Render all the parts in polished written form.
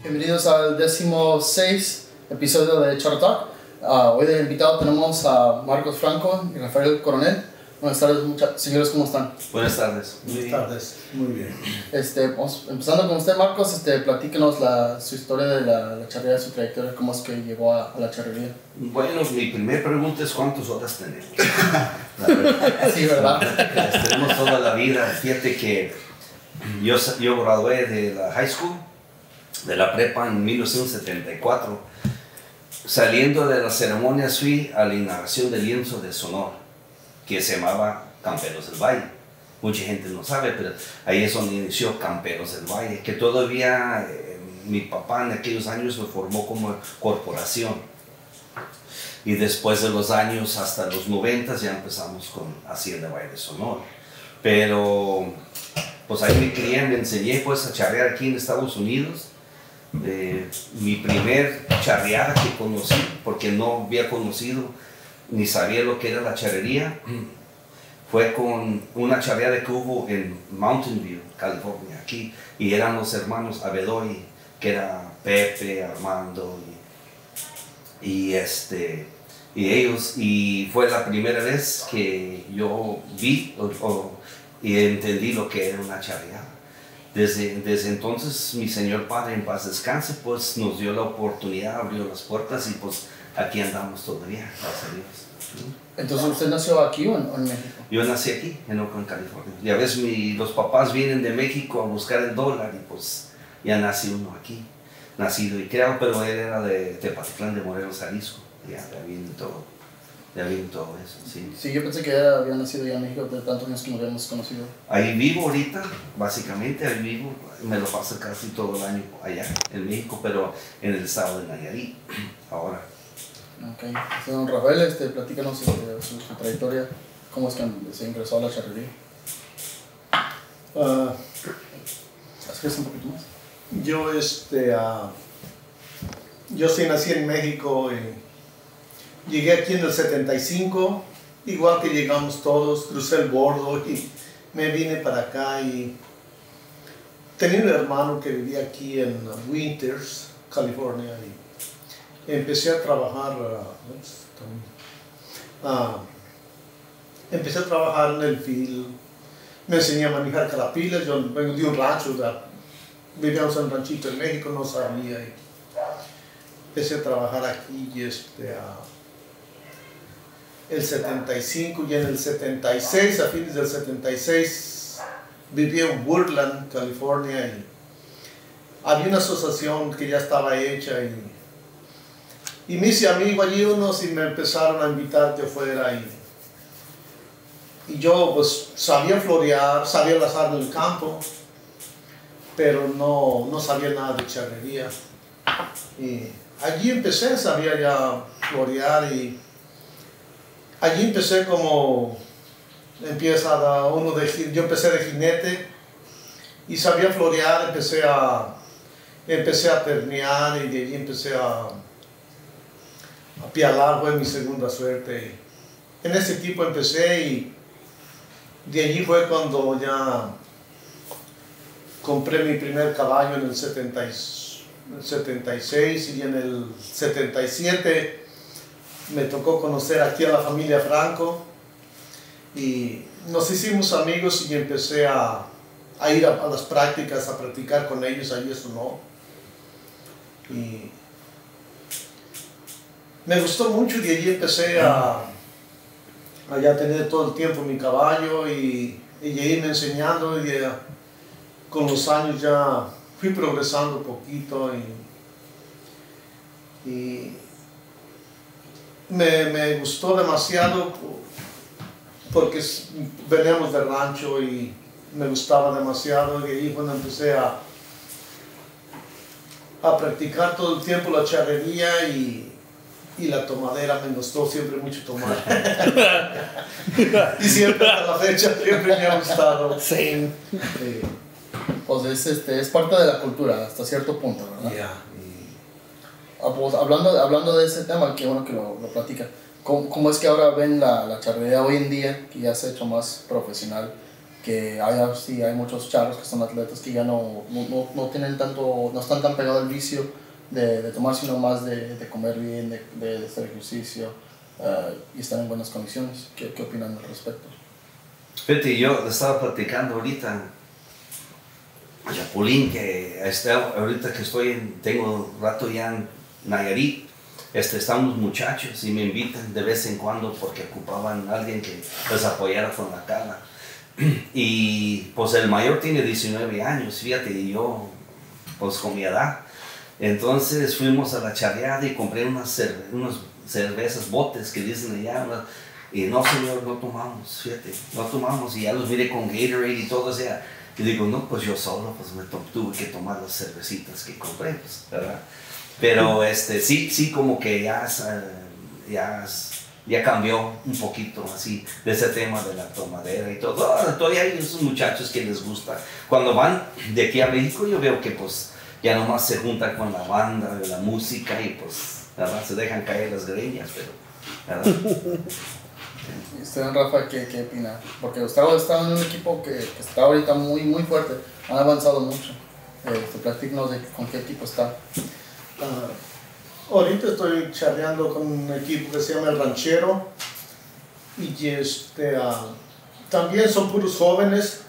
Bienvenidos al 16 episodio de Charter Talk. Hoy de invitado tenemos a Marcos Franco y Rafael Coronel. Buenas tardes, señores, ¿cómo están? Buenas tardes. Buenas tardes, muy bien. Vamos empezando con usted, Marcos. Platíquenos su historia de la charrería, su trayectoria, cómo es que llegó a la charrería. Bueno, mi primera pregunta es ¿cuántas horas tenemos? Sí, ¿verdad? Las tenemos toda la vida. Fíjate que yo gradué de la high school, de la prepa en 1974. Saliendo de las ceremonias fui a la inauguración del lienzo de Sonora, que se llamaba Camperos del Valle. Mucha gente no sabe, pero ahí es donde inició Camperos del Valle, que todavía mi papá en aquellos años lo formó como corporación. Y después de los años, hasta los 90, ya empezamos con Hacienda Valle de Sonora. Pero pues ahí me crié, me enseñé pues a charrear aquí en Estados Unidos. Mi primer charreada que conocí, porque no había conocido ni sabía lo que era la charrería, fue con una charreada que hubo en Mountain View, California, aquí, y eran los hermanos Abedoy, que era Pepe, Armando y ellos, y fue la primera vez que yo vi y entendí lo que era una charreada. Desde entonces mi señor padre, en paz descanse, pues nos dio la oportunidad, abrió las puertas y pues aquí andamos todavía, gracias a Dios. Entonces, ¿usted nació aquí o en México? Yo nací aquí, en Oakland, California. Ya ves, los papás vienen de México a buscar el dólar y pues ya nací uno aquí, nacido y criado, pero él era de Tepatitlán, de Morelos, Jalisco. Ya viene todo eso, sí. Sí, yo pensé que había nacido ya en México de tantos años que nos habíamos conocido. Ahí vivo ahorita, básicamente, ahí vivo. Me lo paso casi todo el año allá, en México, pero en el estado de Nayarit, ahora. Ok. Don Rafael, platícanos su trayectoria, cómo es que se ingresó a la charrería. ¿Haces un poquito más? Yo sí nací en México y llegué aquí en el 75, igual que llegamos todos, crucé el bordo y me vine para acá y tenía un hermano que vivía aquí en Winters, California, y empecé a trabajar, en el field, me enseñé a manejar carapilas. Yo vengo de un rancho, vivíamos en un ranchito en México, no sabía, y empecé a trabajar aquí y el 75 y en el 76, a fines del 76, viví en Woodland, California, y había una asociación que ya estaba hecha y me hice amigo allí unos y me empezaron a invitar que fuera y yo pues sabía florear, sabía lazar en el campo, pero no sabía nada de charrería. Y allí empecé, sabía ya florear y allí empecé como yo empecé de jinete y sabía florear, empecé a ternear y de allí empecé a pialar, fue mi segunda suerte. En ese equipo empecé y de allí fue cuando ya compré mi primer caballo en el 76 y en el 77 me tocó conocer aquí a la familia Franco y nos hicimos amigos y empecé a ir a las prácticas, a practicar con ellos, ahí eso no. Y me gustó mucho y de allí empecé a ya tener todo el tiempo mi caballo y irme enseñando y con los años ya fui progresando un poquito y me gustó demasiado porque veníamos del rancho y me gustaba demasiado y ahí cuando empecé a practicar todo el tiempo la charrería y la tomadera. Me gustó siempre mucho tomar y siempre hasta la fecha siempre me ha gustado. Sí. Pues es parte de la cultura hasta cierto punto, ¿verdad? Yeah. Pues hablando de ese tema, qué bueno que lo platica. ¿Cómo es que ahora ven la charrería hoy en día, que ya se ha hecho más profesional? que sí, hay muchos chavos que son atletas que ya no tienen tanto, no están tan pegados al vicio de tomar, sino más de comer bien, de hacer ejercicio y estar en buenas condiciones. ¿Qué opinan al respecto? Fíjate, yo estaba platicando ahorita a Chapulín, que ahorita que tengo rato ya en Nayarit, estamos muchachos y me invitan de vez en cuando porque ocupaban a alguien que les apoyara con la cala. Y pues el mayor tiene 19 años, fíjate, y yo pues con mi edad. Entonces fuimos a la charreada y compré unas cervezas, botes que dicen allá, y no señor, no tomamos, fíjate, no tomamos, y ya los miré con Gatorade y todo, o sea, y digo, no, pues yo solo pues tuve que tomar las cervecitas que compré, pues, ¿verdad? Pero sí como que ya cambió un poquito así de ese tema de la tomadera y todo. Todavía hay esos muchachos que les gusta. Cuando van de aquí a México yo veo que pues ya nomás se juntan con la banda, de la música y pues ¿verdad? Se dejan caer las greñas, pero ¿verdad? ¿Y usted, Rafa, qué opina? Porque usted está en un equipo que está ahorita muy, muy fuerte, han avanzado mucho. Platícanos de con qué equipo está. Ahorita estoy charreando con un equipo que se llama El Ranchero y también son puros jóvenes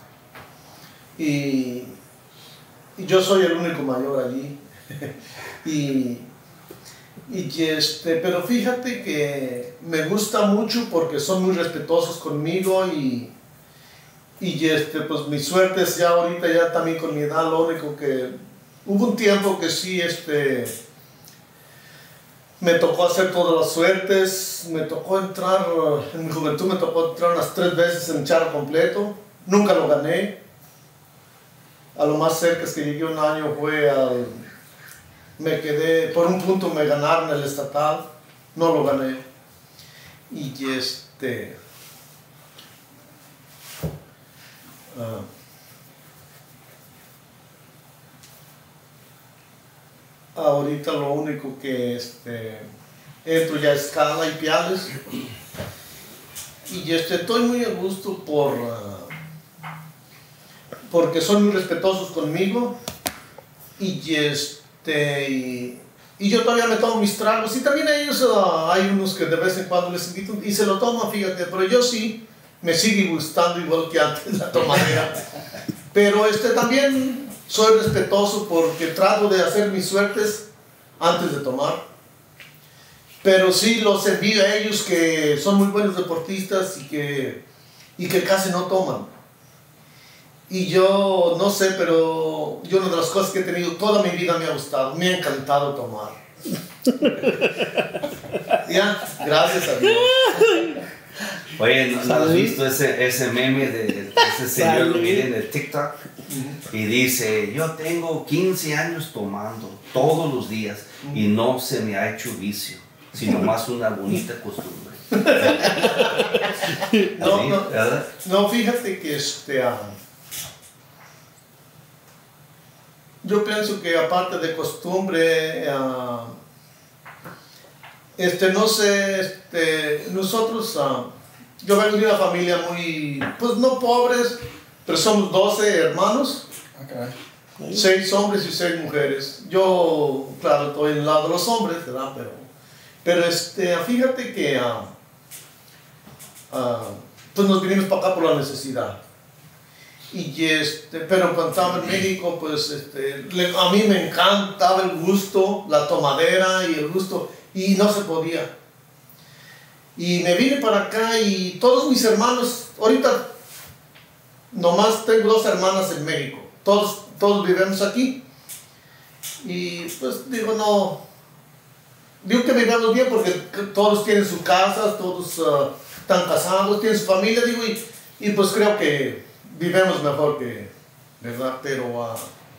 y yo soy el único mayor allí pero fíjate que me gusta mucho porque son muy respetuosos conmigo y pues mi suerte es ya ahorita ya también con mi edad, lo único que hubo un tiempo que sí me tocó hacer todas las suertes, me tocó entrar, en mi juventud me tocó entrar unas 3 veces en charro completo, nunca lo gané. A lo más cerca es que llegué un año me quedé, por un punto me ganaron el estatal, no lo gané. Y ahorita lo único que entro ya es escala y piales y estoy muy a gusto porque son muy respetuosos conmigo y yo todavía me tomo mis tragos y también ellos hay unos que de vez en cuando les invito y se lo toman, fíjate, pero yo sí me sigue gustando igual que antes la tomadera, pero también soy respetuoso porque trato de hacer mis suertes antes de tomar. Pero sí los envío a ellos que son muy buenos deportistas y que casi no toman. Y yo no sé, pero yo una de las cosas que he tenido toda mi vida me ha gustado, me ha encantado tomar. Ya, gracias a Dios. Oye, ¿no has visto ese meme de ese señor, lo miré en el TikTok? Y dice, yo tengo 15 años tomando todos los días y no se me ha hecho vicio, sino más una bonita costumbre. No, fíjate que yo pienso que aparte de costumbre, no sé, nosotros, yo vengo de una familia muy, pues no pobres, pero somos 12 hermanos, okay. 6 hombres y 6 mujeres. Yo, claro, estoy en el lado de los hombres, ¿verdad? Pero fíjate que pues nos vinimos para acá por la necesidad. Pero cuando estaba en México, pues a mí me encantaba el gusto, la tomadera y el gusto, y no se podía. Y me vine para acá y todos mis hermanos, ahorita nomás tengo 2 hermanas en México, todos vivimos aquí. Y pues digo que vivimos bien porque todos tienen sus casas, todos están casados, tienen su familia, digo, y pues creo que vivimos mejor que, ¿verdad? Pero,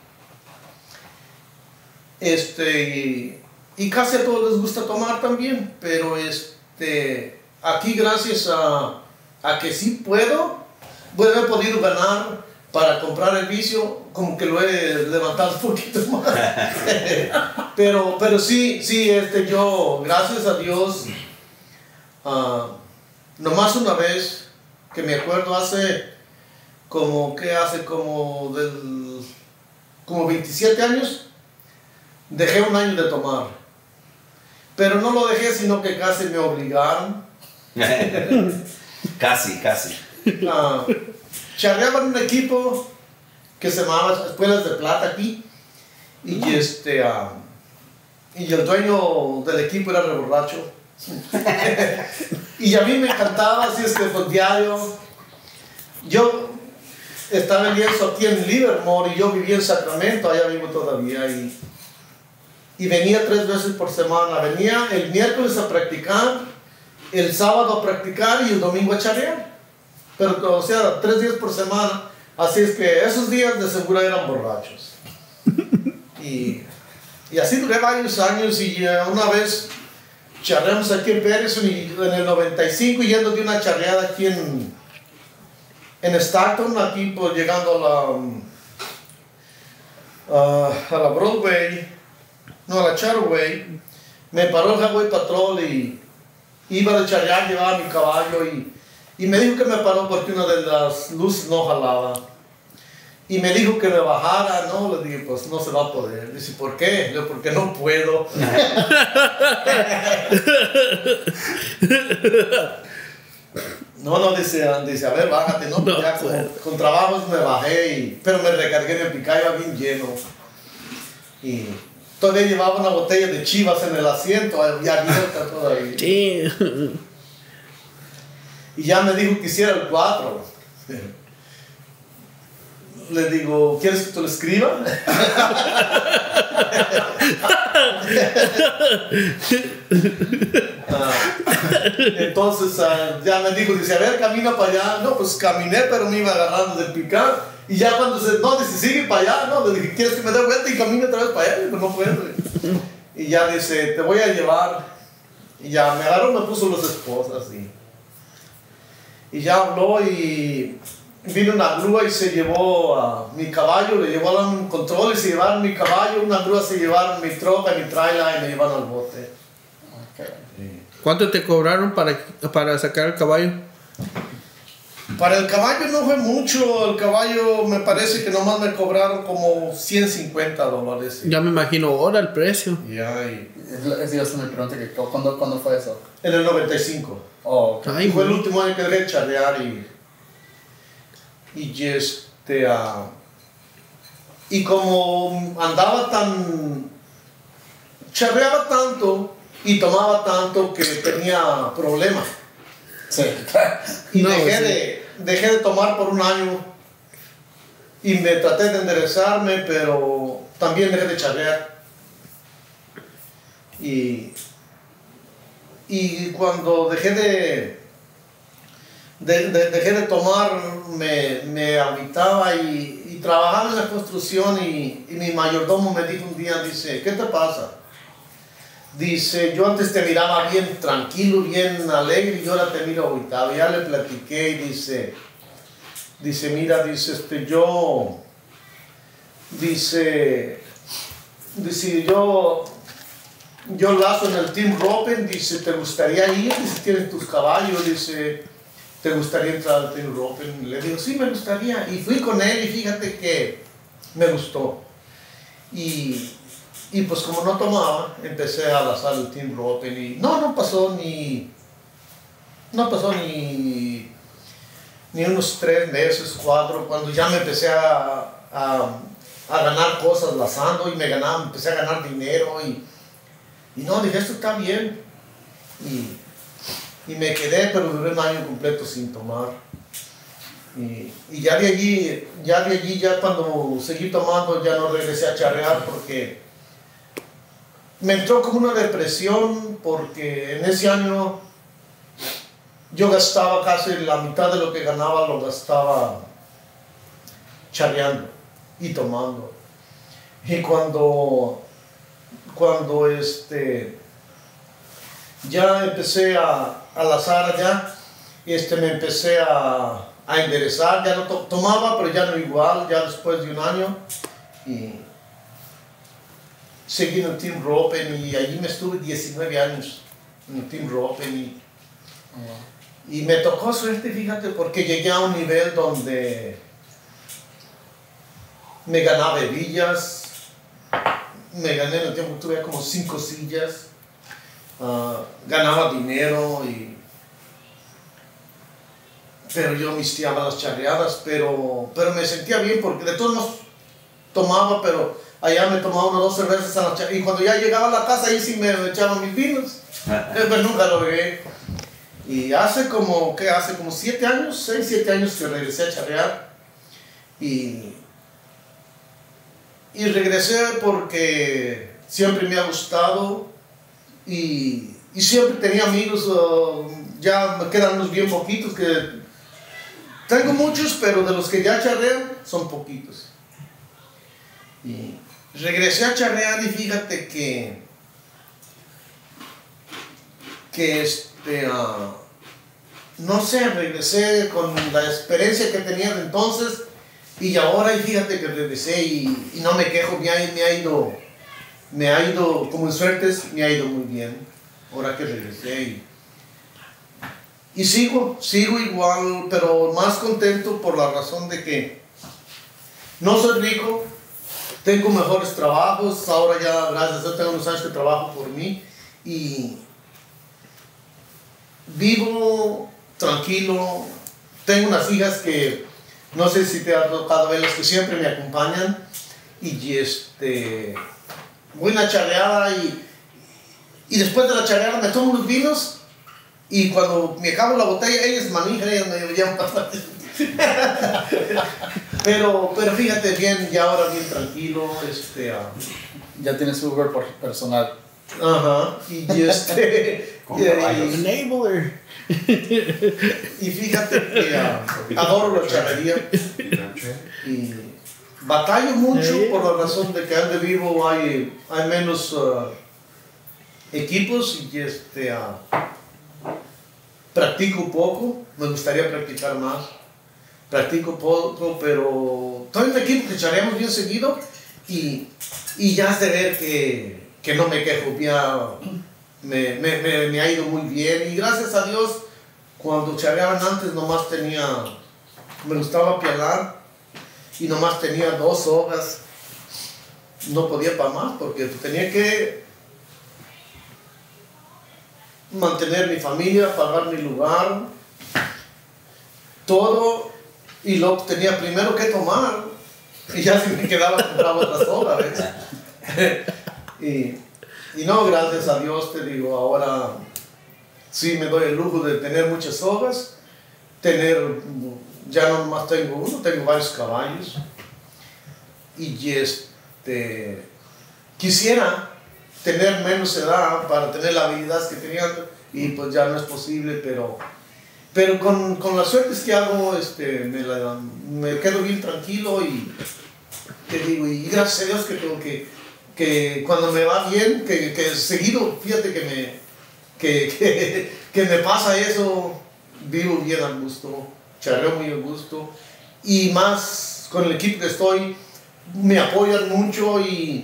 y casi a todos les gusta tomar también, pero aquí gracias a que sí he podido ganar para comprar el vicio, como que lo he levantado un poquito más. pero sí, yo, gracias a Dios, nomás una vez, que me acuerdo hace como 27 años, dejé un año de tomar. Pero no lo dejé, sino que casi me obligaron. Casi. Charreaba en un equipo que se llamaba Escuelas de Plata aquí. Y y el dueño del equipo era re borracho. Y a mí me encantaba, así es que pues diario. Yo estaba en lienzo aquí en Livermore y yo vivía en Sacramento, allá vivo todavía. Y venía 3 veces por semana. Venía el miércoles a practicar, el sábado a practicar y el domingo a charrear. Pero, o sea, 3 días por semana. Así es que esos días de seguro eran borrachos. Y así duré varios años y una vez charreamos aquí en Patterson y en el 95 yendo de una charreada aquí en Stockton, aquí pues, llegando a la Broadway, no, a la Chartway, me paró el Highway Patrol y iba a charrear, llevaba mi caballo y me dijo que me paró porque una de las luces no jalaba. Y me dijo que me bajara, no, le dije, pues no se va a poder. Dice, ¿por qué? Le digo, porque no puedo. No, dice, a ver, bájate, no, pues ya con trabajos me bajé, pero me recargué en el picado, iba bien lleno. Y todavía llevaba una botella de Chivas en el asiento, ya abierta todavía. Y ya me dijo que hiciera el 4. Le digo, ¿quieres que te lo escriba? Entonces ya me dijo, dice, a ver, camina para allá. No, pues caminé, pero me iba agarrando del picar. Y ya cuando dice, sigue para allá. No, le dije, ¿quieres que me dé vuelta y camine otra vez para allá? Pues no puedo. Y ya dice, te voy a llevar. Y ya me agarró, me puso las esposas. Y ya habló y vino una grúa y se llevó a mi caballo, le llevó a un control y se llevaron mi caballo, una grúa se llevaron mi troca, mi trailer y me llevaron al bote. Okay. ¿Cuánto te cobraron para sacar el caballo? Para el caballo no fue mucho, el caballo me parece que nomás me cobraron como $150. Ya me imagino ahora el precio. Ya, Es Dios me pregunta que ¿cuándo fue eso? en el 95. Oh, okay. Ay, Fue el güey. último año que dejé de charrear y como andaba charreaba tanto y tomaba tanto que tenía problemas. Sí. Y No, dejé de tomar por un año y me traté de enderezarme, pero también dejé de charrear. Y cuando dejé de tomar, me habitaba y trabajaba en la construcción y mi mayordomo me dijo un día, dice, ¿qué te pasa? Dice, yo antes te miraba bien tranquilo, bien alegre y ahora te miro agüitado. Ya le platiqué y dice, mira, dice, yo lazo en el Team Ropen, dice, ¿te gustaría ir? Dice, tienes tus caballos, dice, ¿te gustaría entrar al Team Ropen? Le digo, sí, me gustaría. Y fui con él y fíjate que me gustó. Y pues como no tomaba, empecé a lazar el Team Ropen y no pasó ni unos 3 meses, 4, cuando ya me empecé a ganar cosas lazando y empecé a ganar dinero y no, dije, esto está bien. Y me quedé, pero duré un año completo sin tomar. Y ya de allí, cuando seguí tomando, ya no regresé a charrear porque me entró como una depresión, porque en ese año yo gastaba casi la mitad de lo que ganaba, lo gastaba charreando y tomando. Y cuando ya empecé a lazar allá, me empecé a enderezar, ya no tomaba, pero ya no igual, ya después de un año, y seguí en el Team Ropen y allí me estuve 19 años en el Team Ropen y me tocó suerte, fíjate, porque llegué a un nivel donde me ganaba hebillas, me gané en el tiempo que tuve como 5 sillas, ganaba dinero, pero yo mistiaba las charreadas, pero me sentía bien porque de todos modos tomaba, pero allá me tomaba 1 o 2 cervezas a la charreada, y cuando ya llegaba a la casa ahí sí me echaba mis vinos, pero nunca lo bebé. Y hace como 7 años, 6, 7 años que regresé a charrear, y regresé porque siempre me ha gustado y siempre tenía amigos, ya me quedan unos bien poquitos, que tengo muchos, pero de los que ya charrean son poquitos. Y regresé a charrear y fíjate que no sé, regresé con la experiencia que tenía de entonces. Y ahora, fíjate que regresé y no me quejo, me ha ido, como en suertes, me ha ido muy bien. Ahora que regresé y sigo igual, pero más contento por la razón de que no soy rico, tengo mejores trabajos, ahora ya, gracias a Dios, tengo unos años que trabajo por mí y vivo tranquilo, tengo unas hijas que no sé si te ha tocado verlas, que siempre me acompañan y voy a una charreada y después de la charreada me tomo unos vinos y cuando me acabo la botella ellas manejan, ellas me llevan para pero fíjate bien, ya ahora bien tranquilo, Ya tienes su Uber personal. Ajá, Enabler. y fíjate que adoro la charrería y batallo mucho por la razón de que donde vivo hay menos equipos y practico poco, me gustaría practicar más, practico poco, pero estoy en un equipo que charreamos bien seguido y ya has de ver que no me quejo, ya me ha ido muy bien y gracias a Dios cuando charreaban antes nomás me gustaba pialar y nomás tenía 2 sogas, no podía para más porque tenía que mantener mi familia, pagar mi lugar, todo, y luego tenía primero que tomar y ya si me quedaba compraba otra soga, ¿ves? Y no, gracias a Dios te digo, ahora sí me doy el lujo de tener muchas sogas, ya no más tengo uno, tengo varios caballos y quisiera tener menos edad para tener la habilidad que tenía y pues ya no es posible, pero con las suertes que hago me quedo bien tranquilo y te digo, y gracias a Dios que cuando me va bien, que seguido, fíjate que me pasa eso, vivo bien al gusto, charreo muy al gusto y más con el equipo que estoy, me apoyan mucho y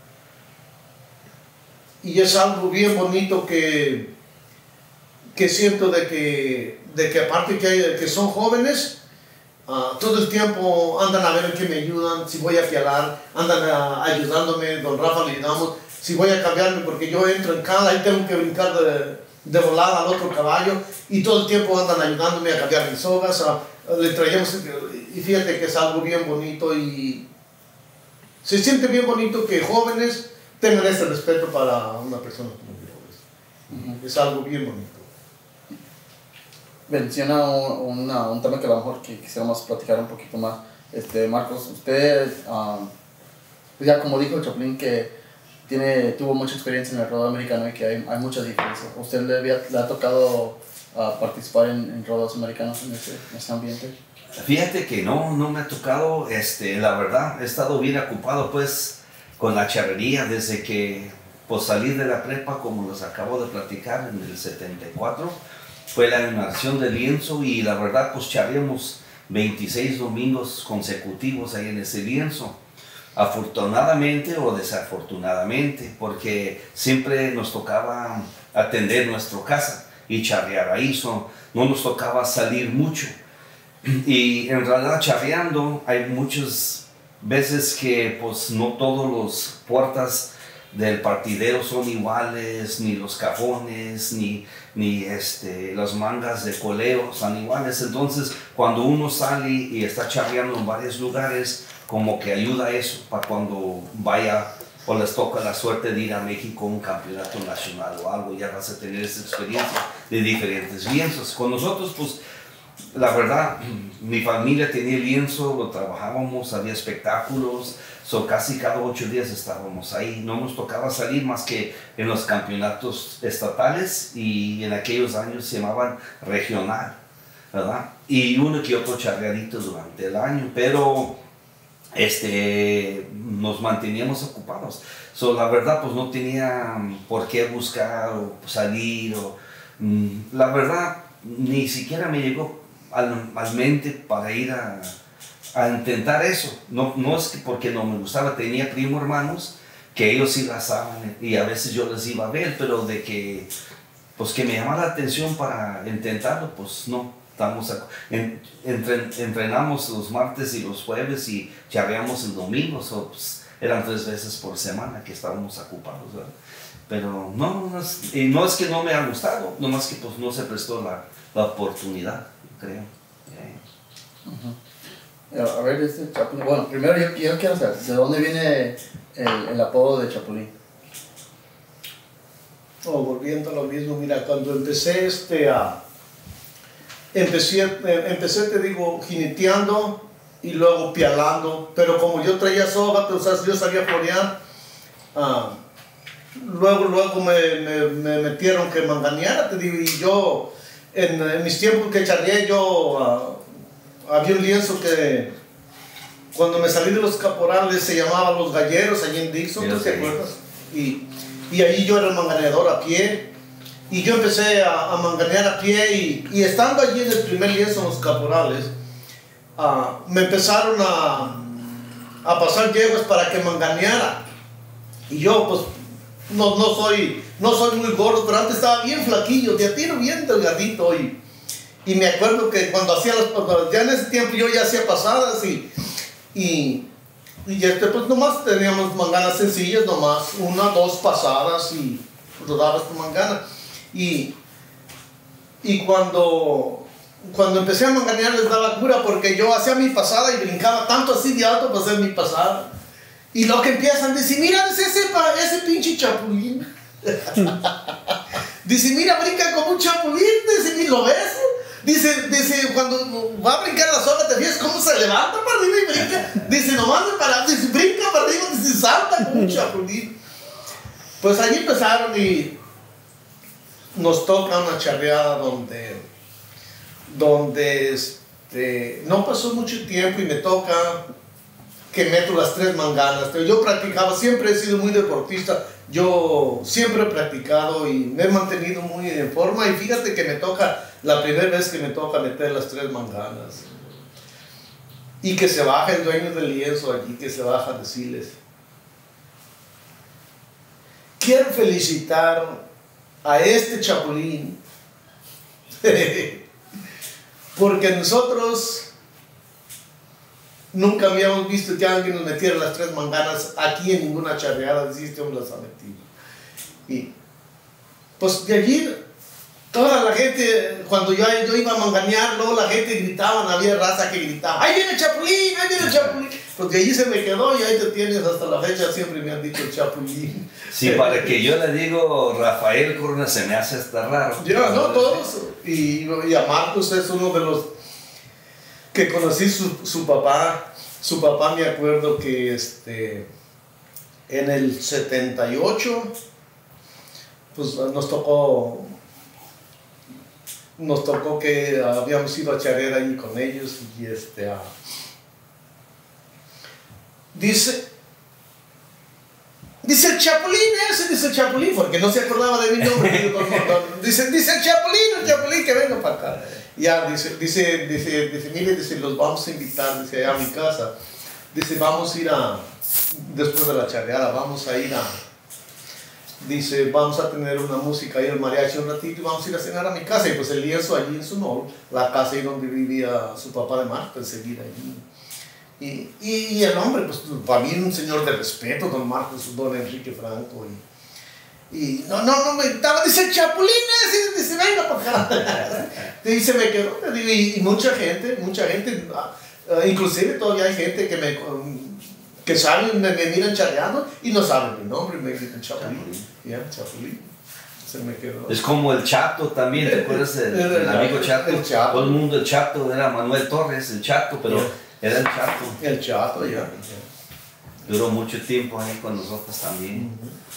es algo bien bonito que siento de que aparte que son jóvenes, todo el tiempo andan a ver en qué me ayudan, si voy a fialar, andan ayudándome, don Rafa le ayudamos, si voy a cambiarme porque yo entro en cala y tengo que brincar de volada al otro caballo y todo el tiempo andan ayudándome a cambiar mis sogas, le traemos, y fíjate que es algo bien bonito y se siente bien bonito que jóvenes tengan ese respeto para una persona como yo. Es algo bien bonito. Menciona un tema que a lo mejor quisiéramos platicar un poquito más. Marcos, usted, ya como dijo el Choplin, que tuvo mucha experiencia en el rodeo americano y que hay muchas diferencias. ¿Usted le ha tocado participar en rodeos americanos en ese ambiente? Fíjate que no me ha tocado, la verdad, he estado bien ocupado pues con la charrería desde que pues, salí de la prepa, como los acabo de platicar, en el 74. Fue la animación de lienzo y la verdad pues charreamos 26 domingos consecutivos ahí en ese lienzo. Afortunadamente o desafortunadamente, porque siempre nos tocaba atender nuestra casa y charrear ahí, no nos tocaba salir mucho. Y en realidad charreando hay muchos veces que pues no todos los puertas del partidero son iguales, ni los cajones, ni las mangas de coleo son iguales. Entonces, cuando uno sale y está charreando en varios lugares, como que ayuda eso para cuando vaya o les toca la suerte de ir a México a un campeonato nacional o algo, ya vas a tener esa experiencia de diferentes lienzos. Con nosotros, pues, la verdad, mi familia tenía lienzo, lo trabajábamos, había espectáculos, casi cada 8 días estábamos ahí. No nos tocaba salir más que en los campeonatos estatales y en aquellos años se llamaban regional, ¿verdad? Y uno que otro charreadito durante el año, pero nos manteníamos ocupados. La verdad, pues no tenía por qué buscar o salir. La verdad, ni siquiera me llegó al mente para ir a intentar eso. No es que porque no me gustaba, tenía primos hermanos que ellos sí razaban y a veces yo les iba a ver, pero de que pues que me llamara la atención para intentarlo, pues no. Entrenamos los martes y los jueves y charreamos el domingo, pues, eran 3 veces por semana que estábamos ocupados, ¿verdad? Pero no es que no me ha gustado, nomás que pues no se prestó la oportunidad, creo. A ver, Chapulín. Bueno, primero yo quiero saber, ¿de dónde viene el apodo de Chapulín? Volviendo a lo mismo, mira, cuando empecé empecé, te digo, jineteando y luego pialando, pero como yo traía soga, o sea, yo sabía florear, luego me metieron que manganeara, te digo, y yo, en mis tiempos que charreé, había un lienzo que, cuando me salí de los caporales, se llamaba Los Galleros, allí en Dixon, ¿tú te acuerdas? Y ahí yo era el manganeador a pie. Y yo empecé a manganear a pie y estando allí en el primer lienzo en los caporales, me empezaron a pasar yeguas para que manganeara. Y yo pues no soy muy gordo, pero antes estaba bien flaquillo, de a tiro bien delgadito. Y me acuerdo que cuando ya en ese tiempo yo ya hacía pasadas y pues nomás teníamos manganas sencillas, nomás 1, 2 pasadas y rodabas tu mangana. Y cuando empecé a manganear les daba cura porque yo hacía mi pasada y brincaba tanto así de alto para hacer mi pasada. Y lo que empiezan, dice, mira, ese pinche chapulín. Dice, mira, brinca como un chapulín, dice, ¿y lo ves? Dice, cuando va a brincar la soga, ¿te fijas cómo se levanta para arriba y brinca? Dice, nomás de parar, dice, brinca para arriba, dice, salta como un chapulín. Pues allí empezaron y nos toca una charreada donde no pasó mucho tiempo y me toca que meto las 3 manganas. Yo practicaba, siempre he sido muy deportista, yo siempre he practicado y me he mantenido muy en forma y fíjate que me toca, la primera vez que me toca meter las 3 manganas y que se baja el dueño del lienzo allí, que se baja a decirles, quiero felicitar a este chapulín porque nosotros nunca habíamos visto que alguien nos metiera las 3 manganas aquí en ninguna charreada, así este hombre las ha metido. Y pues de allí toda la gente, cuando yo iba a manganear, luego la gente gritaban, había raza que gritaba, ¡ahí viene el chapulín! ¡Ahí viene el chapulín! Pues de allí se me quedó y ahí te tienes hasta la fecha, siempre me han dicho el chapulín. Sí, para que yo le digo Rafael Corona se me hace hasta raro. Ya, no, todos. Y a Marcos es uno de los que conocí su papá. Su papá, me acuerdo que en el 78, pues nos tocó que habíamos ido a charrear allí con ellos y dice el chapulín dice el chapulín, porque no se acordaba de mi nombre. Dice el chapulín que venga para acá. Ya, dice, mire, dice, los vamos a invitar, dice, a mi casa. Dice, vamos a ir después de la charreada, vamos a tener una música ahí, el mariachi un ratito y vamos a ir a cenar a mi casa. Y pues el lienzo allí en Sonora, la casa ahí donde vivía su papá de Marta, enseguida allí. Y el hombre, pues para mí un señor de respeto, don Marcos, don Enrique Franco. Y no me estaba, dice Chapulines, dice venga para acá. Y se me quedó, y mucha gente, inclusive todavía hay gente que saben, me miran charreando y no saben mi nombre, me dicen Chapulín. Chapulín. Se me quedó. Es como el Chato también, ¿te acuerdas del amigo Chato? El Chato. Todo el mundo el Chato, era Manuel Torres, el Chato, pero era el Chato. El Chato, ya. Duró mucho tiempo ahí con nosotros también.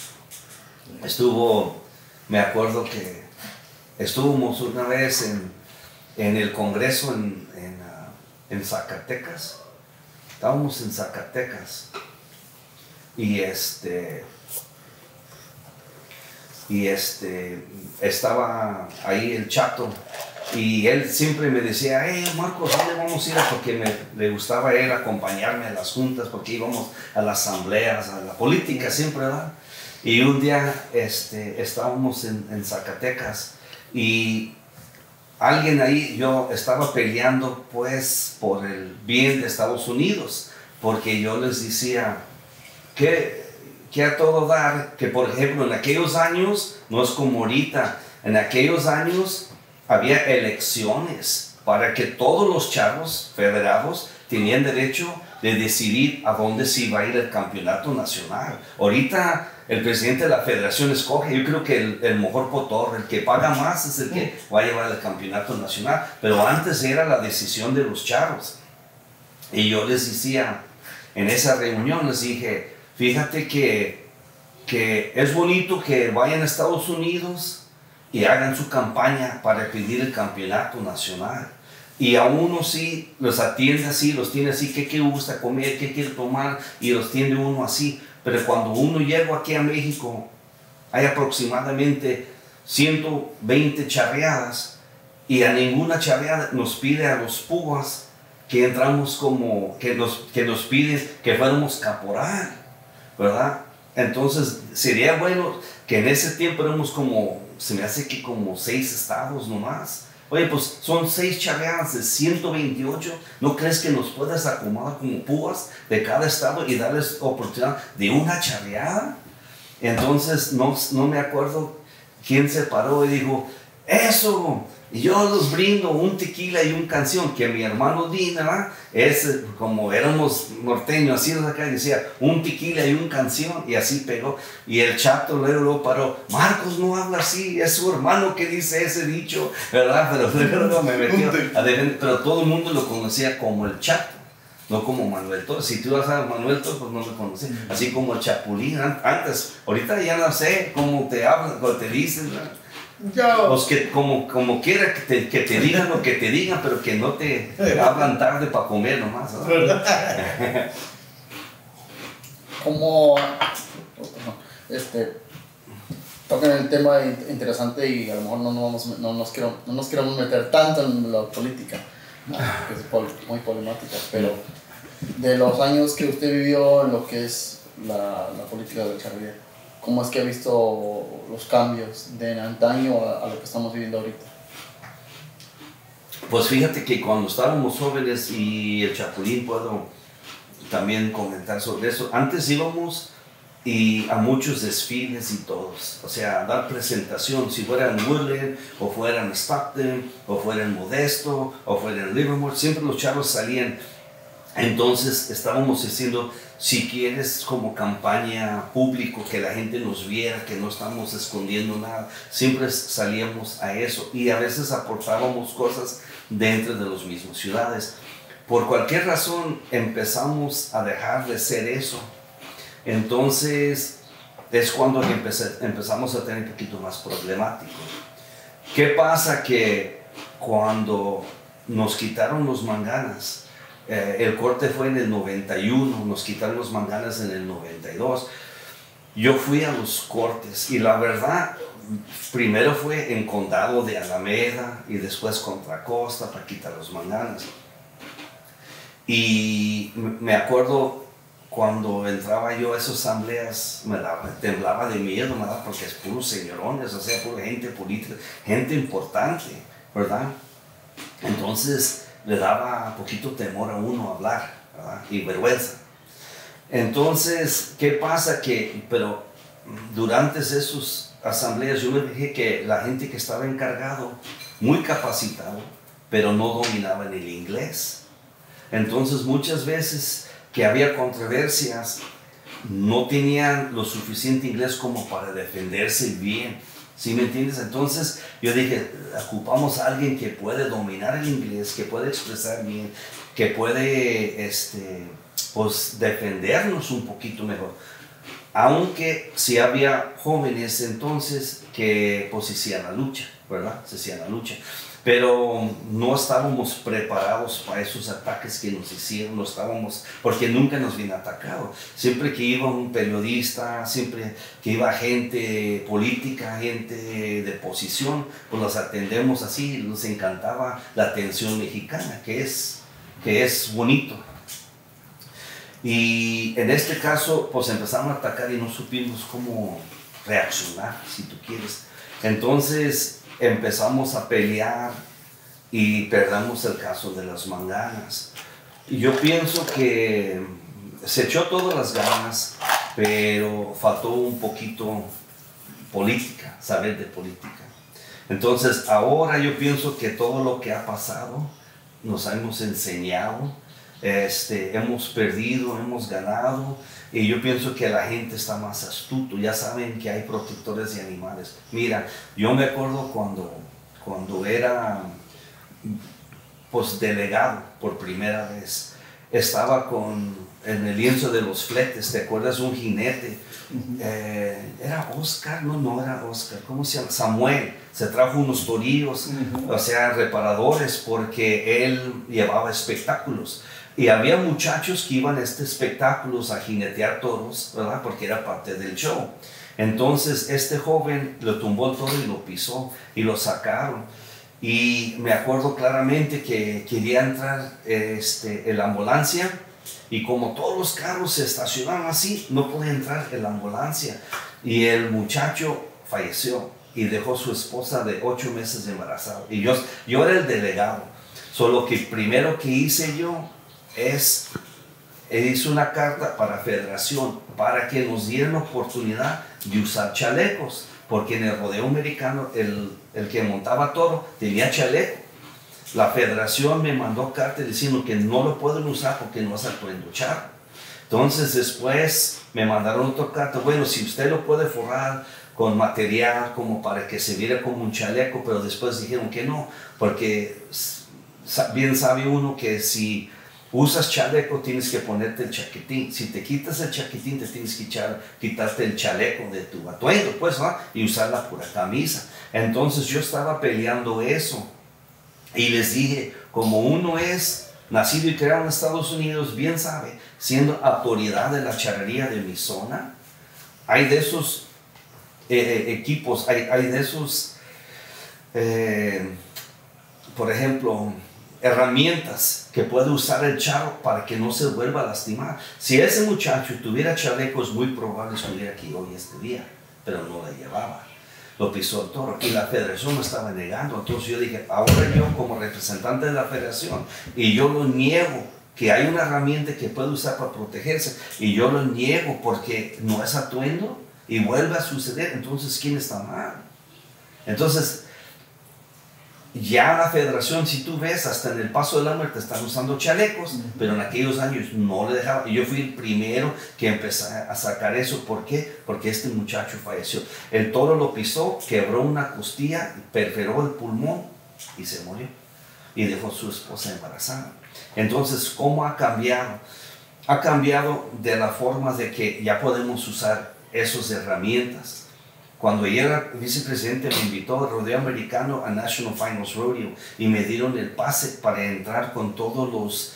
Me acuerdo que estuvimos una vez en el Congreso en Zacatecas. Estábamos en Zacatecas y estaba ahí el Chato y él siempre me decía, hey Marcos, ¿dónde vamos a ir? Porque le gustaba a él acompañarme a las juntas, porque íbamos a las asambleas, a la política siempre, ¿verdad? Y un día estábamos en Zacatecas y alguien ahí, yo estaba peleando pues por el bien de Estados Unidos, porque yo les decía que a todo dar, que por ejemplo en aquellos años, no es como ahorita, en aquellos años había elecciones para que todos los chavos federados tenían derecho de decidir a dónde se iba a ir el campeonato nacional. Ahorita el presidente de la federación escoge, yo creo que el mejor potor, el que paga más es el que va a llevar el campeonato nacional, pero antes era la decisión de los chavos. Y yo les decía, en esa reunión les dije, fíjate que es bonito que vayan a Estados Unidos y hagan su campaña para pedir el campeonato nacional. Y a uno sí los atiende así, los tiene así, ¿qué gusta comer? ¿Qué quiere tomar? Y los tiene uno así. Pero cuando uno llega aquí a México, hay aproximadamente 120 charreadas y a ninguna charreada nos pide a los púas que entramos como, que nos piden que fuéramos caporal, ¿verdad? Entonces sería bueno que en ese tiempo éramos como, se me hace que como 6 estados nomás. Oye, pues son 6 charreadas de 128. ¿No crees que nos puedas acomodar como púas de cada estado y darles oportunidad de una charreada? Entonces no me acuerdo quién se paró y dijo, eso, y yo los brindo un tequila y una canción, que mi hermano Dina, como éramos norteños, así de acá, decía, un tequila y una canción, y así pegó. Y el Chato luego paró, Marcos no habla así, es su hermano que dice ese dicho, ¿verdad? Pero luego me metió, pero todo el mundo lo conocía como el Chato, no como Manuel Torres. Si tú vas a Manuel Torres, pues no lo conocía, así como el Chapulín antes. Ahorita ya no sé cómo te hablan, cómo te dicen, ¿verdad? Pues que como quiera que te digan lo que te digan, pero que no te hablan tarde para comer nomás, ¿no? Como tocan el tema interesante y a lo mejor no nos queremos meter tanto en la política, que es muy problemática, pero de los años que usted vivió en lo que es la política de Charrería, ¿cómo es que ha visto los cambios de antaño a lo que estamos viviendo ahorita? Pues fíjate que cuando estábamos jóvenes, y el Chapulín puedo también comentar sobre eso, antes íbamos a muchos desfiles y todos, o sea, a dar presentación, si fuera en Woodland, o fuera en Stockton, o fuera en Modesto, o fuera en Livermore, siempre los chavos salían. Entonces estábamos diciendo, si quieres como campaña público, que la gente nos viera, que no estamos escondiendo nada, siempre salíamos a eso y a veces aportábamos cosas dentro de las mismas ciudades. Por cualquier razón empezamos a dejar de ser eso. Entonces es cuando empezamos a tener un poquito más problemático. ¿Qué pasa? Que cuando nos quitaron los manganas, el corte fue en el 91, nos quitaron los manganas en el 92. Yo fui a los cortes y la verdad, primero fue en Condado de Alameda y después Contra Costa para quitar los manganas. Y me acuerdo cuando entraba yo a esas asambleas, temblaba de miedo, porque es puros señorones, o sea, pura gente política, gente importante, ¿verdad? Entonces le daba poquito temor a uno hablar, ¿verdad? Y vergüenza. Entonces, ¿qué pasa? Pero durante esas asambleas yo me dije que la gente que estaba encargado, muy capacitado, pero no dominaban el inglés. Entonces muchas veces que había controversias, no tenían lo suficiente inglés como para defenderse bien. ¿Sí me entiendes? Entonces yo dije, ocupamos a alguien que puede dominar el inglés, que puede expresar bien, que puede pues, defendernos un poquito mejor. Aunque sí había jóvenes entonces que pues hacían la lucha, ¿verdad? Se hacían la lucha. Pero no estábamos preparados para esos ataques que nos hicieron, no estábamos, porque nunca nos habían atacado. Siempre que iba un periodista, siempre que iba gente política, gente de posición, pues los atendemos así, nos encantaba la atención mexicana, que es bonito. Y en este caso, pues empezamos a atacar y no supimos cómo reaccionar, si tú quieres. Entonces empezamos a pelear y perdamos el caso de las manganas. Y yo pienso que se echó todas las ganas, pero faltó un poquito política, saber de política. Entonces ahora yo pienso que todo lo que ha pasado nos hemos enseñado, hemos perdido, hemos ganado, y yo pienso que la gente está más astuto, ya saben que hay protectores de animales. Mira, yo me acuerdo cuando era pues delegado por primera vez, estaba en el lienzo de los fletes, ¿te acuerdas? Un jinete, era Oscar, no era Oscar, ¿cómo se llama? Samuel, se trajo unos torillos, o sea, reparadores, porque él llevaba espectáculos. Y había muchachos que iban a estos espectáculos a jinetear toros, ¿verdad? Porque era parte del show. Entonces este joven lo tumbó el toro y lo pisó y lo sacaron. Y me acuerdo claramente que quería entrar en la ambulancia, y como todos los carros se estacionaban así, no podía entrar en la ambulancia. Y el muchacho falleció y dejó su esposa de 8 meses embarazada. Y yo era el delegado. Solo que primero que hice yo hice una carta para Federación para que nos dieran oportunidad de usar chalecos, porque en el rodeo americano el que montaba toro tenía chaleco. La Federación me mandó carta diciendo que no lo pueden usar porque no es atuendo charro. Entonces después me mandaron otra carta, bueno, si usted lo puede forrar con material como para que se viera como un chaleco, pero después dijeron que no, porque bien sabe uno que si usas chaleco, tienes que ponerte el chaquetín. Si te quitas el chaquetín, te tienes que quitarte el chaleco de tu atuendo, pues, ¿no? Y usar la pura camisa. Entonces yo estaba peleando eso. Y les dije, como uno es nacido y criado en Estados Unidos, bien sabe, siendo autoridad de la charrería de mi zona, hay de esos equipos, hay de esos, por ejemplo, herramientas que puede usar el charro para que no se vuelva a lastimar. Si ese muchacho tuviera chaleco, es muy probable que estuviera aquí hoy este día, pero no la llevaba. Lo pisó el toro y la federación lo estaba negando. Entonces yo dije, ahora yo como representante de la federación, y yo lo niego que hay una herramienta que puede usar para protegerse, y yo lo niego porque no es atuendo y vuelve a suceder, entonces ¿quién está mal? Entonces ya la federación, si tú ves, hasta en el Paso del Hambre te están usando chalecos, pero en aquellos años no le dejaban. Y yo fui el primero que empecé a sacar eso. ¿Por qué? Porque este muchacho falleció. El toro lo pisó, quebró una costilla, perforó el pulmón y se murió. Y dejó a su esposa embarazada. Entonces, ¿cómo ha cambiado? Ha cambiado de la forma de que ya podemos usar esas herramientas. Cuando yo era vicepresidente, me invitó al rodeo americano a National Finals Rodeo y me dieron el pase para entrar con todos los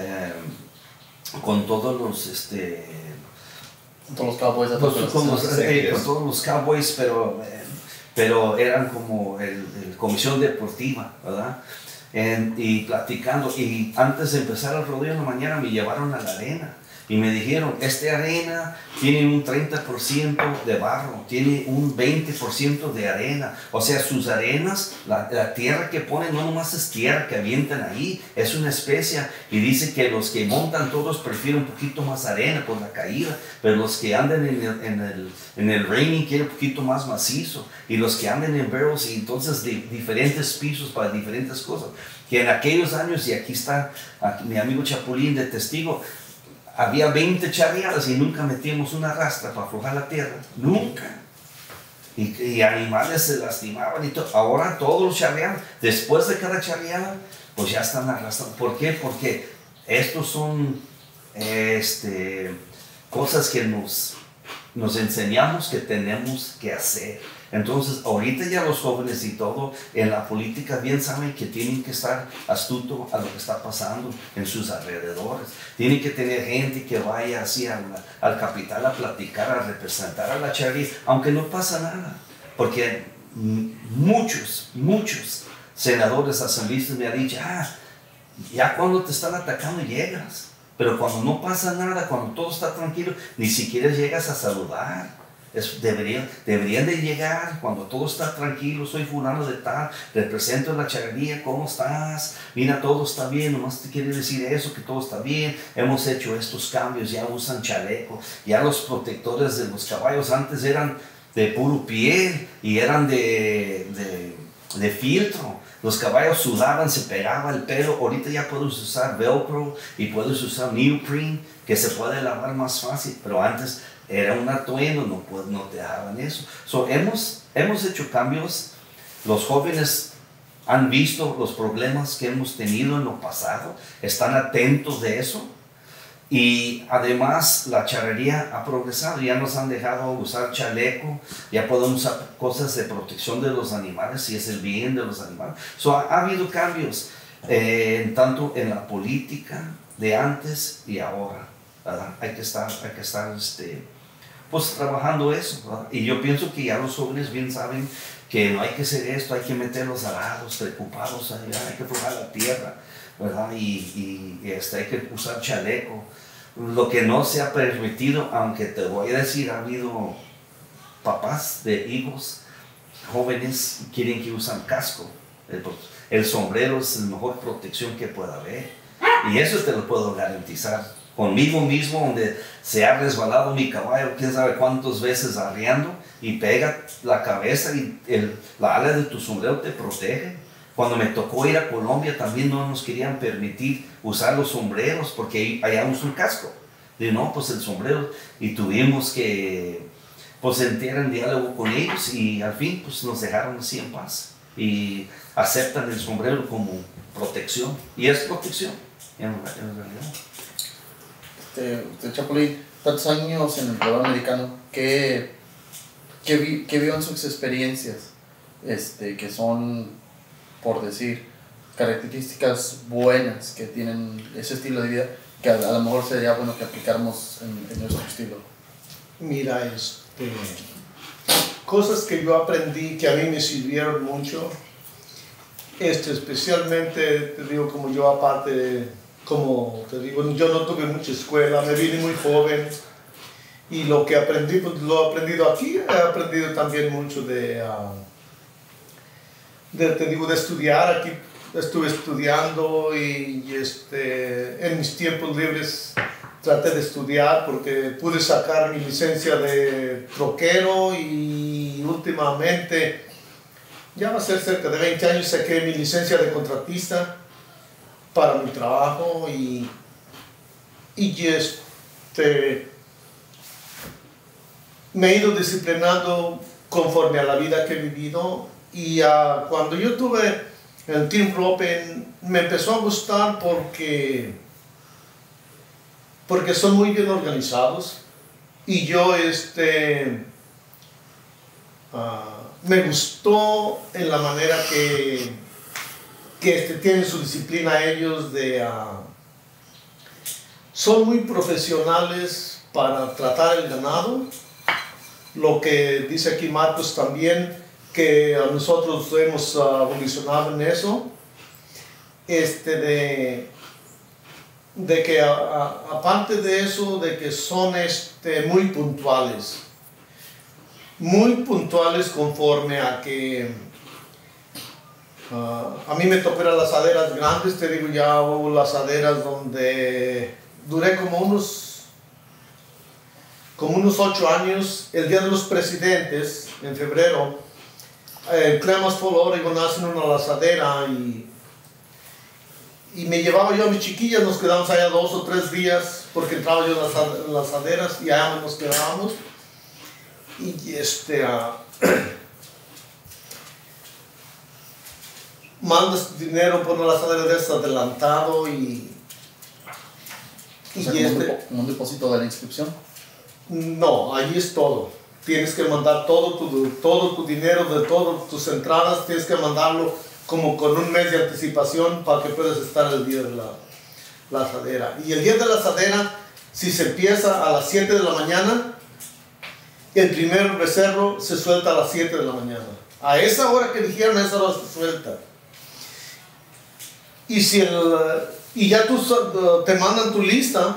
cowboys, con todos los cowboys, pero eran como el comisión deportiva, ¿verdad? Y platicando, y antes de empezar el rodeo en la mañana me llevaron a la arena y me dijeron, esta arena tiene un 30% de barro, tiene un 20% de arena. O sea, sus arenas, la tierra que ponen no nomás es tierra que avientan ahí, es una especia. Y dice que los que montan todos prefieren un poquito más arena por la caída, pero los que andan en el raining quieren un poquito más macizo. Y los que andan en barrels, y entonces de diferentes pisos para diferentes cosas. Que en aquellos años, y aquí está mi amigo Chapulín de testigo, había 20 charreadas y nunca metíamos una rastra para aflojar la tierra, nunca. Y animales se lastimaban y todo. Ahora todos los charreados, después de cada charreada, pues ya están arrastrando. ¿Por qué? Porque estos son cosas que nos enseñamos que tenemos que hacer. Entonces, ahorita ya los jóvenes y todo en la política bien saben que tienen que estar astutos a lo que está pasando en sus alrededores. Tienen que tener gente que vaya así al capital a platicar, a representar a la charrería, aunque no pasa nada. Porque muchos senadores, asambleístas me han dicho, ya cuando te están atacando llegas. Pero cuando no pasa nada, cuando todo está tranquilo, ni siquiera llegas a saludar. Deberían de llegar cuando todo está tranquilo. Soy fulano de tal, represento la charrería, ¿cómo estás? Mira, todo está bien, nomás te quiere decir eso, que todo está bien. Hemos hecho estos cambios, ya usan chaleco, ya los protectores de los caballos antes eran de puro piel y eran de filtro. Los caballos sudaban, se pegaba el pelo. Ahorita ya puedes usar velcro y puedes usar neoprene, que se puede lavar más fácil, pero antes era un atuendo, no te dejaban eso. Hemos hecho cambios. Los jóvenes han visto los problemas que hemos tenido en lo pasado, están atentos de eso. Y además la charrería ha progresado, ya nos han dejado usar chaleco, ya podemos usar cosas de protección de los animales, si es el bien de los animales. Ha habido cambios, tanto en la política de antes y ahora, ¿verdad? Hay que estar pues trabajando eso, ¿verdad? Y yo pienso que ya los jóvenes bien saben que no hay que hacer esto, hay que meter los arados, preocupados, hay que forjar la tierra, ¿verdad? Y hay que usar chaleco. Lo que no se ha permitido, aunque te voy a decir, ha habido papás de hijos jóvenes que quieren que usan casco. El sombrero es la mejor protección que pueda haber. Y eso te lo puedo garantizar. Conmigo mismo, donde se ha resbalado mi caballo, quién sabe cuántas veces arriando, y pega la cabeza y la ala de tu sombrero te protege. Cuando me tocó ir a Colombia también no nos querían permitir usar los sombreros porque allá usan casco. Digo, no, pues el sombrero. Y tuvimos que entrar en diálogo con ellos y al fin pues nos dejaron así en paz. Y aceptan el sombrero como protección. Y es protección en realidad. Usted, Chapulín, tantos años en el pueblo americano, ¿qué vio en sus experiencias que son, por decir, características buenas que tienen ese estilo de vida que a lo mejor sería bueno que aplicáramos en nuestro estilo? Mira, cosas que yo aprendí que a mí me sirvieron mucho, especialmente, te digo, como yo aparte, como te digo, yo no tuve mucha escuela, me vine muy joven y lo que aprendí, pues lo he aprendido aquí, he aprendido también mucho de estudiar. Aquí estuve estudiando y en mis tiempos libres traté de estudiar porque pude sacar mi licencia de troquero y últimamente, ya va a ser cerca de 20 años, saqué mi licencia de contratista para mi trabajo y me he ido disciplinando conforme a la vida que he vivido. Y cuando yo tuve el Team Rope, me empezó a gustar porque son muy bien organizados y yo me gustó en la manera que tienen su disciplina ellos son muy profesionales para tratar el ganado, lo que dice aquí Marcos también, que a nosotros hemos evolucionado en eso, de que aparte de eso, de que son muy puntuales conforme a que a mí me tocó ir a las asaderas grandes, te digo, ya hubo las asaderas donde duré como unos 8 años. El Día de los Presidentes, en febrero, en Clemens Fall, Oregon, hacen una asadera y me llevaba yo a mis chiquillas, nos quedamos allá 2 o 3 días, porque entraba yo en las asaderas y allá nos quedábamos. Y mandas dinero por una asadera de estas adelantado y O sea, como un depósito de la inscripción. No, ahí es todo. Tienes que mandar todo tu dinero de todas tus entradas, tienes que mandarlo como con un mes de anticipación para que puedas estar el día de la asadera. Y el día de la asadera, si se empieza a las 7 de la mañana, el primer becerro se suelta a las 7 de la mañana. A esa hora que dijeron, a esa hora se suelta. Y ya te mandan tu lista,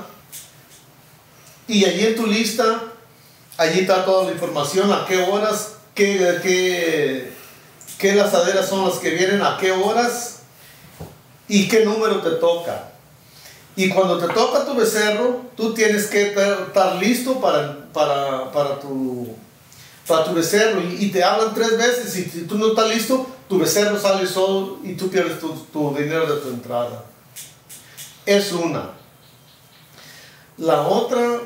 y allí en tu lista, allí está toda la información, a qué horas, qué asaderas son las que vienen, a qué horas y qué número te toca. Y cuando te toca tu becerro, tú tienes que estar listo para tu becerro, y te hablan 3 veces, y si tú no estás listo, tu becerro sale solo y tú pierdes tu dinero de tu entrada. Es una. La otra,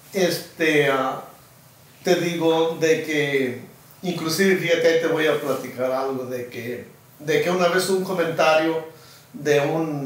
te digo de que, inclusive fíjate, ahí te voy a platicar algo de que una vez un comentario de un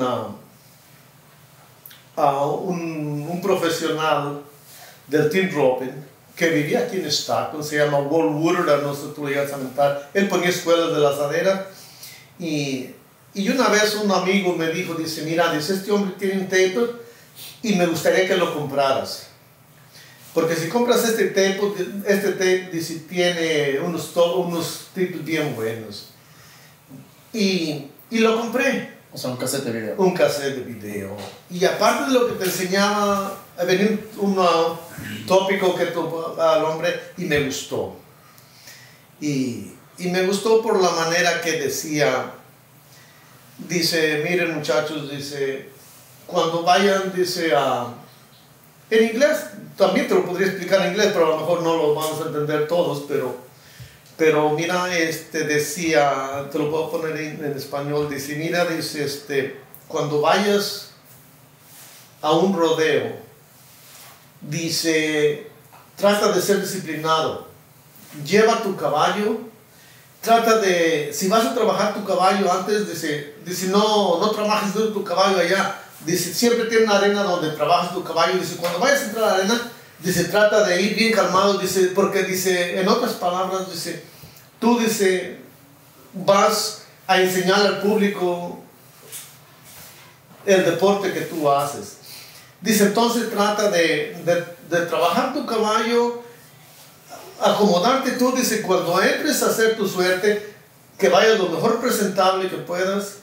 profesional del team roping que vivía aquí en Stockton, se llama Walt Woodard, no sé si tú le llegas a mentar. Él ponía escuelas de la asadera, y una vez un amigo me dijo, dice, mira, dice, este hombre tiene un taper y me gustaría que lo compraras, porque si compras este tape dice, tiene unos tipos bien buenos. Y lo compré. O sea, un cassette de video. Un cassette de video. Y aparte de lo que te enseñaba, venía un tópico que tocó al hombre, y me gustó. Y me gustó por la manera que decía, dice, miren muchachos, dice, cuando vayan, dice, en inglés, también te lo podría explicar en inglés, pero a lo mejor no lo vamos a entender todos, pero mira, decía, te lo puedo poner en español, dice, mira, dice, cuando vayas a un rodeo, dice, trata de ser disciplinado, lleva tu caballo, trata de, si vas a trabajar tu caballo antes, dice no trabajes de tu caballo allá, dice, siempre tiene una arena donde trabajas tu caballo, dice, cuando vayas a entrar a la arena, dice, trata de ir bien calmado, dice, porque dice, en otras palabras, dice, tú, dice, vas a enseñar al público el deporte que tú haces. Dice, entonces trata de trabajar tu caballo, acomodarte tú, dice, cuando entres a hacer tu suerte, que vayas lo mejor presentable que puedas,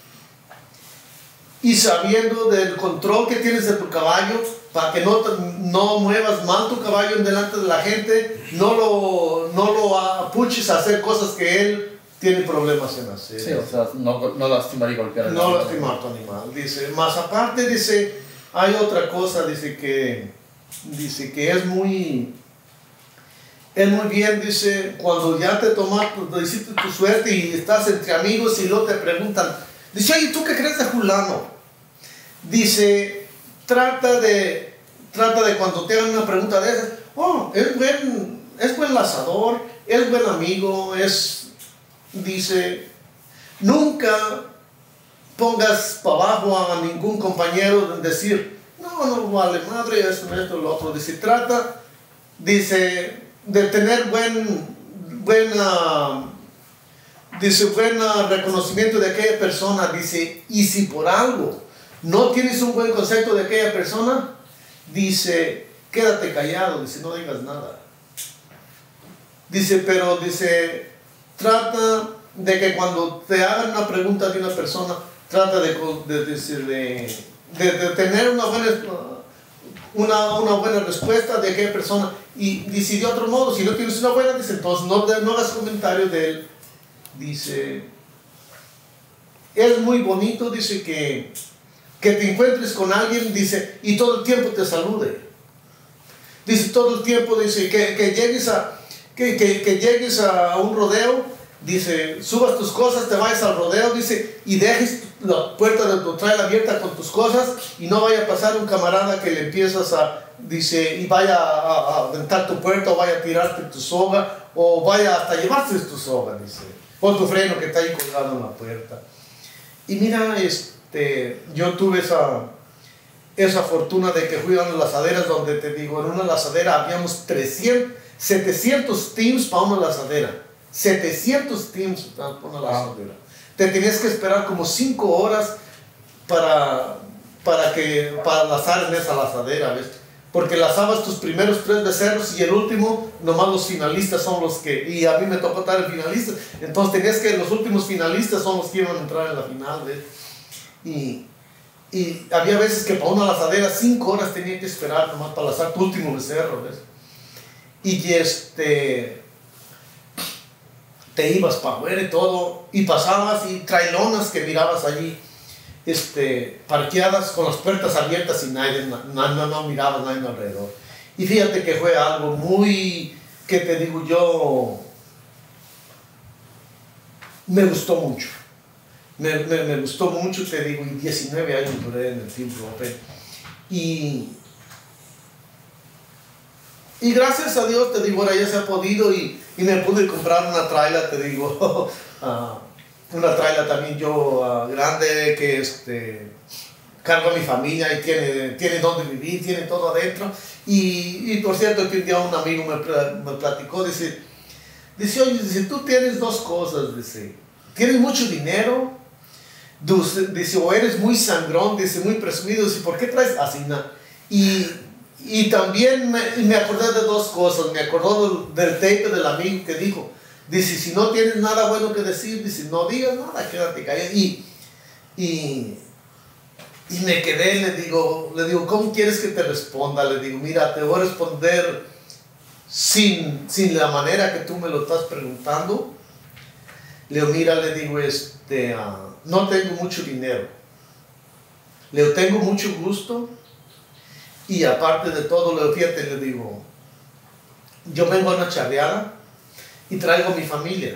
y sabiendo del control que tienes de tu caballo, para que no muevas mal tu caballo en delante de la gente, no lo apuches a hacer cosas que él tiene problemas en hacer. Sí, o sea, no lastimar y golpear al no animal. lastimar tu animal. Dice, más aparte, dice, hay otra cosa, dice que es muy bien, dice, cuando ya te hiciste tu suerte y estás entre amigos y luego te preguntan, dice, oye, ¿tú qué crees de fulano? Dice, trata de cuando te hagan una pregunta de esas, es buen lanzador, es buen amigo, dice, nunca pongas para abajo a ningún compañero de decir, no vale madre, esto, lo otro. Dice, trata, dice, de tener buen reconocimiento de aquella persona. Dice, y si por algo no tienes un buen concepto de aquella persona, dice, quédate callado, dice, no digas nada. Dice, pero dice, trata de que cuando te hagan una pregunta de una persona, trata de de tener una buena respuesta de aquella persona. Y dice, de otro modo, si no tienes una buena, dice, entonces no hagas comentarios de él. Dice, es muy bonito, dice, que te encuentres con alguien, dice, y todo el tiempo te salude. Dice, todo el tiempo, dice, que llegues a un rodeo, dice, subas tus cosas, te vayas al rodeo, dice, y dejes la puerta de tu trailer abierta con tus cosas, y no vaya a pasar un camarada que le empiezas dice, y vaya a aventar tu puerta, o vaya a tirarte tu soga, o vaya hasta llevarse tu soga, dice, o tu freno que está ahí colgado en la puerta. Y mira, yo tuve esa fortuna de que fui a las lazaderas donde te digo, en una lazadera habíamos 700 teams para una lazadera. 700 teams para una lazadera. Te tenías que esperar como 5 horas para lazar en esa lazadera, ¿ves? Porque lazabas tus primeros 3 becerros y el último, nomás los finalistas son los que... Y a mí me tocó estar en finalistas. Entonces tenías que los últimos finalistas son los que iban a entrar en la final, ¿ves? Y había veces que para una lazadera 5 horas tenía que esperar nomás para lazar tu último becerro, ¿ves? Y te ibas para afuera y todo, y pasabas y trailonas que mirabas allí, parqueadas con las puertas abiertas y nadie, no mirabas nadie alrededor. Y fíjate que fue algo muy, que te digo yo, me gustó mucho. Me gustó mucho, te digo, y 19 años duré en el Team Prope. Y gracias a Dios, te digo, ahora ya se ha podido y me pude comprar una trailer, te digo, una trailer también yo grande que cargo a mi familia y tiene donde vivir, tiene todo adentro. Y por cierto que un día un amigo me platicó, dice, oye, dice, tú tienes 2 cosas, dice, tienes mucho dinero, dice, o eres muy sangrón, dice, muy presumido, dice, ¿por qué traes así? Y también me acordé de 2 cosas. Me acordó del tape del amigo que dijo, dice, si no tienes nada bueno que decir, dice, no digas nada, quédate callado. Y me quedé, le digo, ¿cómo quieres que te responda? Le digo, mira, te voy a responder sin la manera que tú me lo estás preguntando. Le digo, mira, le digo, no tengo mucho dinero. Le digo, tengo mucho gusto. Y aparte de todo, fíjate, le digo, yo vengo a una charreada y traigo a mi familia.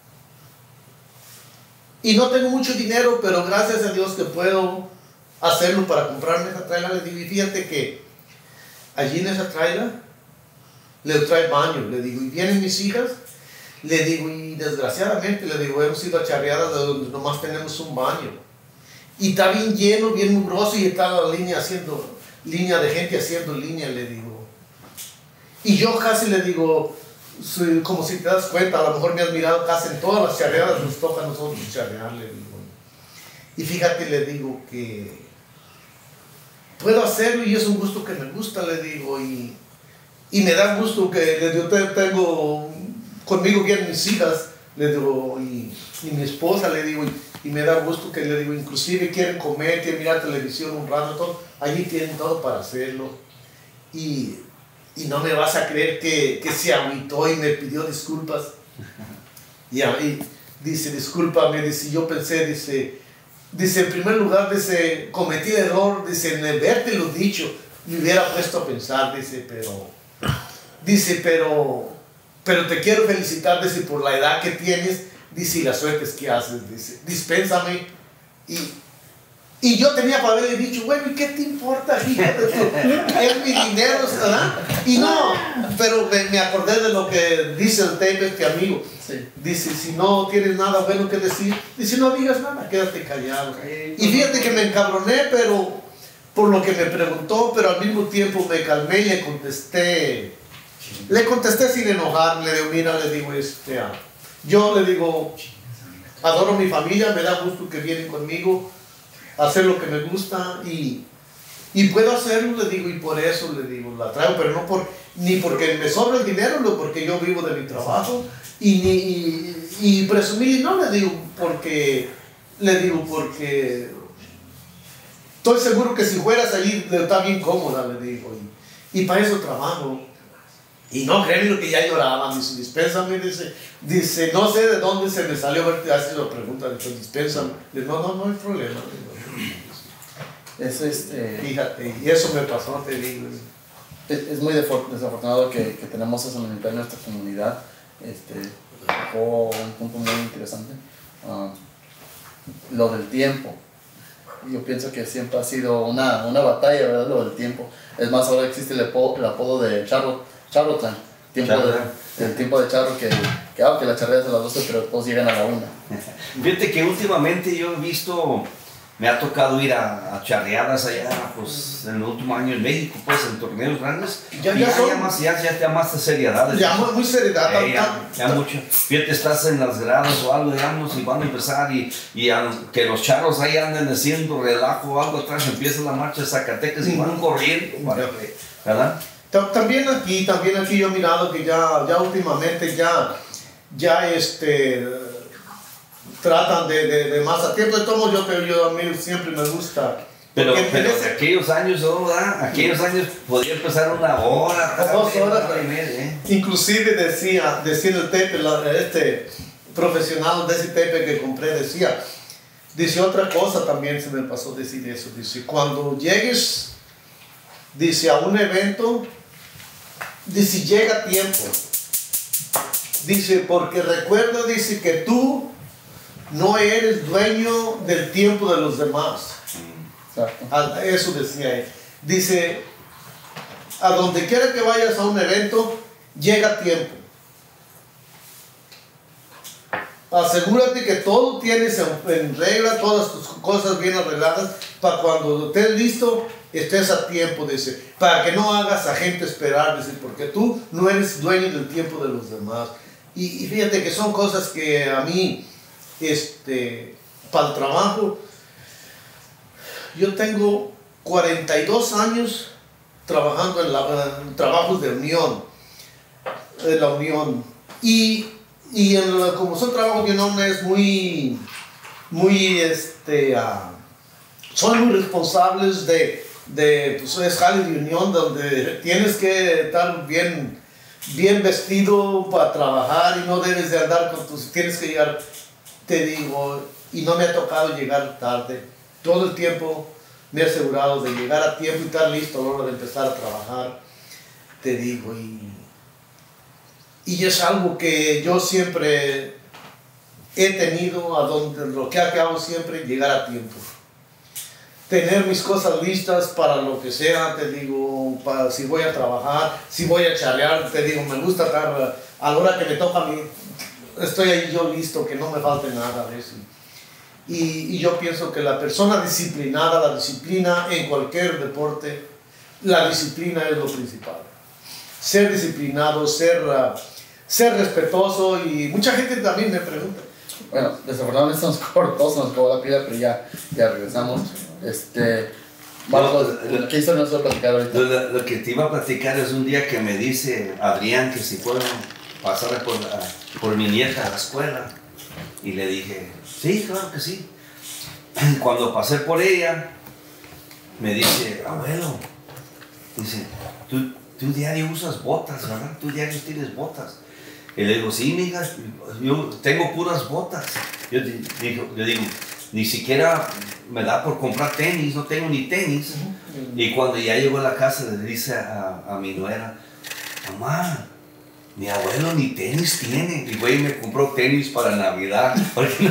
Y no tengo mucho dinero, pero gracias a Dios que puedo hacerlo para comprarme esa trailer. Le digo, y fíjate que allí en esa trailer le trae baño. Le digo, y vienen mis hijas. Le digo, y desgraciadamente, le digo, hemos ido a charreadas de donde nomás tenemos un baño. Y está bien lleno, bien mugroso, y está la línea de gente haciendo línea, le digo. Y yo casi le digo, como si te das cuenta, a lo mejor me has mirado casi en todas las charreadas, nos toca a nosotros charrear, le digo. Y fíjate, le digo que puedo hacerlo y es un gusto que me gusta, le digo. Y me da gusto que, le digo, tengo conmigo bien mis hijas, le digo, y mi esposa, le digo, y me da gusto que, le digo, inclusive quieren comer, quieren mirar televisión un rato, todo, allí tienen todo para hacerlo. Y no me vas a creer que se agüitó y me pidió disculpas. Y dice, discúlpame, dice, yo pensé, dice, en primer lugar, dice, cometí el error, dice, en haberte lo dicho, me hubiera puesto a pensar, dice, pero te quiero felicitar, dice, por la edad que tienes, dice, y las suertes que haces, dice, dispénsame. Y yo tenía para haberle dicho, bueno, ¿y qué te importa, fíjate tú? Es mi dinero, ¿verdad? Y no, pero me acordé de lo que dice el tape este amigo. Sí. Dice, si no tienes nada bueno que decir, dice, no digas nada, quédate callado. Y fíjate que me encabroné, pero por lo que me preguntó, pero al mismo tiempo me calmé y le contesté sin enojarme. Le digo, mira, le digo, yo le digo, adoro a mi familia, me da gusto que vienen conmigo a hacer lo que me gusta y puedo hacerlo, le digo, y por eso le digo, la traigo, pero no ni porque me sobra el dinero, no porque yo vivo de mi trabajo y presumir, no, le digo, porque estoy seguro que si fueras allí está bien cómoda, le digo. Y para eso trabajo. Y no, créeme lo que ya lloraba, dice, dispénsame, dice, no sé de dónde se me salió, así lo pregunta, dice, dispénsame. Dice, no hay problema. Fíjate, y eso me pasó, te digo. Es muy desafortunado que tenemos esa mentalidad en nuestra comunidad. Tocó un punto muy interesante. Lo del tiempo. Yo pienso que siempre ha sido una batalla, ¿verdad? Lo del tiempo. Es más, ahora existe el apodo de Charro-Clan. El tiempo de Charro, que la charrea es a las 12, pero todos llegan a la 1. Fíjate que últimamente yo he visto, me ha tocado ir a charreadas allá, pues en el último año en México, pues en torneos grandes. Ya más de seriedad. Ya muy seriedad. Ya mucho. Fíjate, estás en las gradas o algo, digamos, y van a empezar y que los charros ahí anden haciendo relajo o algo atrás, empieza la marcha de Zacatecas y van corriendo, ¿verdad? También aquí yo he mirado que ya últimamente tratan de más a tiempo. De todo yo a mí siempre me gusta. Pero de aquellos años, ¿verdad? Aquellos años podía empezar 1 hora, 2 horas. Y media, Inclusive decía el tape, este profesional de ese tape que compré, dice otra cosa también se me pasó decir eso. Dice, cuando llegues, dice, a un evento, dice, llega a tiempo. Dice, porque recuerda, dice, que tú no eres dueño del tiempo de los demás. Exacto. Eso decía él. Dice, a donde quiera que vayas a un evento, llega a tiempo. Asegúrate que todo tienes en regla, todas tus cosas bien arregladas, para cuando estés listo, estés a tiempo, dice, para que no hagas a gente esperar, dice, porque tú no eres dueño del tiempo de los demás. Y fíjate que son cosas que a mí, para el trabajo, yo tengo 42 años trabajando en trabajos de unión, de la unión, como son trabajos de unión es son muy responsables pues es jale de unión donde tienes que estar bien vestido para trabajar y no debes de andar tienes que llegar, te digo, y no me ha tocado llegar tarde. Todo el tiempo me he asegurado de llegar a tiempo y estar listo a la hora de empezar a trabajar, te digo, y es algo que yo siempre he tenido, lo que hago siempre, llegar a tiempo. Tener mis cosas listas para lo que sea, te digo, para si voy a trabajar, si voy a charrear, te digo, me gusta estar a la hora que me toca a mí, estoy ahí yo listo, que no me falte nada de eso. Y yo pienso que la persona disciplinada, la disciplina en cualquier deporte, la disciplina es lo principal. Ser disciplinado, ser respetuoso, y mucha gente también me pregunta. Bueno, desafortunadamente se nos acabó la pila, pero ya regresamos. Marcos, ¿qué historia nos va a platicar ahorita? Lo que te iba a platicar es un día que me dice Adrián que si puedo pasar por mi nieta a la escuela. Y le dije, sí, claro que sí. Cuando pasé por ella, me dice, abuelo, dice, tú diario usas botas, ¿verdad? Tú diario tienes botas. Y le digo, sí, mija, yo tengo puras botas. Yo digo, ni siquiera me da por comprar tenis, no tengo ni tenis. Y cuando ya llegó a la casa, le dice a mi nuera, mamá, mi abuelo ni tenis tiene. Y güey, me compró tenis para Navidad. Porque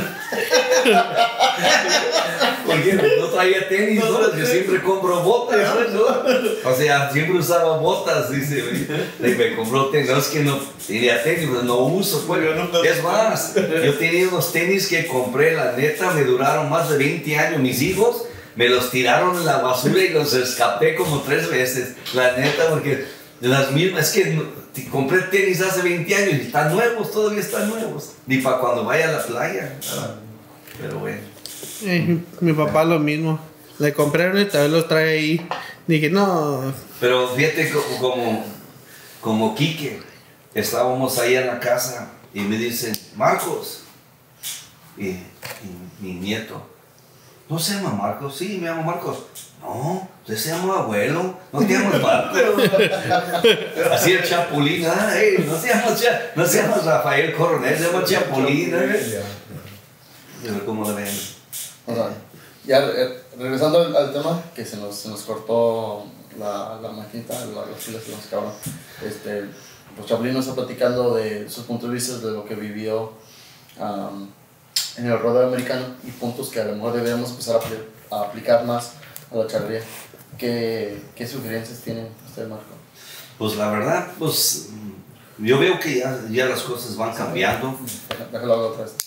no traía tenis, ¿no? Yo siempre compro botas, ¿no? O sea, siempre usaba botas, dice, güey. Y me compró tenis. No es que no tenía tenis, pero no uso, pues. Es más, yo tenía unos tenis que compré, la neta, me duraron más de 20 años. Mis hijos me los tiraron en la basura y los escapé como 3 veces. La neta, porque las mismas, es que compré tenis hace 20 años y están nuevos, todavía están nuevos. Ni para cuando vaya a la playa. Pero bueno. Mi papá lo mismo. Le compré uno y todavía los trae ahí. Dije, no. Pero fíjate como Quique. Estábamos ahí en la casa y me dicen, Marcos. Y mi nieto, ¿no se llama Marcos? Sí, me llamo Marcos. No, usted se llama abuelo, no te llamas Marcos. Así el Chapulín, hey, no se llama Rafael Coronel, se llama Chapulín. ¿Cómo lo ven? O sea, ya regresando al tema, que se nos cortó la maquinita, las pilas se nos acabaron. Pues Chapulín nos está platicando de sus puntos de vista de lo que vivió en el rodeo americano y puntos que a lo mejor deberíamos empezar a aplicar más a la charrería. ¿Qué sugerencias tiene usted, Marco? Pues la verdad, pues yo veo que ya las cosas van cambiando. Déjalo hablar otra vez.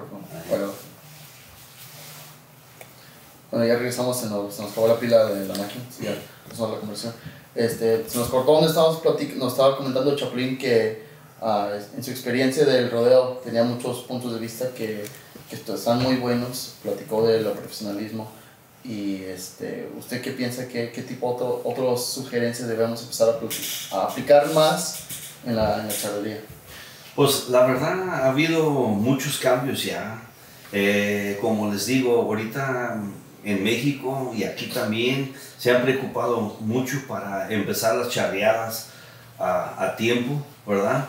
Bueno, ya regresamos, se nos acabó la pila de la máquina, sí, ya pasamos la conversión. Se nos cortó donde nos estaba comentando Chapulín que en su experiencia del rodeo tenía muchos puntos de vista que están muy buenos, platicó de lo profesionalismo y ¿usted qué piensa, qué tipo otras sugerencias debemos empezar a aplicar más en la charrería? Pues la verdad ha habido muchos cambios ya, como les digo, ahorita en México y aquí también se han preocupado mucho para empezar las charreadas a tiempo, ¿verdad?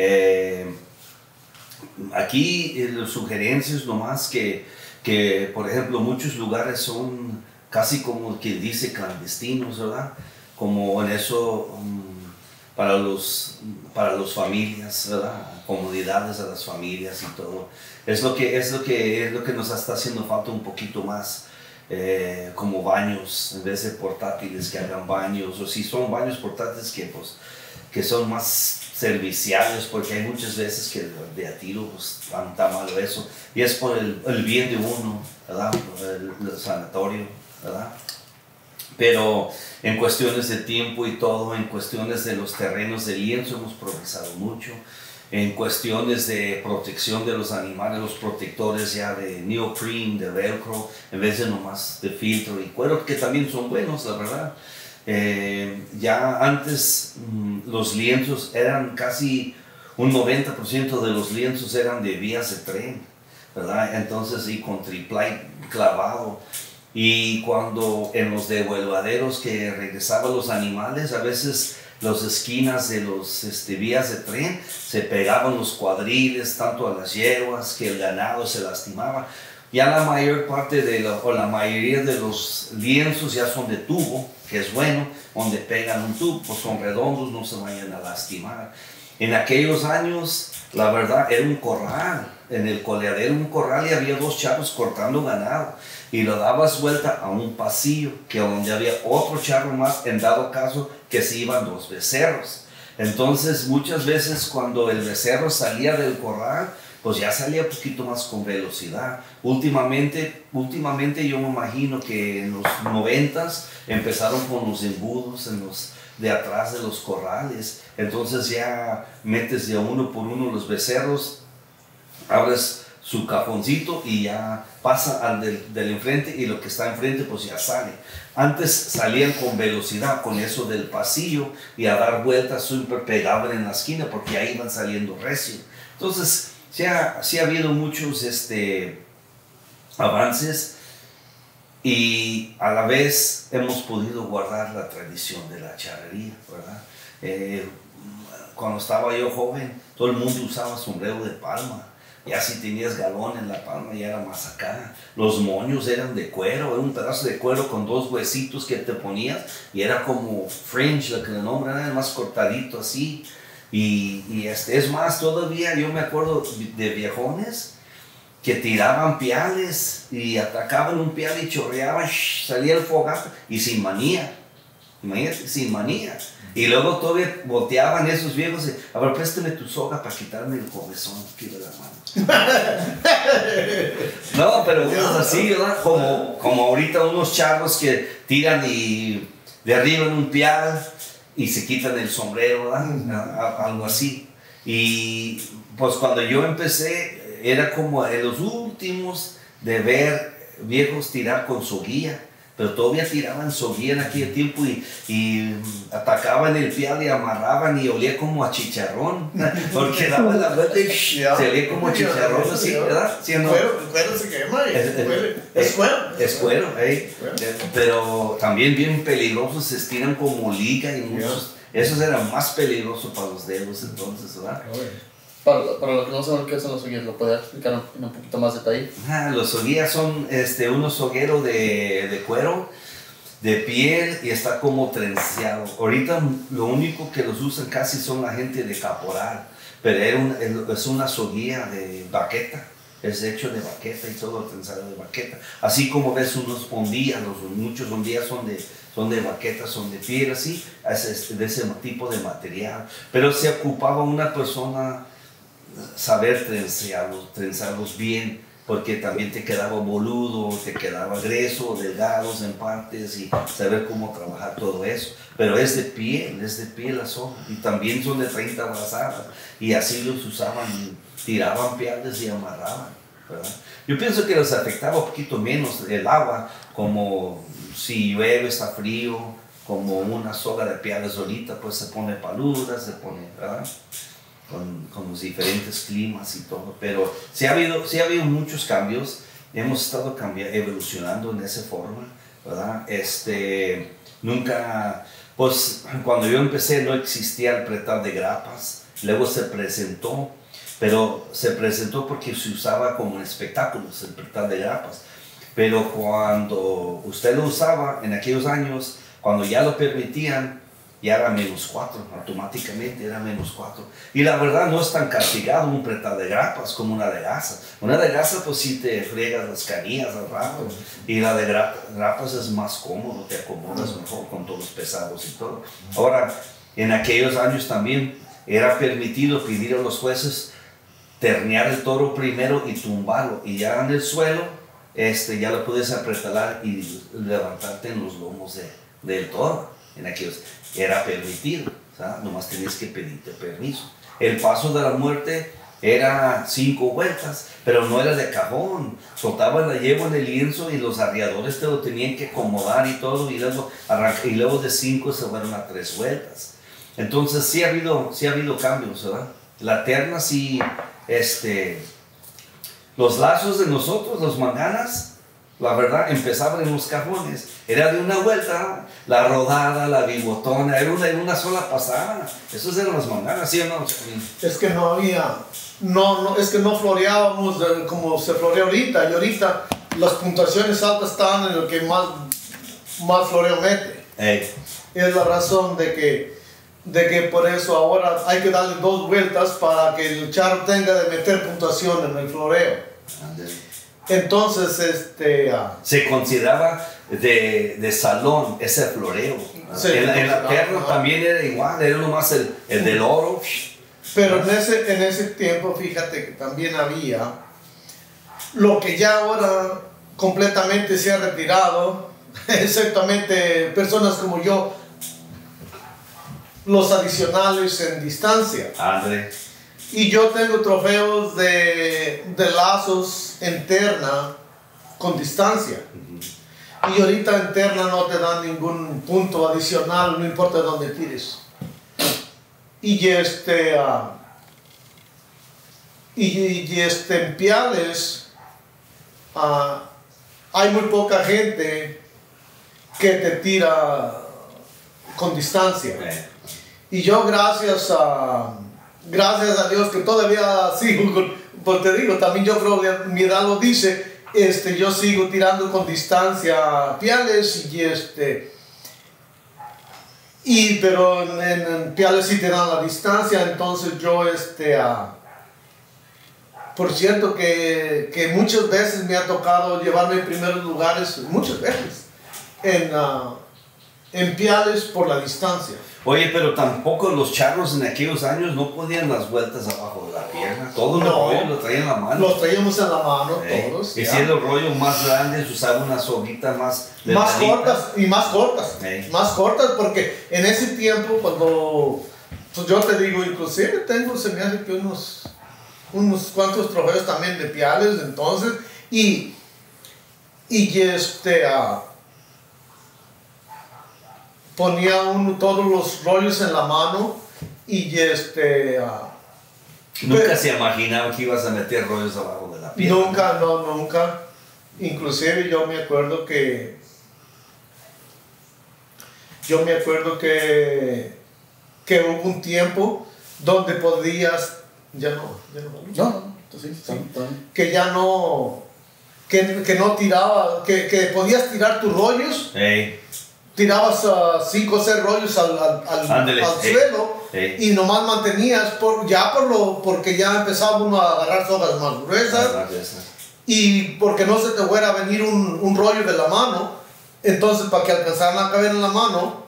Aquí las sugerencias nomás que, por ejemplo, muchos lugares son casi como quien dice clandestinos, ¿verdad? Como en eso para los familias, ¿verdad? Comodidades a las familias y todo. Es lo que nos está haciendo falta un poquito más. Como baños, en vez de portátiles que hagan baños, o si son baños portátiles que son más serviciales, porque hay muchas veces que de a tiro pues, está malo eso, y es por el bien de uno, ¿verdad? El sanatorio, ¿verdad? Pero en cuestiones de tiempo y todo, en cuestiones de los terrenos de lienzo hemos progresado mucho. En cuestiones de protección de los animales, los protectores ya de neoprene, de velcro, en vez de nomás de filtro y cuero, que también son buenos, la verdad. Ya antes los lienzos eran casi un 90% de los lienzos eran de vías de tren, ¿verdad? Entonces, y con triplay clavado. Y cuando en los devuelvaderos que regresaban los animales, a veces las esquinas de los vías de tren se pegaban los cuadriles tanto a las yeguas que el ganado se lastimaba. Ya la mayor parte o la mayoría de los lienzos ya son de tubo, que es bueno, donde pegan un tubo, pues son redondos, no se vayan a lastimar. En aquellos años, la verdad, era un corral, en el coleadero un corral y había dos chavos cortando ganado y lo dabas vuelta a un pasillo que donde había otro charro más en dado caso que se iban dos becerros. Entonces muchas veces cuando el becerro salía del corral, pues ya salía un poquito más con velocidad. Últimamente yo me imagino que en los 90s empezaron con los embudos de atrás de los corrales. Entonces ya metes de uno por uno los becerros, abres su cajoncito y ya pasa al del enfrente y lo que está enfrente pues ya sale. Antes salían con velocidad, con eso del pasillo y a dar vueltas siempre pegaban en la esquina porque ahí iban saliendo recio. Entonces sí ha habido muchos avances y a la vez hemos podido guardar la tradición de la charrería, ¿verdad? Cuando estaba yo joven, todo el mundo usaba sombrero de palma. Ya si tenías galón en la palma ya era más acá. Los moños eran de cuero, era un pedazo de cuero con dos huesitos que te ponías y era como fringe, lo que le nombran, era más cortadito así. Y es más, todavía yo me acuerdo de viejones que tiraban piales y atacaban un pial y chorreaban, salía el fogazo y sin manía. Imagínate, sin manía. Y luego todavía volteaban esos viejos y, a ver, préstame tu soga para quitarme el comezón aquí de la mano. No, pero es así, ¿verdad? Como ahorita unos charros que tiran y derriban un pial y se quitan el sombrero, ¿verdad? Algo así. Y pues cuando yo empecé, era como de los últimos de ver viejos tirar con soguilla. pero todavía tiraban soguía en aquel tiempo y atacaban el pial y amarraban y olía como a chicharrón, porque daba la vuelta y se olía como a chicharrón, así, ¿verdad? ¿Sí o no? El cuero se quema, es cuero. Es cuero, pero también bien peligrosos, se estiran como liga y muchos, esos eran más peligrosos para los dedos entonces, ¿verdad? Para los que no saben qué son los soguías, ¿lo puede explicar en un poquito más detalle? Los soguías son unos sogueros de cuero, de piel, y está como trenceado. Ahorita lo único que los usan casi son la gente de caporal, pero es una soguía de baqueta, es hecho de baqueta y todo trenzado de baqueta. Así como ves unos ondillas, muchos ondillas son de baqueta, son de piel, así, de ese tipo de material. Pero se ocupaba una persona saber trenzarlos bien, porque también te quedaba boludo, te quedaba grueso, delgados en partes, y saber cómo trabajar todo eso. Pero es de piel la soga, y también son de 30 brazadas, y así los usaban, tiraban piales y amarraban, ¿verdad? Yo pienso que les afectaba un poquito menos el agua, como si llueve, está frío, como una soga de piales ahorita, pues se pone paluda, se pone, ¿verdad? Con los diferentes climas y todo, pero sí ha habido muchos cambios, hemos estado evolucionando en esa forma, ¿verdad? Nunca, pues cuando yo empecé no existía el pretal de grapas, luego se presentó, pero se presentó porque se usaba como espectáculos el pretal de grapas, pero cuando usted lo usaba en aquellos años, cuando ya lo permitían, ya era -4, automáticamente era -4. Y la verdad no es tan castigado un pretal de grapas como una de gasa. Una de gasa pues sí te friegas las canillas al rato, y la de grapas es más cómodo, te acomodas mejor con todos los pesados y todo. Ahora, en aquellos años también era permitido pedir a los jueces ternear el toro primero y tumbarlo, y ya en el suelo ya lo puedes apretalar y levantarte en los lomos del toro. En aquellos era permitido, ¿sabes? Nomás tenías que pedirte permiso. El paso de la muerte era 5 vueltas, pero no era de cajón. Soltaban la yegua en el lienzo y los arriadores te lo tenían que acomodar y todo, y luego de 5 se fueron a 3 vueltas. Entonces sí ha habido cambios, ¿verdad? La terna sí, los lazos de nosotros, los manganas, la verdad, empezaban en los cajones. Era de una vuelta, la rodada, la bigotona, era una sola pasada. Esos eran las manganas, ¿sí o no? Es que no había, es que no floreábamos como se florea ahorita. Y ahorita las puntuaciones altas están en lo que más floreo mete. Es la razón de que por eso ahora hay que darle 2 vueltas para que el charro tenga de meter puntuación en el floreo. Entonces, se consideraba de salón ese floreo. Sí, en la terna también era igual, era nomás el del oro. Pero en ese tiempo, fíjate que también había lo que ya ahora completamente se ha retirado, exactamente personas como yo, los adicionales en distancia. André. Y yo tengo trofeos de lazos en terna con distancia. Y ahorita en terna no te dan ningún punto adicional, no importa dónde tires. Y en piales hay muy poca gente que te tira con distancia. Y yo gracias a Dios que todavía sigo, pues te digo, también yo creo que mi edad lo dice, yo sigo tirando con distancia piales pero en piales sí te dan la distancia, entonces yo por cierto que muchas veces me ha tocado llevarme en primeros lugares, muchas veces, en piales por la distancia. Oye, pero tampoco los charros en aquellos años no podían las vueltas abajo de la pierna. Todos los rollos los traían en la mano. Los traíamos en la mano, todos. Y si los rollos más grandes, usaba una soguita más cortas y más cortas. Más cortas, porque en ese tiempo, cuando pues yo te digo, inclusive se me hace que unos cuantos trofeos también de piales, entonces, ponía uno todos los rollos en la mano y Nunca se imaginaba que ibas a meter rollos abajo de la piel. nunca. Inclusive yo me acuerdo que hubo un tiempo donde podías, que ya no, que no tiraba, que podías tirar tus rollos, tirabas 5 o 6 rollos al suelo y nomás mantenías, porque ya empezaba uno a agarrar sogas más gruesas y porque no se te fuera a venir un rollo de la mano, entonces para que alcanzaran a caber en la mano,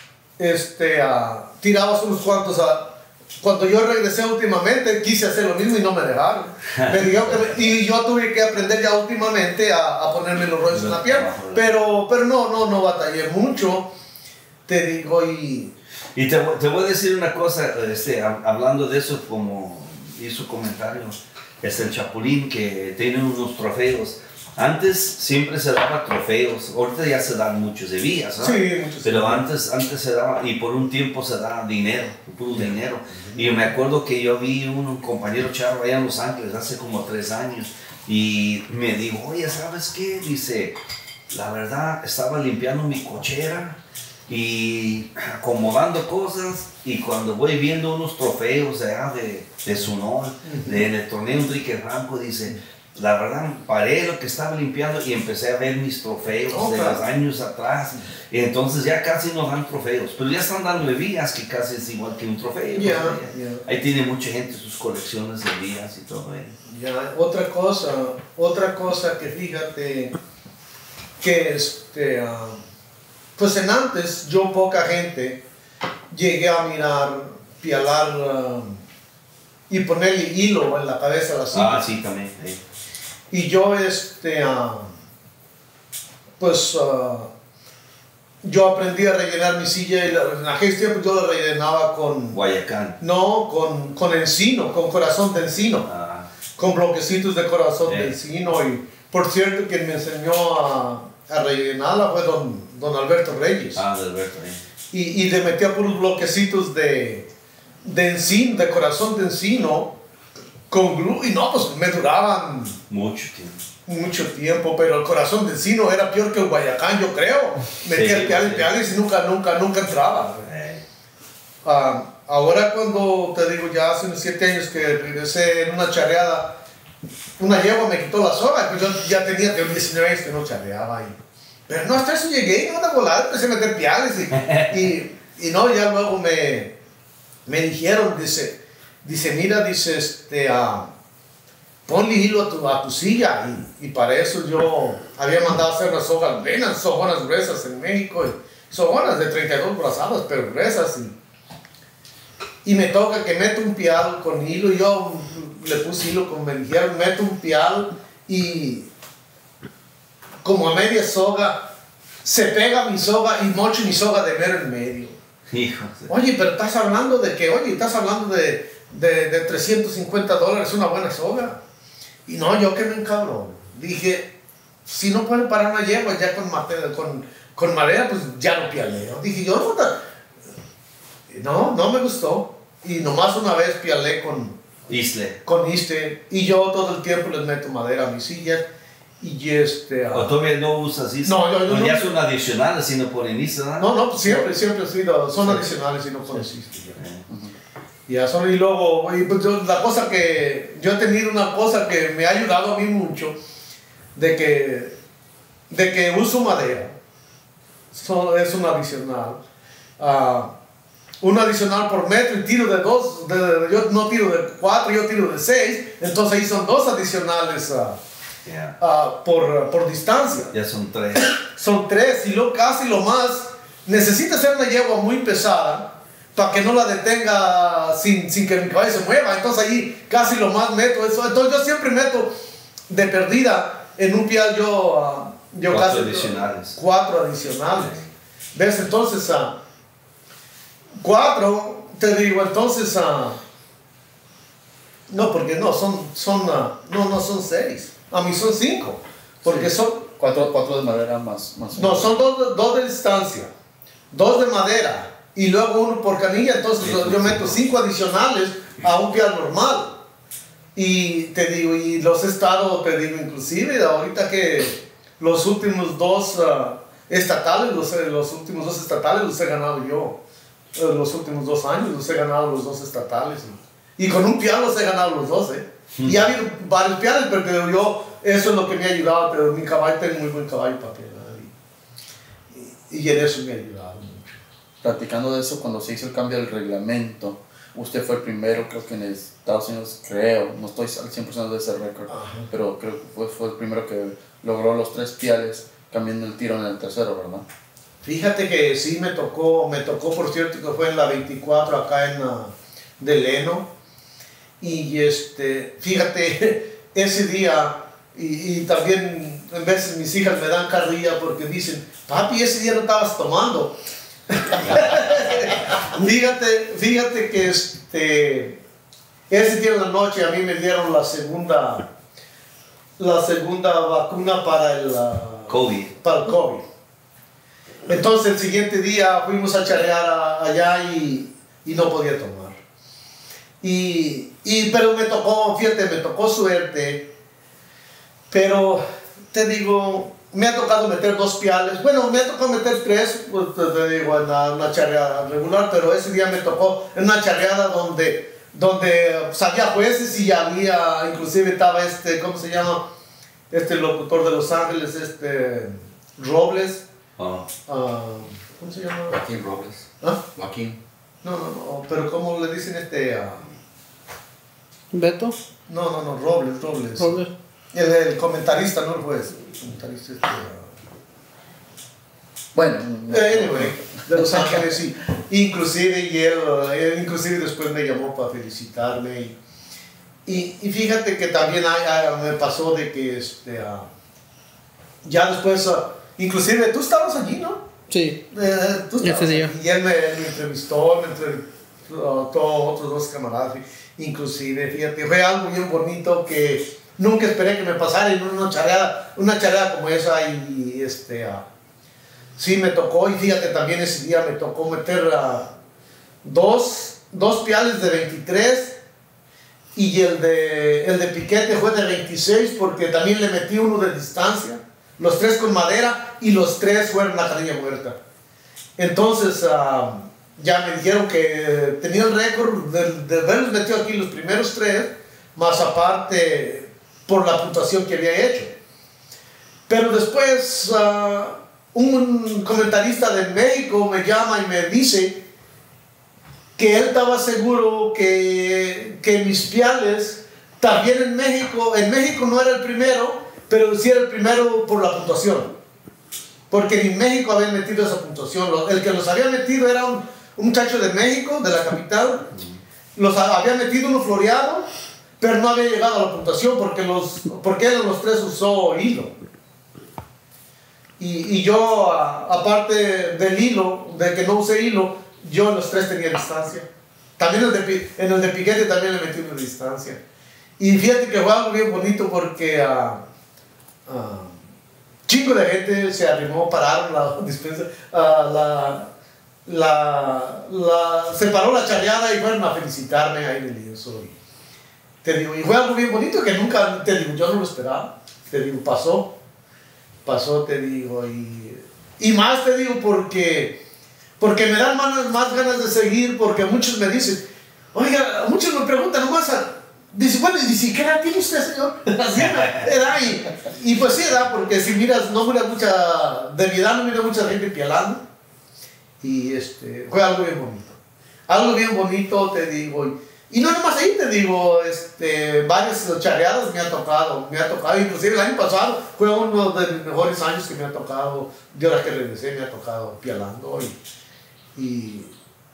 tirabas unos cuantos. Cuando yo regresé últimamente quise hacer lo mismo y no me dejaron. Y yo tuve que aprender ya últimamente a ponerme los rollos en la pierna. Pero no batallé mucho, te digo. Y te voy a decir una cosa, hablando de eso, como hizo comentario, es el Chapulín, que tiene unos trofeos. Antes siempre se daba trofeos, ahorita ya se dan muchos de vías, ¿no? Sí, muchos. Pero antes se daba, y por un tiempo se daba dinero, puro dinero. Y yo me acuerdo que yo vi un compañero charro allá en Los Ángeles hace como 3 años y me dijo, oye, ¿sabes qué? Dice, la verdad, estaba limpiando mi cochera y acomodando cosas, y cuando voy viendo unos trofeos allá de Sunol, del torneo Enrique Franco, dice, la verdad, paré lo que estaba limpiando y empecé a ver mis trofeos de los años atrás. Y entonces ya casi no dan trofeos, pero ya están dando vías, que casi es igual que un trofeo. Ahí tiene mucha gente sus colecciones de vías y todo eso. Otra cosa que fíjate que pues en antes yo poca gente llegué a mirar pialar y ponerle hilo en la cabeza a la silla. Sí, también. Y yo yo aprendí a rellenar mi silla, y en aquel tiempo yo la rellenaba con Guayacán. No, con encino, con corazón de encino, con bloquecitos de corazón de encino. Y por cierto, quien me enseñó a rellenarla fue don Alberto Reyes. De Alberto, y le metía puros bloquecitos de encino, de corazón de encino, con glue, y no, pues me duraban mucho tiempo, pero el corazón de encino era peor que el Guayacán, yo creo. Metía el pial y nunca entraba. Ahora cuando te digo, ya hace unos 7 años que regresé en una charreada, una yegua me quitó la soga, pues yo ya tenía 19 años que no charreaba. Pero no, hasta eso llegué, y no de volada, empecé a meter piales y no, ya luego me dijeron, dice, mira, ponle hilo a tu silla, y para eso yo había mandado hacer unas sogas buenas, sogonas gruesas en México, sogonas de 32 brazadas, pero gruesas, y me toca que meto un pial con hilo, y yo le puse hilo, como me dijeron, meto un pial, y como a media soga, se pega mi soga, y mocho mi soga de mero en medio. Oye, pero estás hablando de $350, una buena soga. Y no, yo que me encabrón. Dije, si no pueden parar una yegua ya con madera, pues ya lo pialeo. Dije, no me gustó. Y nomás una vez pialé con Isle. Y yo todo el tiempo les meto madera a mis sillas. Y ¿O todavía no usas Isle? No, ya son adicionales si no ponen Isle, ¿no? No, siempre son adicionales si no pones Isle. Y luego, pues yo he tenido una cosa que me ha ayudado a mí mucho, de que uso madera. Es un adicional. Un adicional por metro, y tiro de 2, yo no tiro de 4, yo tiro de 6, entonces ahí son 2 adicionales por distancia. Ya son 3. Son 3, y luego casi lo más, necesita ser una yegua muy pesada para que no la detenga sin que mi caballo se mueva, entonces ahí casi lo más meto eso. Entonces yo siempre meto de perdida en un pial, yo 4 adicionales. 4 adicionales. ¿Ves? Entonces 4, te digo, entonces no, porque no son 6, a mí son 5, porque son 4 de madera más. No, son 2 de distancia. 2 de madera y luego 1 por canilla, entonces yo meto 5 adicionales a un pial normal. Y te digo, y los he estado, te digo, inclusive ahorita que los últimos 2 estatales, los últimos 2 estatales los he ganado yo. Los últimos 2 años los he ganado los 2 estatales. Y con un pial los he ganado los 2, Y ha habido varios piales, pero yo, eso es lo que me ha ayudado, pero mi caballo, tengo muy buen caballo para pilar. Y en eso me ha ayudado mucho. Platicando de eso, cuando se hizo el cambio del reglamento, usted fue el primero, creo que en Estados Unidos, no estoy al 100% de ese récord, pero creo que fue el primero que logró los 3 piales cambiando el tiro en el tercero, ¿verdad? Fíjate que sí me tocó por cierto que fue en la 24 acá en de Leno. Y fíjate, ese día, y también en veces mis hijas me dan carrilla porque dicen, papi, ese día no estabas tomando. fíjate que ese día en la noche a mí me dieron la segunda vacuna para el COVID. Entonces el siguiente día fuimos a charrear allá y no podía tomar. Pero me tocó suerte. Pero te digo, me ha tocado meter 2 piales. Bueno, me ha tocado meter 3, pues, te digo, en una charreada regular, pero ese día me tocó en una charreada donde pues, había jueces y había, inclusive estaba ¿cómo se llama? Locutor de Los Ángeles, Robles. ¿Cómo se llama? Joaquín Robles. ¿Ah? Joaquín. No, pero ¿cómo le dicen ¿Beto? No, Robles. Robles. El comentarista, no el juez. El comentarista Bueno, anyway, de Los Ángeles, sí. Inclusive, él inclusive después me llamó para felicitarme. Y fíjate que también me pasó de que ya después, inclusive tú estabas allí, ¿no? Sí. Tú estabas allí. día. Y él me entrevistó, todos otros 2 camaradas. Inclusive, fíjate, fue algo bien bonito que nunca esperé que me pasara en una charreada como esa. Y sí me tocó, y fíjate, también ese día me tocó meter 2 piales de 23 y el de piquete fue de 26 porque también le metí 1 de distancia, los 3 con madera y los 3 fueron la canilla muerta. Entonces ya me dijeron que tenía el récord de haberlos metido aquí los primeros 3, más aparte por la puntuación que había hecho. Pero después un comentarista de México me llama y me dice que él estaba seguro que mis piales, también en México no era el primero, pero sí era el primero por la puntuación. Porque en México habían metido esa puntuación. El que los había metido era un muchacho de México, de la capital. Los había metido uno floreado, pero no había llegado a la puntuación porque él en los 3 usó hilo. Y yo, aparte del hilo, de que no usé hilo, yo en los 3 tenía distancia. También en el de piquete también le metí una distancia. Y fíjate que fue algo bien bonito porque chingo de gente se arrimó a parar la dispensa, se paró la charreada y fueron a felicitarme ahí en el lienzo. Te digo, y fue algo bien bonito que nunca, te digo, yo no lo esperaba. Te digo, pasó, te digo, y más te digo porque me dan más ganas de seguir, porque muchos me dicen, oiga, muchos me preguntan nomás, dice, bueno, ¿y qué edad tiene usted, señor? Así edad, y pues sí, edad, porque si miras, no mira de mi edad no mira mucha gente pialando, y fue algo bien bonito, te digo, y no nomás ahí, te digo, varias charreadas me ha tocado, inclusive el año pasado fue uno de mis mejores años que me ha tocado, de ahora que regresé me ha tocado pialando, y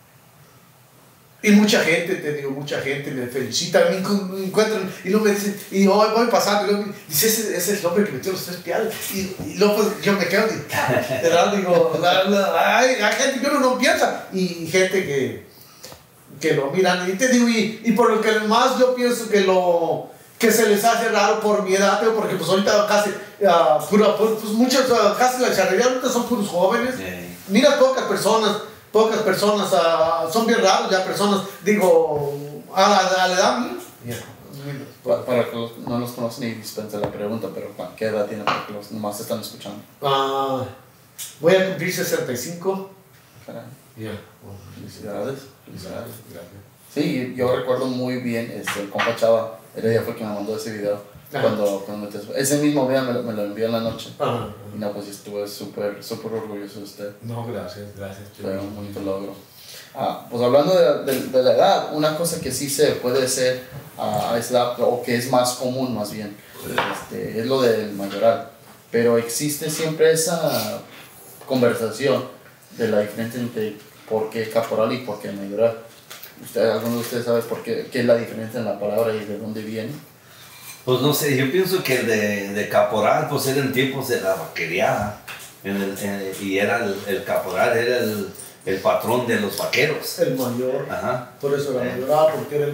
mucha gente, te digo, mucha gente me felicita, me encuentran y luego me dicen, y hoy voy pasando, y luego dice, ese es el hombre que metió los 3 piales, y luego pues, yo me quedo, digo, hay gente que uno no piensa, y gente que lo miran, y te digo, y por lo que más yo pienso que se les hace raro por mi edad, porque pues ahorita casi, pues muchos, casi la charrería ahorita son puros jóvenes, mira pocas personas, son bien raros ya personas, digo, a la edad mía. Para que no los conocen y dispensa la pregunta, pero ¿qué edad tienen para que los nomás están escuchando? Voy a cumplir 65. Caray. Yeah. Felicidades. Felicidades. Gracias. Sí, yo recuerdo muy bien, el compa Chava, el día fue quien me mandó ese video. Cuando ese mismo día me lo envió en la noche. Ajá. Y no, pues yo estuve súper orgulloso de usted. No, gracias. Fue un bonito logro. Pues hablando de la edad, una cosa que sí se puede hacer a esa edad, o que es más común más bien, es lo del mayoral. Pero existe siempre esa conversación de la diferencia entre por qué caporal y por qué mayoral. ¿Alguno de ustedes sabe qué es la diferencia en la palabra y de dónde viene? Pues no sé, yo pienso que de caporal pues eran tiempos de la vaquería y era el caporal era el patrón de los vaqueros. El mayor. Ajá. Por eso era mayor, porque era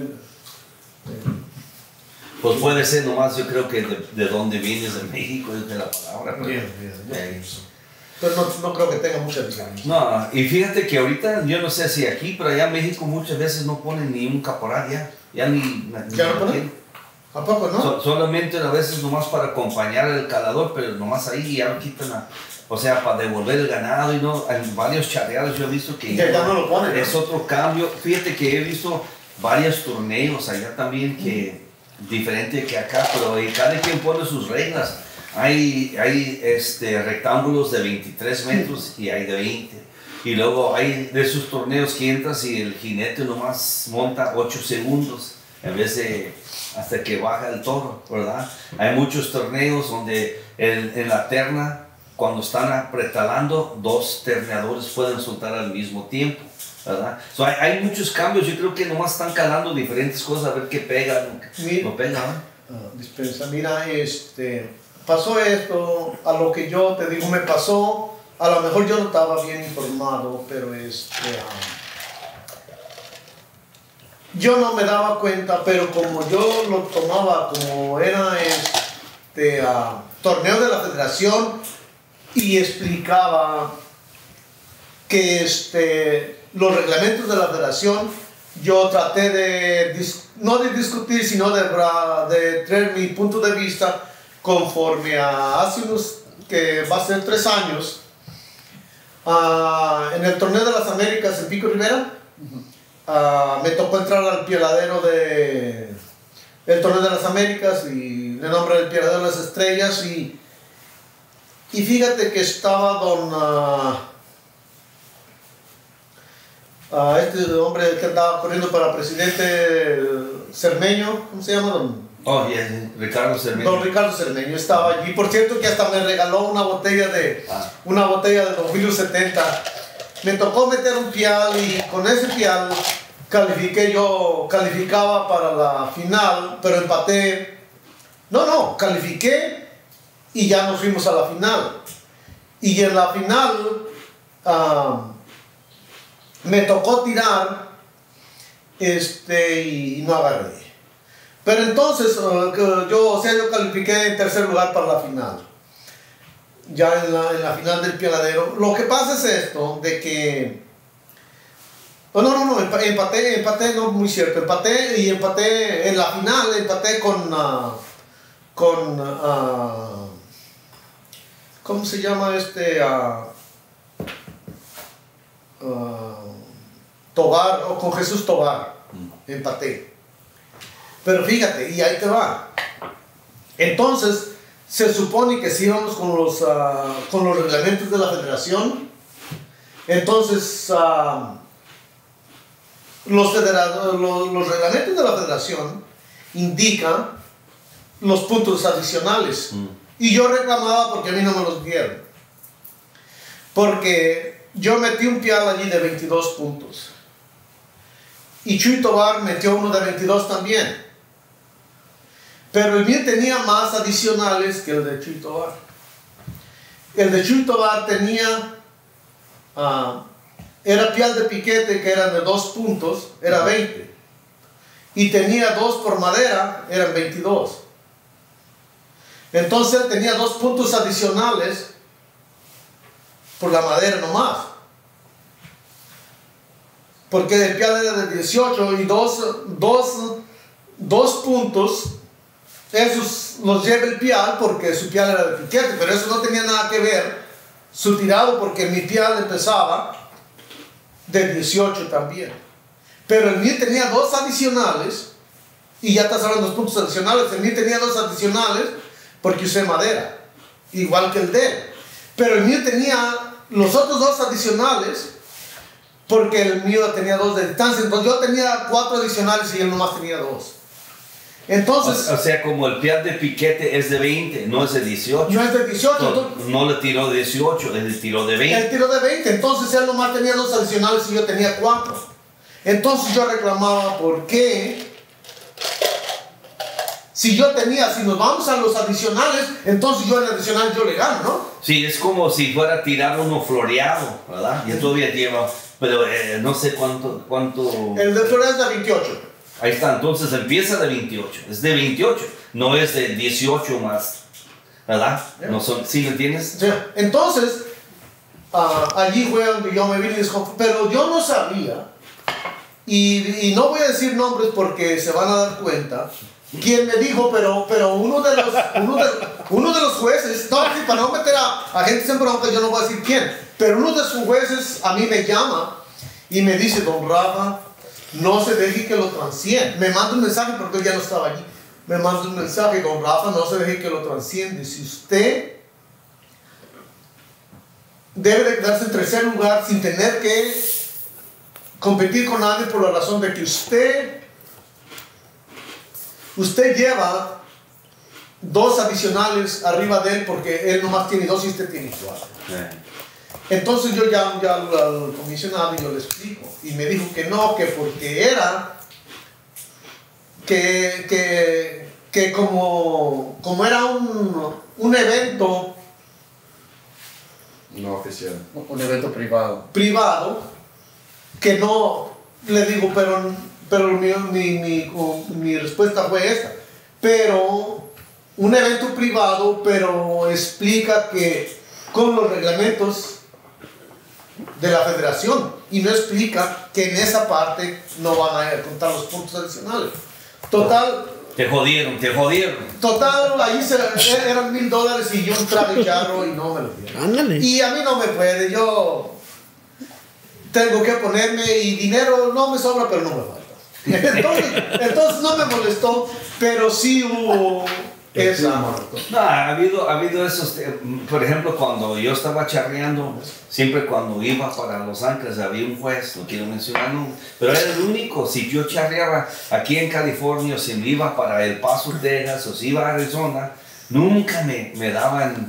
pues puede ser nomás, yo creo que de dónde vienes de México es de la palabra. Pero no creo que tenga mucha diferencia. No, y fíjate que ahorita, yo no sé si aquí, pero allá en México muchas veces no ponen ni un caporal ya. ¿Ya no ponen? ¿A poco no? Solamente a veces nomás para acompañar el calador, pero nomás ahí ya lo quitan o sea, para devolver el ganado y no, en varios charreados yo he visto que ya no lo ponen. Es otro cambio. Fíjate que he visto varios torneos allá también que diferente que acá, pero cada quien pone sus reglas. Hay rectángulos de 23 metros y hay de 20. Y luego hay de esos torneos que entras y el jinete nomás monta 8 segundos en vez de hasta que baja el toro, ¿verdad? Hay muchos torneos donde en la terna, cuando están apretalando, 2 terneadores pueden soltar al mismo tiempo, ¿verdad? Hay muchos cambios, yo creo que nomás están calando diferentes cosas a ver qué pega, no pega, ¿no? Dispensa, mira, pasó esto, a lo que yo te digo, me pasó, a lo mejor yo no estaba bien informado, pero yo no me daba cuenta, pero como yo lo tomaba como era torneo de la federación y explicaba que los reglamentos de la federación, yo traté no de discutir, sino de traer mi punto de vista conforme a hace que va a ser 3 años, en el torneo de las Américas en Pico Rivera. Me tocó entrar al pieladero el torneo de las Américas y le nombre el pieladero de las estrellas y fíjate que estaba este hombre que andaba corriendo para presidente Cermeño, ¿cómo se llama? Ricardo Cermeño. Don Ricardo Cermeño estaba allí, por cierto que hasta me regaló una botella de Don Julio 70. Me tocó meter un pial y con ese pial calificaba para la final, pero empaté. Califiqué y ya nos fuimos a la final. Y en la final me tocó tirar y no agarré. Pero entonces yo califiqué en tercer lugar para la final. Ya en la final del pieladero. Lo que pasa es esto, de que... empaté, no muy cierto. Empaté en la final, empaté con ¿cómo se llama Tobar, o con Jesús Tobar. Empaté. Pero fíjate, y ahí te va. Entonces... Se supone que si íbamos con los reglamentos de la federación, entonces los reglamentos de la federación indican los puntos adicionales. Y yo reclamaba porque a mí no me los dieron. Porque yo metí un pial allí de 22 puntos. Y Chuy Tobar metió uno de 22 también. Pero el mío tenía más adicionales que el de Chuy Tobar. El de Chuy Tobar tenía, era pial de piquete que eran de 2 puntos, era 20. Y tenía 2 por madera, eran 22. Entonces él tenía 2 puntos adicionales por la madera nomás. porque el pial era de 18 y dos puntos, esos los lleva el pial porque su pial era de piquete, pero eso no tenía nada que ver su tirado porque mi pial empezaba de 18 también. Pero el mío tenía 2 adicionales, y ya estás hablando de 2 puntos adicionales, el mío tenía 2 adicionales porque usé madera, igual que el de él. Pero el mío tenía los otros 2 adicionales porque el mío tenía 2 de distancia, entonces yo tenía 4 adicionales y él nomás tenía 2. Entonces, o sea, como el pial de piquete es de 20, no es de 18. No es de 18. No le tiró de 18, él le tiró de 20. Él tiró de 20, entonces él nomás tenía 2 adicionales y yo tenía 4. Entonces yo reclamaba, ¿por qué? Si nos vamos a los adicionales, entonces yo en adicional yo le gano, ¿no? Sí, es como si fuera a tirar uno floreado, ¿verdad? Y todavía lleva, pero no sé cuánto. El de floreado es de 28. Ahí está, entonces empieza de 28, es de 28, no es de 18 más, ¿verdad? No son, ¿sí me entiendes? Sí. Entonces, allí fue donde yo me vine y dijo, pero yo no sabía, y no voy a decir nombres porque se van a dar cuenta, quién me dijo, pero uno de los jueces, no, para no meter a gente en bronca, yo no voy a decir quién, pero uno de sus jueces a mí me llama y me dice, don Rafa, no se deje que lo transien. Me manda un mensaje porque él ya no estaba allí. Me manda un mensaje, don Rafa, no se deje que lo transciende. Si usted debe de quedarse en tercer lugar sin tener que competir con nadie por la razón de que usted lleva 2 adicionales arriba de él porque él nomás tiene 2 y usted tiene 4. Entonces yo llamo ya al comisionado y yo le explico. Y me dijo que no, que porque era que como era un evento no oficial. Un evento privado. Que no, le digo, pero mi respuesta fue esta. Pero un evento privado, pero explica que con los reglamentos de la federación y no explica que en esa parte no van a contar los puntos adicionales. Total, Te jodieron. total, ahí eran $1000 y yo un traje charro y no me lo dieron. Ándale. Y a mí no me puede, yo tengo que ponerme y dinero no me sobra, pero no me falta. Entonces no me molestó, pero sí hubo esa. No, ha habido esos, por ejemplo, cuando yo estaba charreando, siempre cuando iba para Los Ángeles había un juez, no quiero mencionar, pero era el único. Si yo charreaba aquí en California, o si me iba para El Paso, Texas, o si iba a Arizona, nunca me daban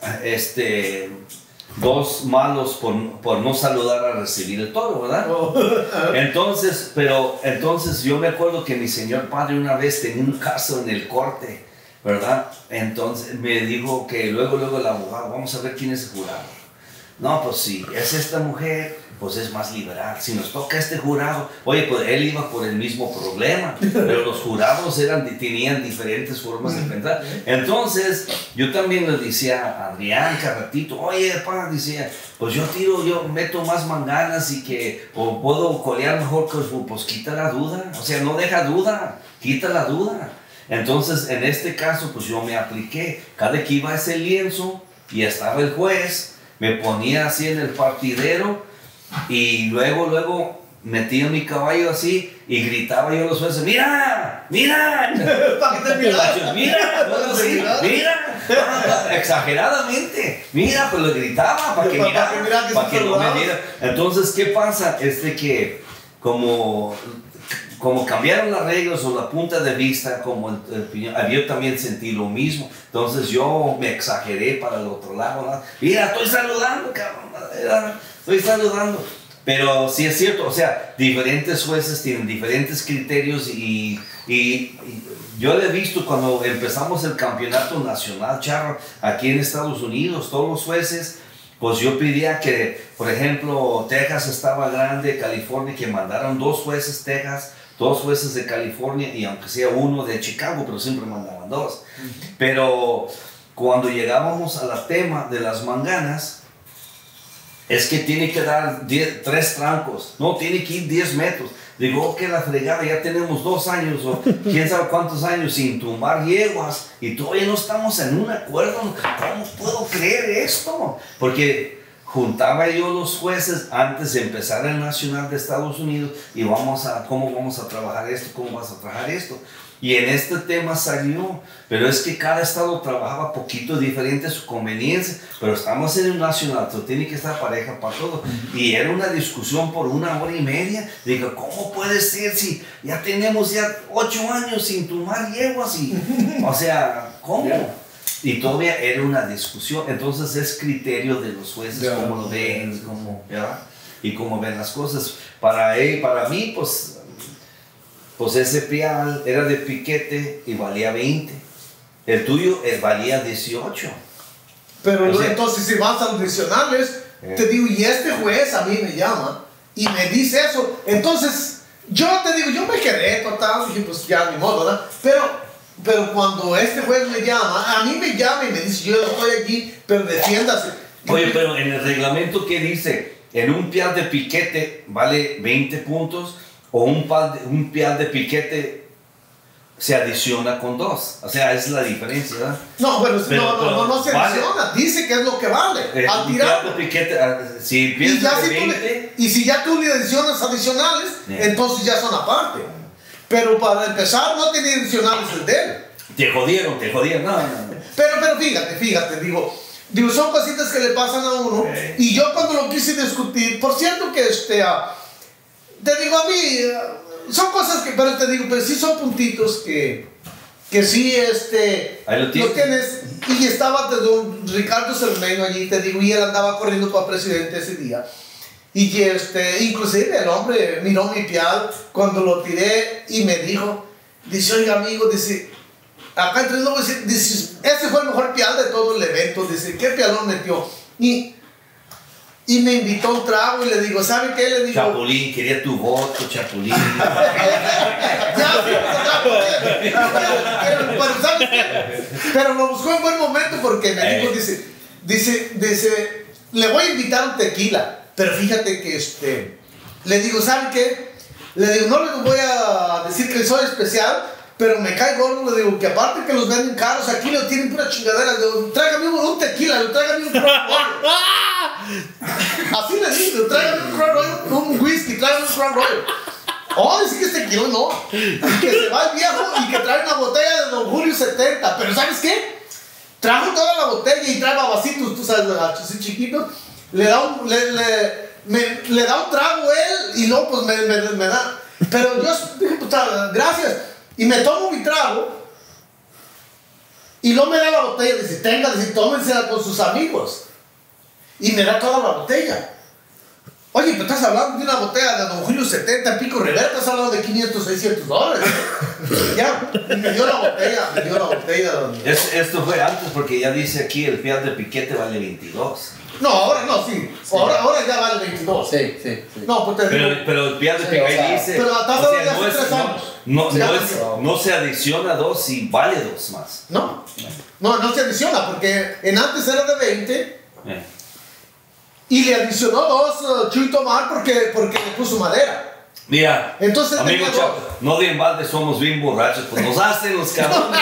2 malos por no saludar a recibir el toro, ¿verdad? Entonces yo me acuerdo que mi señor padre una vez tenía un caso en el corte, ¿verdad? Entonces me dijo que luego el abogado, vamos a ver quién es el jurado. No, pues si es esta mujer, pues es más liberal. Si nos toca este jurado, oye, pues él iba por el mismo problema, pero los jurados tenían diferentes formas de pensar. Entonces yo también le decía a Adrián cada ratito, oye, pa, decía, pues yo meto más manganas y que o puedo colear mejor, pues quita la duda, o sea, no deja duda, quita la duda. Entonces, en este caso, pues yo me apliqué. Cada que iba a ese lienzo y estaba el juez, me ponía así en el partidero y luego metía mi caballo así y gritaba yo a los jueces, ¡mira! ¡Mira! ¿Para qué te miras? ¡Mira! Exageradamente. Mira, pues lo gritaba para que no me diera. Entonces, ¿qué pasa? Es de que como cambiaron las reglas o la punta de vista, yo también sentí lo mismo. Entonces yo me exageré para el otro lado, ¿no? Mira, estoy saludando, cabrón, estoy saludando. Pero sí es cierto, o sea, diferentes jueces tienen diferentes criterios y yo lo he visto cuando empezamos el campeonato nacional, charro, aquí en Estados Unidos, todos los jueces, pues yo pedía que, por ejemplo, Texas estaba grande, California, que mandaran 2 jueces Texas, 2 jueces de California y aunque sea uno de Chicago, pero siempre mandaban 2. Pero cuando llegábamos a la tema de las manganas, es que tiene que dar 3 trancos, no, tiene que ir 10 metros. Digo, ok, la fregada, ya tenemos 2 años o quién sabe cuántos años sin tumbar yeguas y todavía no estamos en un acuerdo. ¿Cómo puedo creer esto? Porque juntaba yo los jueces antes de empezar el nacional de Estados Unidos y ¿cómo vamos a trabajar esto? ¿Cómo vas a trabajar esto? Y en este tema salió, pero es que cada estado trabajaba poquito diferente a su conveniencia, pero estamos en el nacional, entonces tiene que estar pareja para todo. Y era una discusión por 1 hora y media. Digo, ¿cómo puede ser si ya tenemos 8 años sin tomar yeguas? O sea, ¿cómo? Y todavía era una discusión. Entonces es criterio de los jueces, cómo lo ven, y cómo ven las cosas. Para mí, pues ese pial era de piquete y valía 20. El tuyo valía 18. Pero entonces si vas a los adicionales, te digo, y este juez a mí me llama y me dice eso. Entonces, yo te digo, yo me quedé total, dije, pues ya ni modo, ¿verdad? Pero cuando este juez me llama, a mí me llama y me dice, yo estoy aquí, pero defiéndase. Oye, pero en el reglamento, ¿qué dice? En un pial de piquete vale 20 puntos. O un pial de piquete se adiciona con 2. O sea, es la diferencia, ¿verdad? No, bueno, no se adiciona. Vale. Dice que es lo que vale. Al tirar. Un pial de piquete, si empiezas de 20... y si ya tú le adicionas adicionales, entonces ya son aparte. Pero para empezar, no tenía adicionales el de él. Te jodieron. No. Pero fíjate, digo, son cositas que le pasan a uno. Y yo cuando lo quise discutir, por cierto que te digo, a mí, son cosas que, pero te digo, pero sí son puntitos que sí, ahí lo tienes. Y estaba don Ricardo Cermeño allí, te digo, y él andaba corriendo para presidente ese día. Y inclusive el hombre miró mi pial cuando lo tiré y me dijo, dice, oiga amigo, dice, acá entre nosotros, dice, ese fue el mejor pial de todo el evento, dice, ¿qué pialón metió? Y me invitó a un trago y le digo, ¿sabe qué? Le digo, Chapulín, quería tu voto, Chapulín. Pero ¿sabes qué? Pero lo buscó en buen momento porque me dijo, dice, le voy a invitar un tequila. Pero fíjate que le digo, ¿sabe qué? Le digo, no le voy a decir que soy especial, pero me cae gordo, le digo, que aparte que los venden caros, aquí lo tienen pura chingadera. Le digo, tráigame un tequila, tráigame un Crown Royal. Así le digo, tráigame un Crown Royal, un whisky, tráigame un Crown Royal. Oh, dice que este kilo no. Y que se va el viejo y que trae una botella de Don Julio 70. Pero ¿sabes qué? Trajo toda la botella y trae vasitos, tú sabes, así chiquitos. Le da un trago él y no, pues me da. Pero yo dije, puta, gracias. Y me tomo mi trago y no me da la botella. Dice, tómensela con sus amigos. Y me da toda la botella. Oye, pero estás hablando de una botella de Don Julio 70 Pico Rivera, estás hablando de $500, $600. Ya, y me dio la botella. Esto fue antes porque ya dice aquí el pial de piquete vale 22. No, ahora no, sí. Ahora ya vale 22. Sí. No, pues pero el pial de piquete dice... Pero hasta hace 3 años. No se adiciona 2 y vale 2 más. No se adiciona porque antes era de 20 y le adicionó 2 Chuy Tomar porque le puso madera. Mira, entonces amigo Chapo, no de embalde somos bien borrachos, pues nos hacen los cabrones.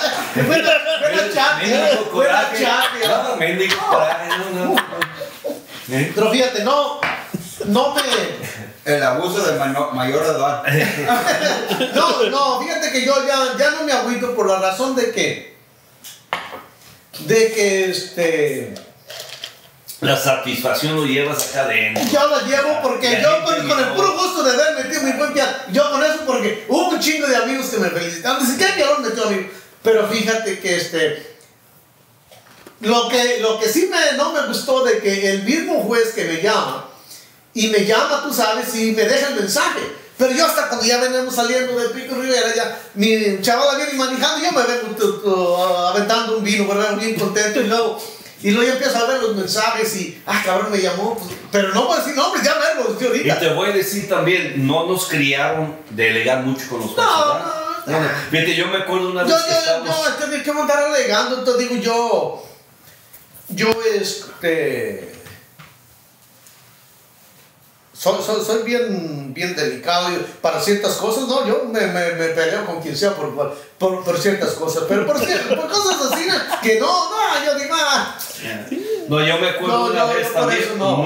Mendigo coraje, no. Pero fíjate, no me... El abuso de mayor edad. No, fíjate que yo ya no me agüito por la razón de que la satisfacción lo llevas acá adentro. Yo la llevo porque yo con el puro gusto de haber metido mi buen pial, yo con eso porque hubo un chingo de amigos que me felicitaron. Dicen, ¿qué pialón metió amigo? Pero fíjate que lo que sí no me gustó de que el mismo juez que me llama, tú sabes, y me deja el mensaje. Pero yo hasta cuando ya venimos saliendo del Pico Rivera, ya mi chavala viene manejando, yo me vengo aventando un vino, ¿verdad? Bien contento y luego ya empiezo a ver los mensajes y, cabrón, me llamó, pues, pero no puedo decir nombres, ya verlo, tío, ahorita. Y te voy a decir también, no nos criaron de alegar mucho con los jueces. No. Fíjate, yo me acuerdo una vez que estábamos... ¿Qué me andar alegando? Entonces digo soy bien delicado para ciertas cosas, ¿no? Yo me peleo con quien sea por ciertas cosas, pero por cosas así que no, yo digo, No, yo me acuerdo una vez por también, eso no.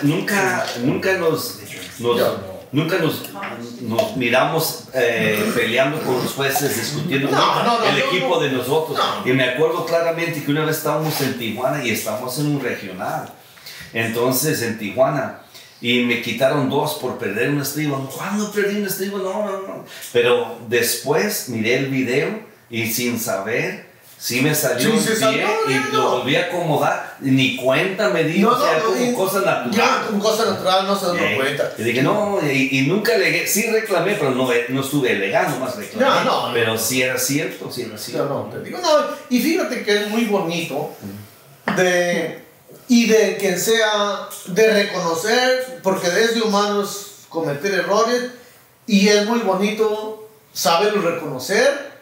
nunca nos miramos peleando con los jueces, discutiendo No, el yo equipo no. de nosotros. No. Y me acuerdo claramente que una vez estábamos en Tijuana y estábamos en un regional. Entonces, en Tijuana, y me quitaron 2 por perder un estribo. ¿Cuándo perdí un estribo? No. Pero después miré el video y sin saber, sí me salió un pie y lo volví a acomodar. Ni cuenta me di, o sea, como cosa natural. Ya, como cosa natural, no se da cuenta. Y dije, no, y nunca alegué. Sí reclamé, pero no estuve alegando, más reclamé. No. Pero sí era cierto, sí era cierto. No, te digo, no. Y fíjate que es muy bonito de quien sea, de reconocer, porque es de humanos cometer errores, y es muy bonito saberlo reconocer,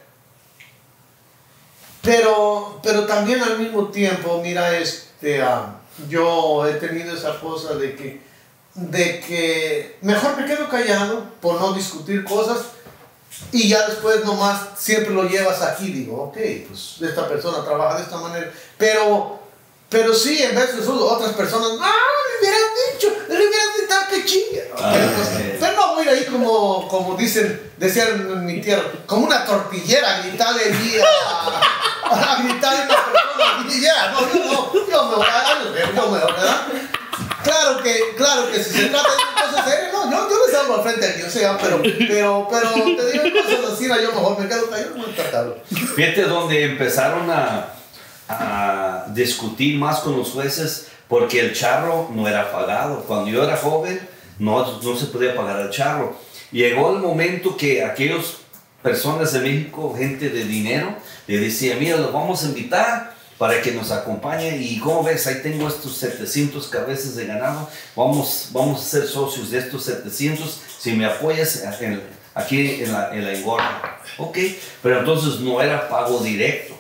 pero también al mismo tiempo, mira, yo he tenido esa cosa de que mejor me quedo callado por no discutir cosas, y ya después nomás siempre lo llevas aquí, digo, ok, pues esta persona trabaja de esta manera, pero sí, en vez de eso, otras personas, le hubieras dicho que chingue. Pero no voy a ir ahí como decían en mi tierra, como una tortillera a gritarle allí a gritarle a una persona. Y ya, yo me voy a ¿verdad? Claro que si se trata de una cosa seria, yo les hablo al frente de quien sea, pero te digo cosas así, yo mejor me quedo callado, no tratarlo. Fíjate donde empezaron a discutir más con los jueces porque el charro no era pagado. Cuando yo era joven no se podía pagar el charro. Llegó el momento que aquellas personas de México, gente de dinero, le decían, mira, los vamos a invitar para que nos acompañe y como ves, ahí tengo estos 700 cabezas de ganado, vamos a ser socios de estos 700 si me apoyas aquí en la engorda. Ok, pero entonces no era pago directo.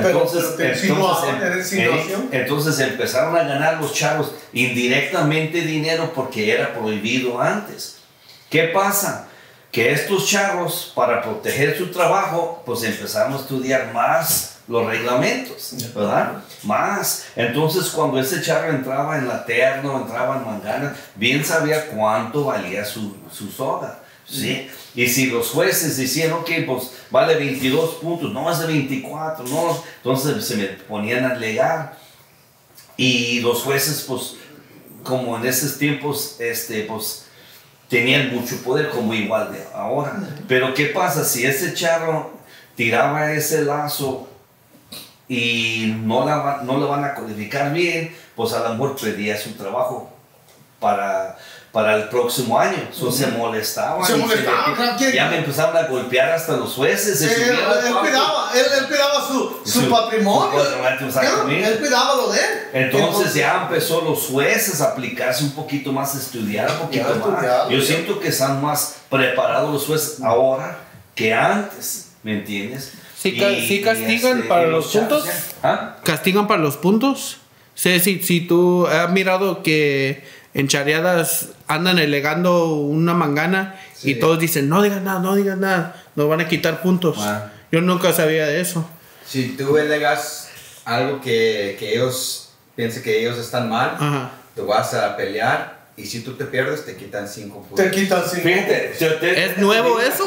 Entonces empezaron a ganar los charros indirectamente dinero porque era prohibido antes. ¿Qué pasa? Que estos charros, para proteger su trabajo, pues empezaron a estudiar más los reglamentos, ¿verdad? Más. Entonces cuando ese charro entraba en la terno, entraba en mangana, bien sabía cuánto valía su soga. ¿Sí? Y si los jueces decían, ok, pues vale 22 puntos, no es de 24, no, entonces se me ponían a alegar. Y los jueces, pues, como en esos tiempos, pues, tenían mucho poder, como igual de ahora. Pero ¿qué pasa? Si ese charro tiraba ese lazo y no lo van a codificar bien, pues a lo mejor perdía su trabajo para el próximo año. Se molestaban. Ya me empezaron a golpear hasta los jueces. Él cuidaba su patrimonio. Él cuidaba lo de él. Entonces ya empezó los jueces a aplicarse un poquito más, a estudiar un poquito más. Yo siento que están más preparados los jueces ahora que antes. ¿Me entiendes? ¿Sí castigan para los puntos? ¿Castigan para los puntos? Si tú has mirado que en chareadas andan alegando una mangana y todos dicen, no digas nada, nos van a quitar puntos. Yo nunca sabía de eso. Si tú alegas algo que ellos piensen que ellos están mal, tú vas a pelear y si tú te pierdes te quitan 5 puntos. Fíjate, ¿es nuevo eso?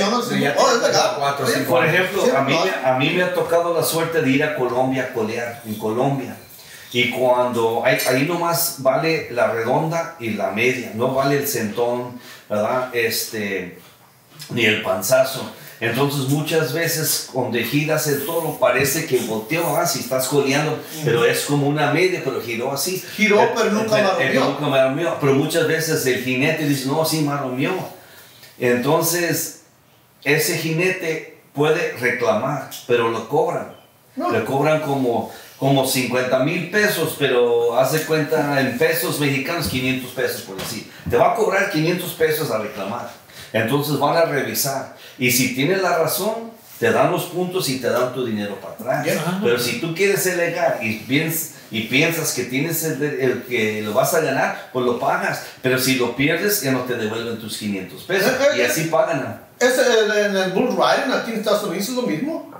Por ejemplo, a mí me ha tocado la suerte de ir a Colombia a colear, en Colombia. Y cuando ahí nomás vale la redonda y la media, no vale el centón, ¿verdad? Ni el panzazo. Entonces muchas veces cuando giras el toro parece que volteó, si estás coleando, pero es como una media, pero giró así. Pero nunca maromeó. Pero muchas veces el jinete dice, no, sí maromeó. Entonces ese jinete puede reclamar, pero lo cobran. Le cobran como 50,000 pesos, pero haz de cuenta en pesos mexicanos 500 pesos por decir. Te va a cobrar 500 pesos a reclamar. Entonces van a revisar. Y si tiene la razón, te dan los puntos y te dan tu dinero para atrás. Pero si tú quieres ser legal y piensas que tienes el que lo vas a ganar, pues lo pagas. Pero si lo pierdes, ya no te devuelven tus 500 pesos. Y así pagan. En el bull riding aquí en Estados Unidos es lo mismo.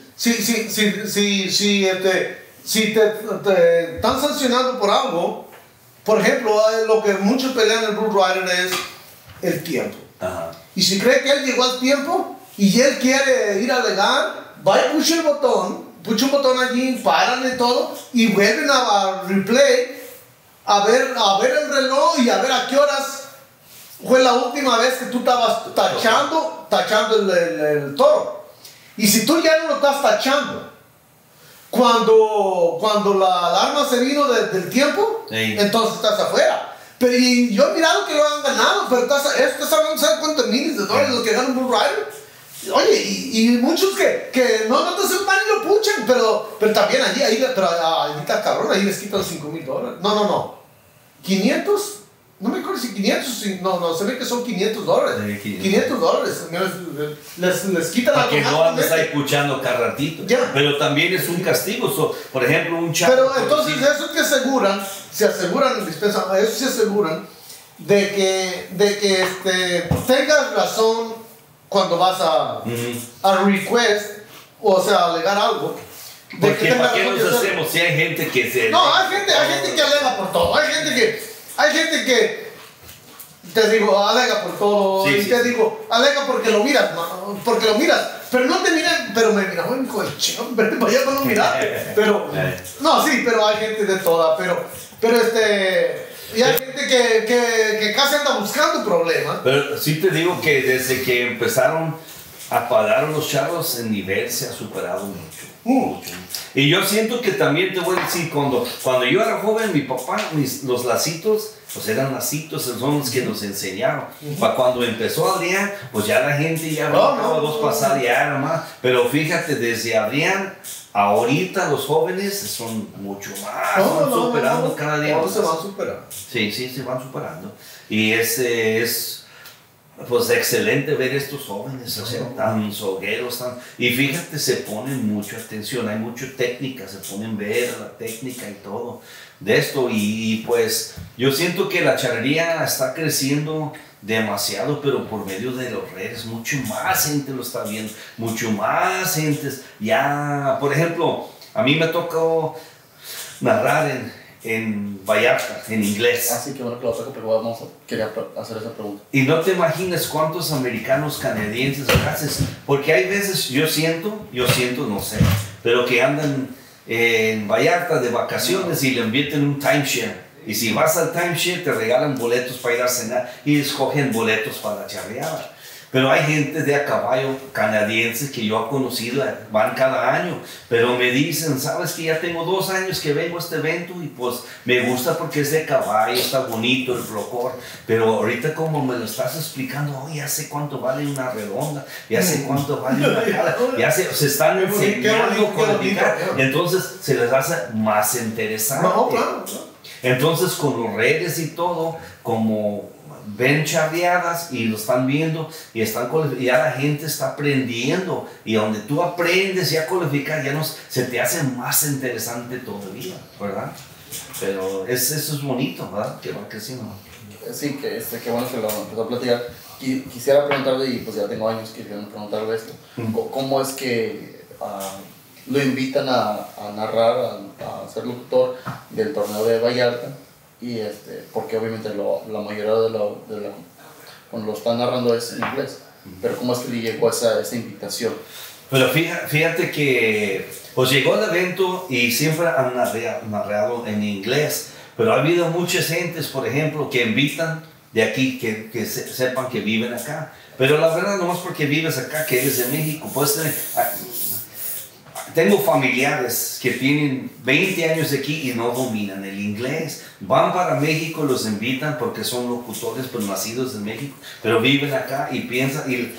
Si te están sancionando por algo, por ejemplo, lo que muchos pelean en el bull riding es el tiempo. Y si cree que él llegó al tiempo y él quiere ir a alegar, va y pucha un botón allí, paran y todo, y vuelven a replay, a ver el reloj y a ver a qué horas fue la última vez que tú estabas tachando el toro. Y si tú ya no lo estás tachando, cuando la alarma se vino del tiempo, entonces estás afuera. Pero y yo he mirado que lo han ganado, pero estás hablando, ¿sabes cuántos miles de dólares los que ganan Bull Rider? Oye, y muchos que no te hacen mal y lo puchan, pero también ahí está cabrón, ahí les quitan los $5,000. No. 500, no me acuerdo si 500, no, se ve que son $500. $500, les quitan la que no andes ahí puchando cada ratito. Pero también es un castigo. Por ejemplo, un chavo. Pero entonces, eso que se aseguran de que tengas razón cuando vas a request, o sea, alegar algo. Porque ¿para qué nos hacemos? Si hay gente que se... No, hay gente que alega por todo. Hay gente que te digo, alega por todo. Te digo, alega porque lo miras. Pero no te miran, pero me miran, hijo de chico, vaya con lo mirar. Pero, pero hay gente de toda. Y hay gente que casi anda buscando problemas. Pero sí te digo que desde que empezaron a pagar los chavos, el nivel se ha superado mucho. Y yo siento que también te voy a decir, cuando yo era joven, mi papá, los lacitos, pues eran lacitos, son los que nos enseñaron. Para cuando empezó Adrián, pues ya la gente ya brincaba dos pasadas ya nomás. Pero fíjate, desde Adrián, ahorita los jóvenes son mucho más, van superando cada día. Se van superando. Sí, se van superando. Y es pues excelente ver estos jóvenes, o sea, tan sogueros, y fíjate, se ponen mucha atención, hay mucha técnica, se ponen a ver la técnica y todo de esto, y pues yo siento que la charrería está creciendo demasiado, pero por medio de los redes, mucho más gente lo está viendo, mucho más gente, ya, por ejemplo, a mí me tocó narrar en Vallarta, en inglés. Así que bueno que lo toco, pero quería hacer esa pregunta. Y no te imaginas cuántos americanos, canadienses, porque hay veces, yo siento, no sé, pero que andan en Vallarta de vacaciones y le invierten un timeshare. Y si vas al timeshare te regalan boletos para ir a cenar y escogen boletos para la charreada. Pero hay gente de a caballo canadienses que yo he conocido, van cada año, pero me dicen, sabes que ya tengo 2 años que vengo a este evento y pues me gusta porque es de caballo, está bonito el flocor, pero ahorita como me lo estás explicando, ya sé cuánto vale una redonda, ya sé cuánto vale una cara, se están enseñando a codificar, entonces se les hace más interesante. Entonces con los redes y todo, como ven charreadas y lo están viendo y ya la gente está aprendiendo, y donde tú aprendes ya a codificar, se te hace más interesante todavía, ¿verdad? Pero eso es bonito, ¿verdad? Que va creciendo. Sí, que bueno que lo empezó a platicar. Quisiera preguntarle, y pues ya tengo años queriendo preguntarle esto, ¿cómo es que lo invitan a narrar, a ser locutor del torneo de Vallarta? Y porque obviamente la mayoría cuando lo están narrando es en inglés, pero ¿cómo es que le llegó esa invitación? Pero fíjate que pues llegó el evento y siempre han narrado en inglés, pero ha habido muchas gentes, por ejemplo, que invitan de aquí, que sepan que viven acá, pero la verdad no es porque vives acá, que eres de México, puedes tener... Tengo familiares que tienen 20 años aquí y no dominan el inglés. Van para México, los invitan porque son locutores, pero nacidos en México, pero viven acá y piensan, y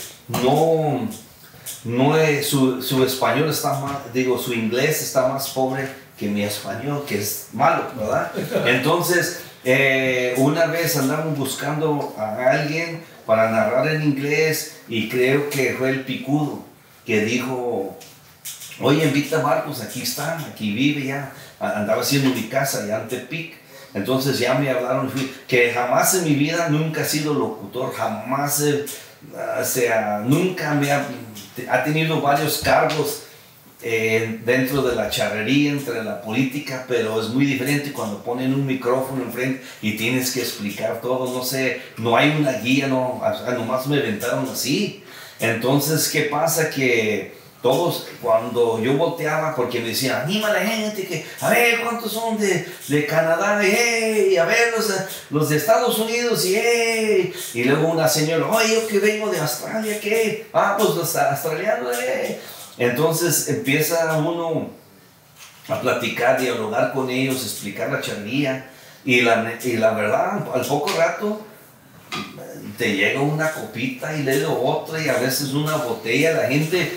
su español está más, su inglés está más pobre que mi español, que es malo, ¿verdad? Entonces, una vez andamos buscando a alguien para narrar en inglés y creo que fue el Picudo. que dijo, oye, invita a Marcos, aquí está, aquí vive ya, andaba haciendo mi casa ya en Tepic. Entonces ya me hablaron, que jamás en mi vida, nunca he sido locutor, jamás, nunca ha tenido varios cargos dentro de la charrería, entre la política, pero es muy diferente cuando ponen un micrófono enfrente y tienes que explicar todo, no sé, no hay una guía, no, nomás me inventaron así. Entonces, ¿qué pasa? Que todos, cuando yo volteaba, porque me decían, anima a la gente, que a ver cuántos son de Canadá, hey, a ver los de Estados Unidos, y luego una señora, oye, yo que vengo de Australia, ¿qué? Ah, pues los australianos, Entonces empieza uno a platicar, dialogar con ellos, explicar la charrería, y la verdad, al poco rato, te llega una copita y luego otra y a veces una botella, la gente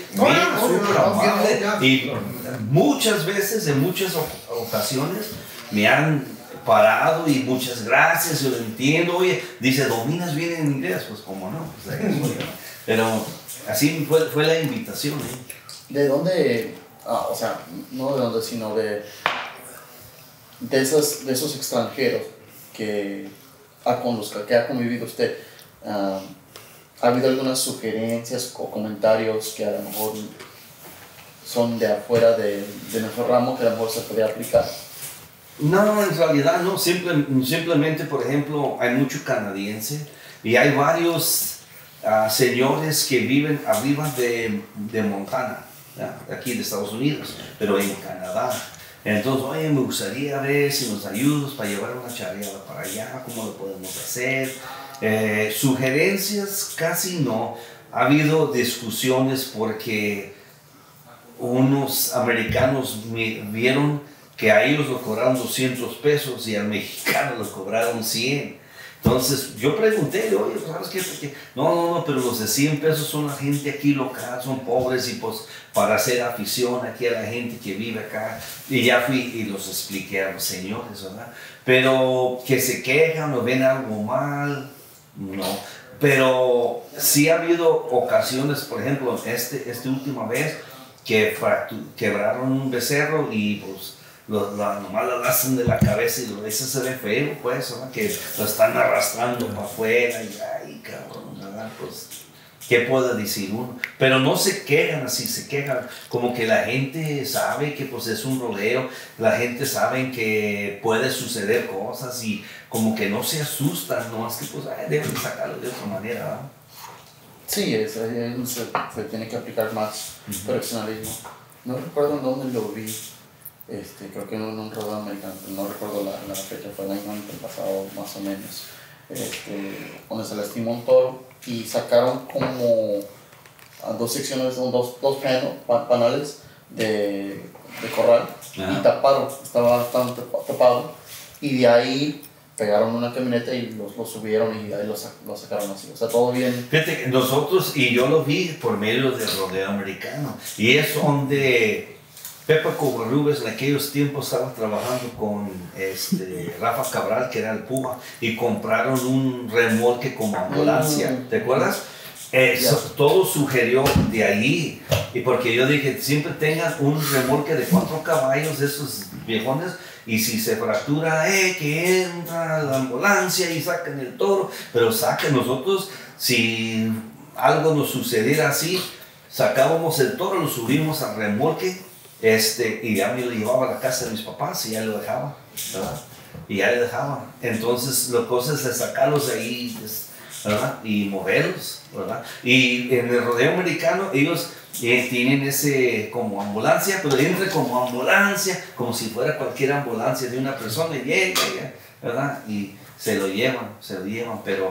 y muchas veces, en muchas ocasiones me han parado y muchas gracias, yo lo entiendo, oye, dice, ¿dominas bien en inglés? Pues como no, pues, pero así fue la invitación. ¿De dónde, o sea, no de dónde, sino de esos extranjeros con los que ha convivido usted? ¿Ha habido algunas sugerencias o comentarios que a lo mejor son de afuera de nuestro ramo que a lo mejor se podría aplicar? No, en realidad no, simplemente, por ejemplo, hay mucho canadiense y hay varios señores que viven arriba de Montana, aquí de Estados Unidos, pero en Canadá. Entonces, oye, me gustaría ver si nos ayudas para llevar una charreada para allá, cómo lo podemos hacer. Sugerencias casi no. Ha habido discusiones porque unos americanos vieron que a ellos lo cobraron 200 pesos y al mexicano lo cobraron 100. Entonces yo pregunté, oye, ¿sabes qué? Porque, no, pero los de 100 pesos son la gente aquí local, son pobres y pues para hacer afición aquí a la gente que vive acá. Y ya fui y los expliqué a los señores, ¿verdad? Pero que se quejan o ven algo mal, no. Pero sí ha habido ocasiones, por ejemplo, esta última vez, que quebraron un becerro y pues nomás lo hacen de la cabeza y ese se ve feo, pues, ¿verdad? Que lo están arrastrando para afuera y ay, cabrón, ¿verdad? Pues, ¿qué puede decir uno? Pero no se quejan así, se quejan como que la gente sabe que pues es un rodeo, la gente sabe que puede suceder cosas y como que no se asustan, no es que pues deben sacarlo de otra manera, ¿verdad? Sí, se tiene que aplicar más profesionalismo. No recuerdo en dónde lo vi. Creo que en un rodeo americano, no recuerdo la fecha, fue el año pasado más o menos, donde se lastimó un toro y sacaron como dos secciones, dos panales de corral. Ajá. Y taparon, estaba tapado, y de ahí pegaron una camioneta y lo subieron y ahí lo sacaron así, o sea, todo bien. Fíjate, nosotros, y yo lo vi por medio del rodeo americano, y es donde Pepe Covarrubias en aquellos tiempos estaba trabajando con Rafa Cabral, que era el Púa, y compraron un remolque como ambulancia, ¿te acuerdas? Todo sugirió de ahí, y porque yo dije, siempre tengan un remolque de 4 caballos de esos viejones, y si se fractura, que entra la ambulancia y sacan el toro, pero saquen nosotros, si algo nos sucediera así, sacábamos el toro, lo subimos al remolque, y ya me lo llevaba a la casa de mis papás y ya lo dejaba, ¿verdad? Y ya le dejaba. Entonces, la cosa es de sacarlos de ahí, ¿verdad? Y moverlos, ¿verdad? Y en el rodeo americano, ellos tienen ese como ambulancia, pero entra como ambulancia, como si fuera cualquier ambulancia de una persona, y llega, ¿verdad? Y se lo llevan, pero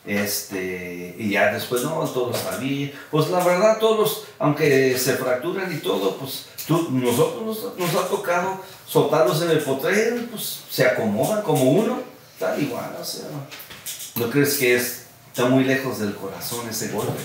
y ya después no, todos está bien. Pues la verdad, todos, aunque se fracturan y todo, pues nosotros nos ha tocado soltarlos en el potrero, pues se acomodan como uno, tal igual, o sea, no crees que está muy lejos del corazón ese golpe.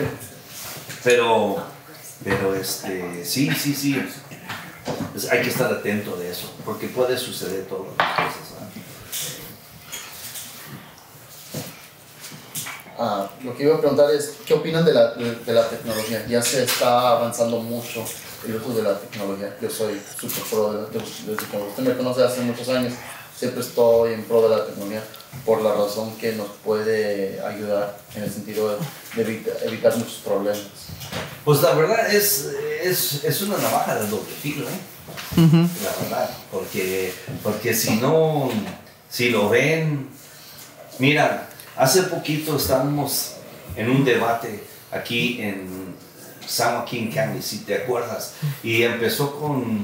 pero sí, hay que estar atento de eso, porque puede suceder todas las cosas, ¿verdad? Lo que iba a preguntar es, ¿qué opinan de la tecnología? Ya se está avanzando mucho el uso de la tecnología. Yo soy súper pro, desde que usted me conoce hace muchos años, siempre estoy en pro de la tecnología por la razón que nos puede ayudar en el sentido de evitar muchos problemas. Pues la verdad es una navaja de doble filo, la verdad, porque si lo ven, mira, hace poquito estábamos en un debate aquí en San Joaquin County, si te acuerdas, y empezó con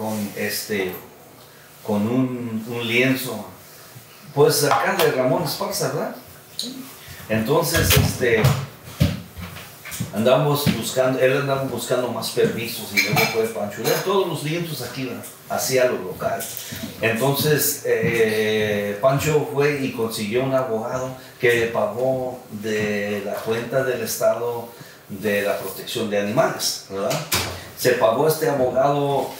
un lienzo, pues acá de Ramón Esparza, ¿verdad? Entonces, él andaba buscando más permisos y luego fue Pancho, todos los lienzos aquí, hacia lo local. Entonces, Pancho fue y consiguió un abogado que pagó de la cuenta del Estado de la protección de animales, ¿verdad? Se pagó este abogado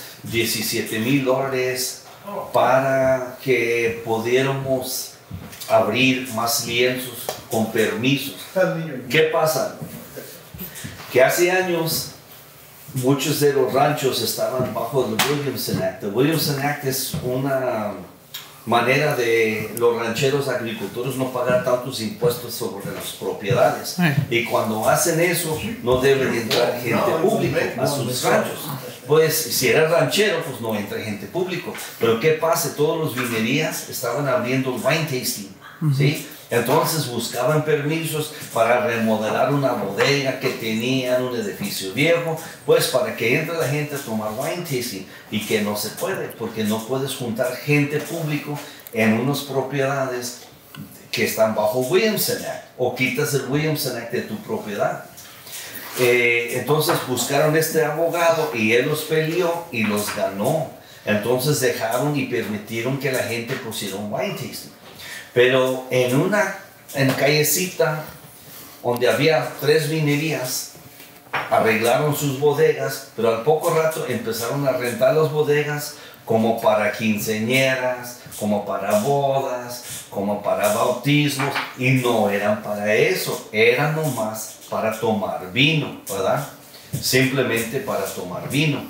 $17,000 para que pudiéramos abrir más lienzos con permisos. ¿Qué pasa? Que hace años muchos de los ranchos estaban bajo el Williamson Act. El Williamson Act es una manera de los rancheros agricultores no pagar tantos impuestos sobre las propiedades. Y cuando hacen eso, no debe de entrar gente pública a sus ranchos. Pues si eres ranchero, pues no entra gente público. Pero ¿qué pasa? Todos los vinerías estaban abriendo wine tasting, ¿sí? Entonces buscaban permisos para remodelar una bodega que tenían un edificio viejo, pues para que entre la gente a tomar wine tasting, y que no se puede, porque no puedes juntar gente público en unas propiedades que están bajo Williamson Act, o quitas el Williamson Act de tu propiedad. Entonces buscaron este abogado y él los peleó y los ganó. Entonces dejaron y permitieron que la gente pusiera un wine tasting. Pero en callecita donde había 3 vinerías, arreglaron sus bodegas, pero al poco rato empezaron a rentar las bodegas como para quinceañeras, como para bodas, como para bautismos, y no eran para eso, eran nomás para tomar vino, ¿verdad? Simplemente para tomar vino.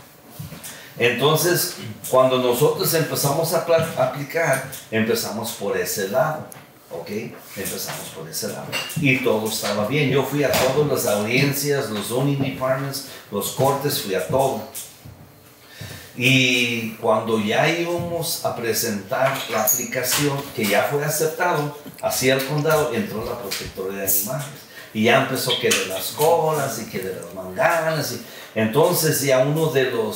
Entonces, cuando nosotros empezamos a aplicar, empezamos por ese lado, ¿ok? Empezamos por ese lado. Y todo estaba bien. Yo fui a todas las audiencias, los zoning departments, los cortes, fui a todo. Y cuando ya íbamos a presentar la aplicación, que ya fue aceptado, hacia el condado, entró la protectora de animales. Y ya empezó que de las colas y que de las manganas. Entonces ya uno de los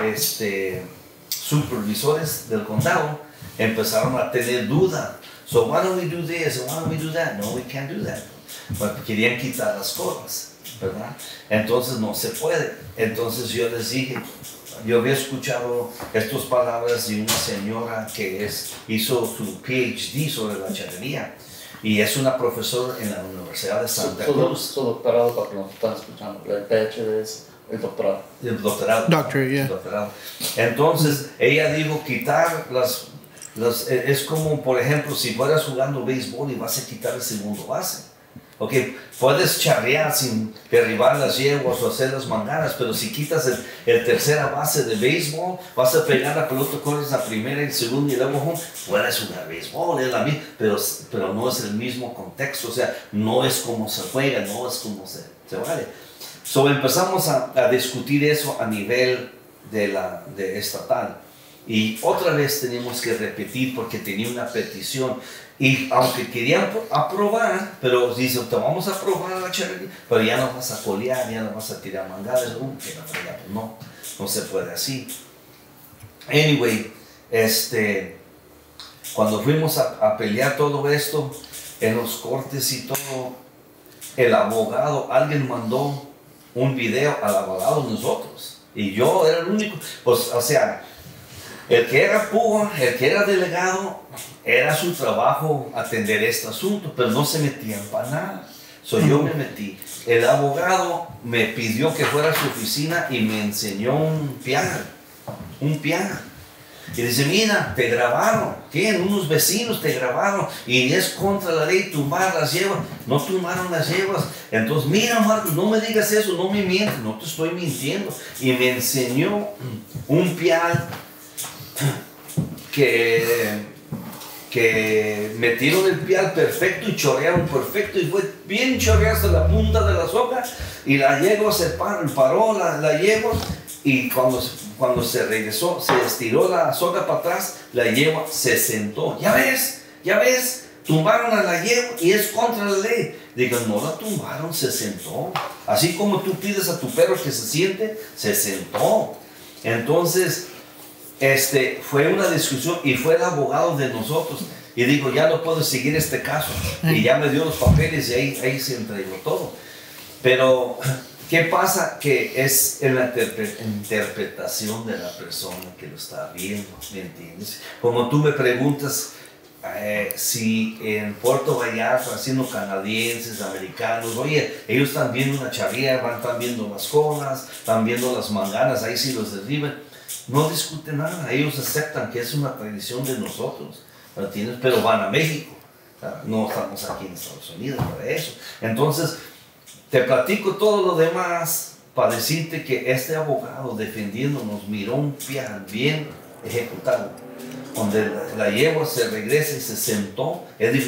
supervisores del condado empezaron a tener duda. So why don't we do this? Why don't we do that? No, we can't do that. But querían quitar las colas, ¿verdad? Entonces no se puede. Entonces yo les dije, yo había escuchado estas palabras de una señora que hizo su PhD sobre la charrería. Y es una profesora en la Universidad de Santa Cruz. Su doctorado, para que nos están escuchando, el PhD es el doctorado. El doctorado. Yeah. Doctorado. Entonces, ella dijo quitar es como, por ejemplo, si fueras jugando béisbol y vas a quitar el segundo base. Ok, puedes charrear sin derribar las yeguas o hacer las manganas, pero si quitas el tercera base de béisbol, vas a pegar la pelota, corres la primera y segunda y luego puedes jugar béisbol, es la misma, pero no es el mismo contexto, o sea, no es como se juega, no es como se vale. So empezamos a discutir eso a nivel de estatal. Y otra vez tenemos que repetir porque tenía una petición. Y aunque querían aprobar, pero dicen, te vamos a aprobar la charrería, pero ya no vas a colear, ya no vas a tirar mangadas. No se puede así. Anyway, cuando fuimos a pelear todo esto, en los cortes y todo, el abogado, alguien mandó un video al abogado de nosotros. Y yo era el único, pues, o sea, el que era púa, el que era delegado, era su trabajo atender este asunto, pero no se metían para nada. Yo me metí. El abogado me pidió que fuera a su oficina y me enseñó un piano. Y dice, mira, te grabaron. ¿Qué? Unos vecinos te grabaron. Y es contra la ley tumbar las yeguas. No tumbaron las yeguas. Entonces, mira, Marcos, no me digas eso, no me mientes, no te estoy mintiendo. Y me enseñó un pial que metieron el pial perfecto y chorrearon perfecto y fue bien chorreado hasta la punta de la soga y la yegua se paró la yegua y cuando se regresó, se estiró la soga para atrás, la yegua se sentó. Ya ves, tumbaron a la yegua y es contra la ley. Digo, no la tumbaron, se sentó. Así como tú pides a tu perro que se siente, se sentó. Entonces, fue una discusión y fue el abogado de nosotros. Y digo, ya no puedo seguir este caso. Y ya me dio los papeles y ahí se entregó todo. Pero, ¿qué pasa? Que es en la interpretación de la persona que lo está viendo, ¿me entiendes? Como tú me preguntas si en Puerto Vallarta, haciendo canadienses, americanos, oye, ellos están viendo una charría, están viendo las colas, están viendo las manganas, ahí sí los derriban. No discuten nada, ellos aceptan que es una tradición de nosotros, ¿me entiendes? Pero van a México, no estamos aquí en Estados Unidos para eso. Entonces, te platico todo lo demás para decirte que este abogado defendiéndonos miró un pial bien ejecutado, donde la yegua se regresa y se sentó. Él dijo,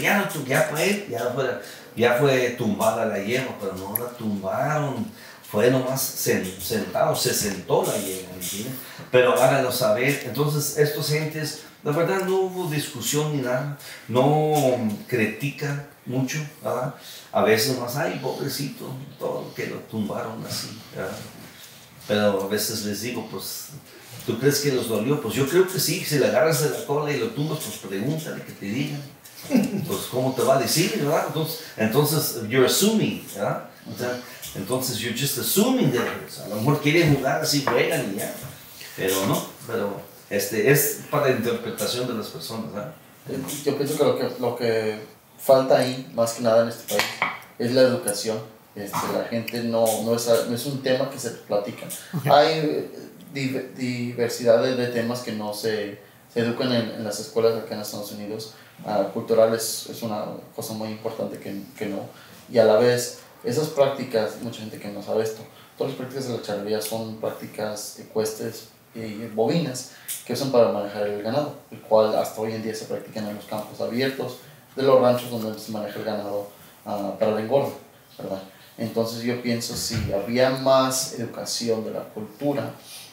ya fue tumbada la yegua, pero no la tumbaron. Fue nomás sentado, se sentó la yegua, ¿entiendes? Pero háganlo saber. Entonces, estos gentes, la verdad no hubo discusión ni nada, no critican mucho, ¿verdad? A veces más, ay, pobrecito, todo que lo tumbaron así, ¿verdad? Pero a veces les digo, pues, ¿tú crees que los dolió? Pues yo creo que sí, si le agarras de la cola y lo tumbas, pues pregúntale que te digan. Pues, ¿cómo te va a decir, verdad? Entonces you're assuming, ¿verdad? Entonces, you're just assuming that a lo mejor quieren jugar así, juegan y ya. Pero no, es para la interpretación de las personas, ¿verdad? Yo pienso que lo que falta ahí, más que nada en este país, es la educación. La gente no es un tema que se platica. Okay. Hay diversidad de temas que no se educan en las escuelas acá en Estados Unidos. Cultural es una cosa muy importante que no. Y a la vez, esas prácticas, mucha gente que no sabe esto, todas las prácticas de la charrería son prácticas ecuestres y bovinas que usan para manejar el ganado, el cual hasta hoy en día se practican en los campos abiertos de los ranchos donde se maneja el ganado para el engorde, ¿verdad? Entonces yo pienso si había más educación de la cultura,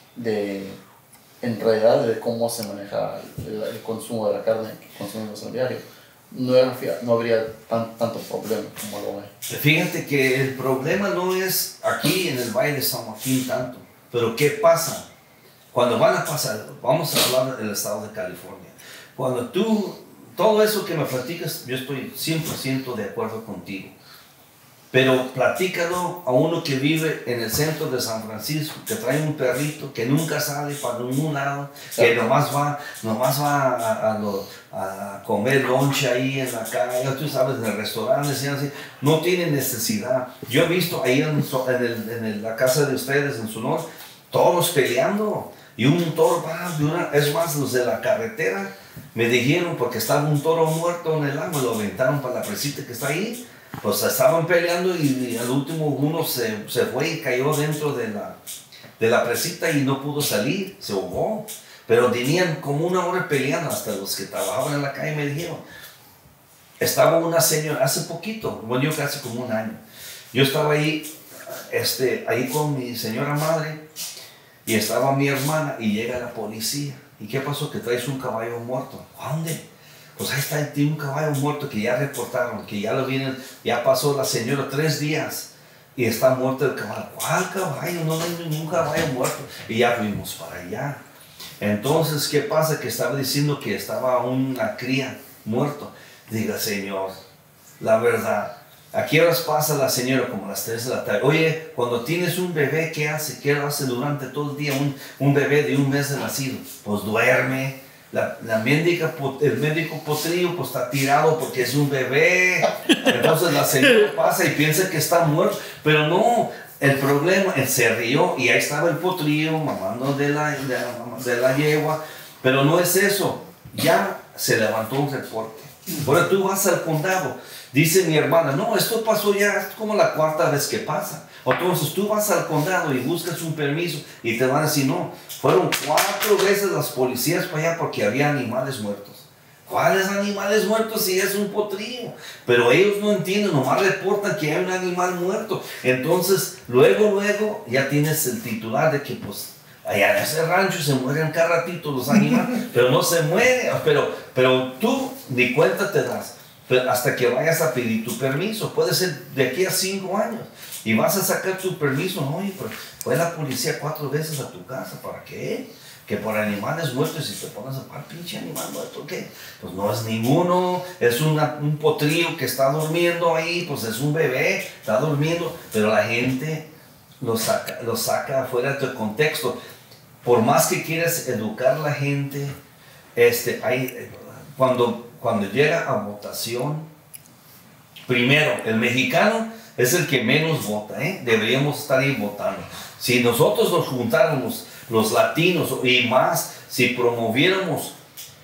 en realidad de cómo se maneja el consumo de la carne que consumimos a diario, no habría tanto problema como lo hay. Fíjate que el problema no es aquí en el Valle de San Joaquín tanto, pero ¿qué pasa? Cuando van a pasar, vamos a hablar del estado de California, cuando todo eso que me platicas, yo estoy 100% de acuerdo contigo. Pero platícalo a uno que vive en el centro de San Francisco, que trae un perrito, que nunca sale para ningún lado, que nomás va a comer lonche ahí en la calle, tú sabes, en el restaurante, así, no tiene necesidad. Yo he visto ahí en la casa de ustedes, en Sonora, todos peleando, y un toro va, es más, los de la carretera me dijeron, porque estaba un toro muerto en el agua, lo aventaron para la presita que está ahí. Pues estaban peleando y al último uno se fue y cayó dentro de la presita y no pudo salir, se ahogó. Pero tenían como una hora peleando, hasta los que trabajaban en la calle me dijeron. Estaba una señora, hace poquito, bueno, yo casi como un año, yo estaba ahí con mi señora madre y estaba mi hermana y llega la policía. ¿Y qué pasó? Que traes un caballo muerto. ¿Dónde? Pues ahí está, tiene un caballo muerto que ya reportaron, que ya lo vienen, ya pasó la señora 3 días y está muerto el caballo. ¿Cuál caballo? No hay ningún caballo muerto. Y ya fuimos para allá. Entonces, ¿qué pasa? Que estaba diciendo que estaba una cría muerto. Diga, señor, la verdad, ¿a qué horas pasa la señora? Como a las 3 de la tarde. Oye, cuando tienes un bebé, ¿qué hace? ¿Qué hace durante todo el día un bebé de 1 mes de nacido? Pues duerme. El médico potrillo pues está tirado porque es un bebé. Entonces la señora pasa y piensa que está muerto, pero no, el problema, él se rió y ahí estaba el potrillo mamando de la yegua Pero no es eso. Ya se levantó un reporte. Ahora tú vas al condado. Dice mi hermana, no, esto pasó ya, es como la cuarta vez que pasa. Entonces tú vas al condado y buscas un permiso y te van a decir, no, fueron 4 veces las policías para allá porque había animales muertos. ¿Cuáles animales muertos si es un potrillo? Pero ellos no entienden, nomás reportan que hay un animal muerto. Entonces, luego ya tienes el titular de que pues allá en ese rancho se mueren cada ratito los animales, pero no se mueren, pero tú ni cuenta te das. Pero hasta que vayas a pedir tu permiso, puede ser de aquí a 5 años, y vas a sacar tu permiso. No, pero fue la policía 4 veces a tu casa, ¿para qué? Que por animales muertos, y te pones a parar, pinche animal muerto, ¿qué? Pues no es ninguno, es un potrillo que está durmiendo ahí, pues es un bebé, está durmiendo, pero la gente lo saca fuera de tu contexto. Por más que quieras educar a la gente, cuando llega a votación, primero, el mexicano es el que menos vota, deberíamos estar ahí votando. Si nosotros nos juntáramos, los latinos y más, si promoviéramos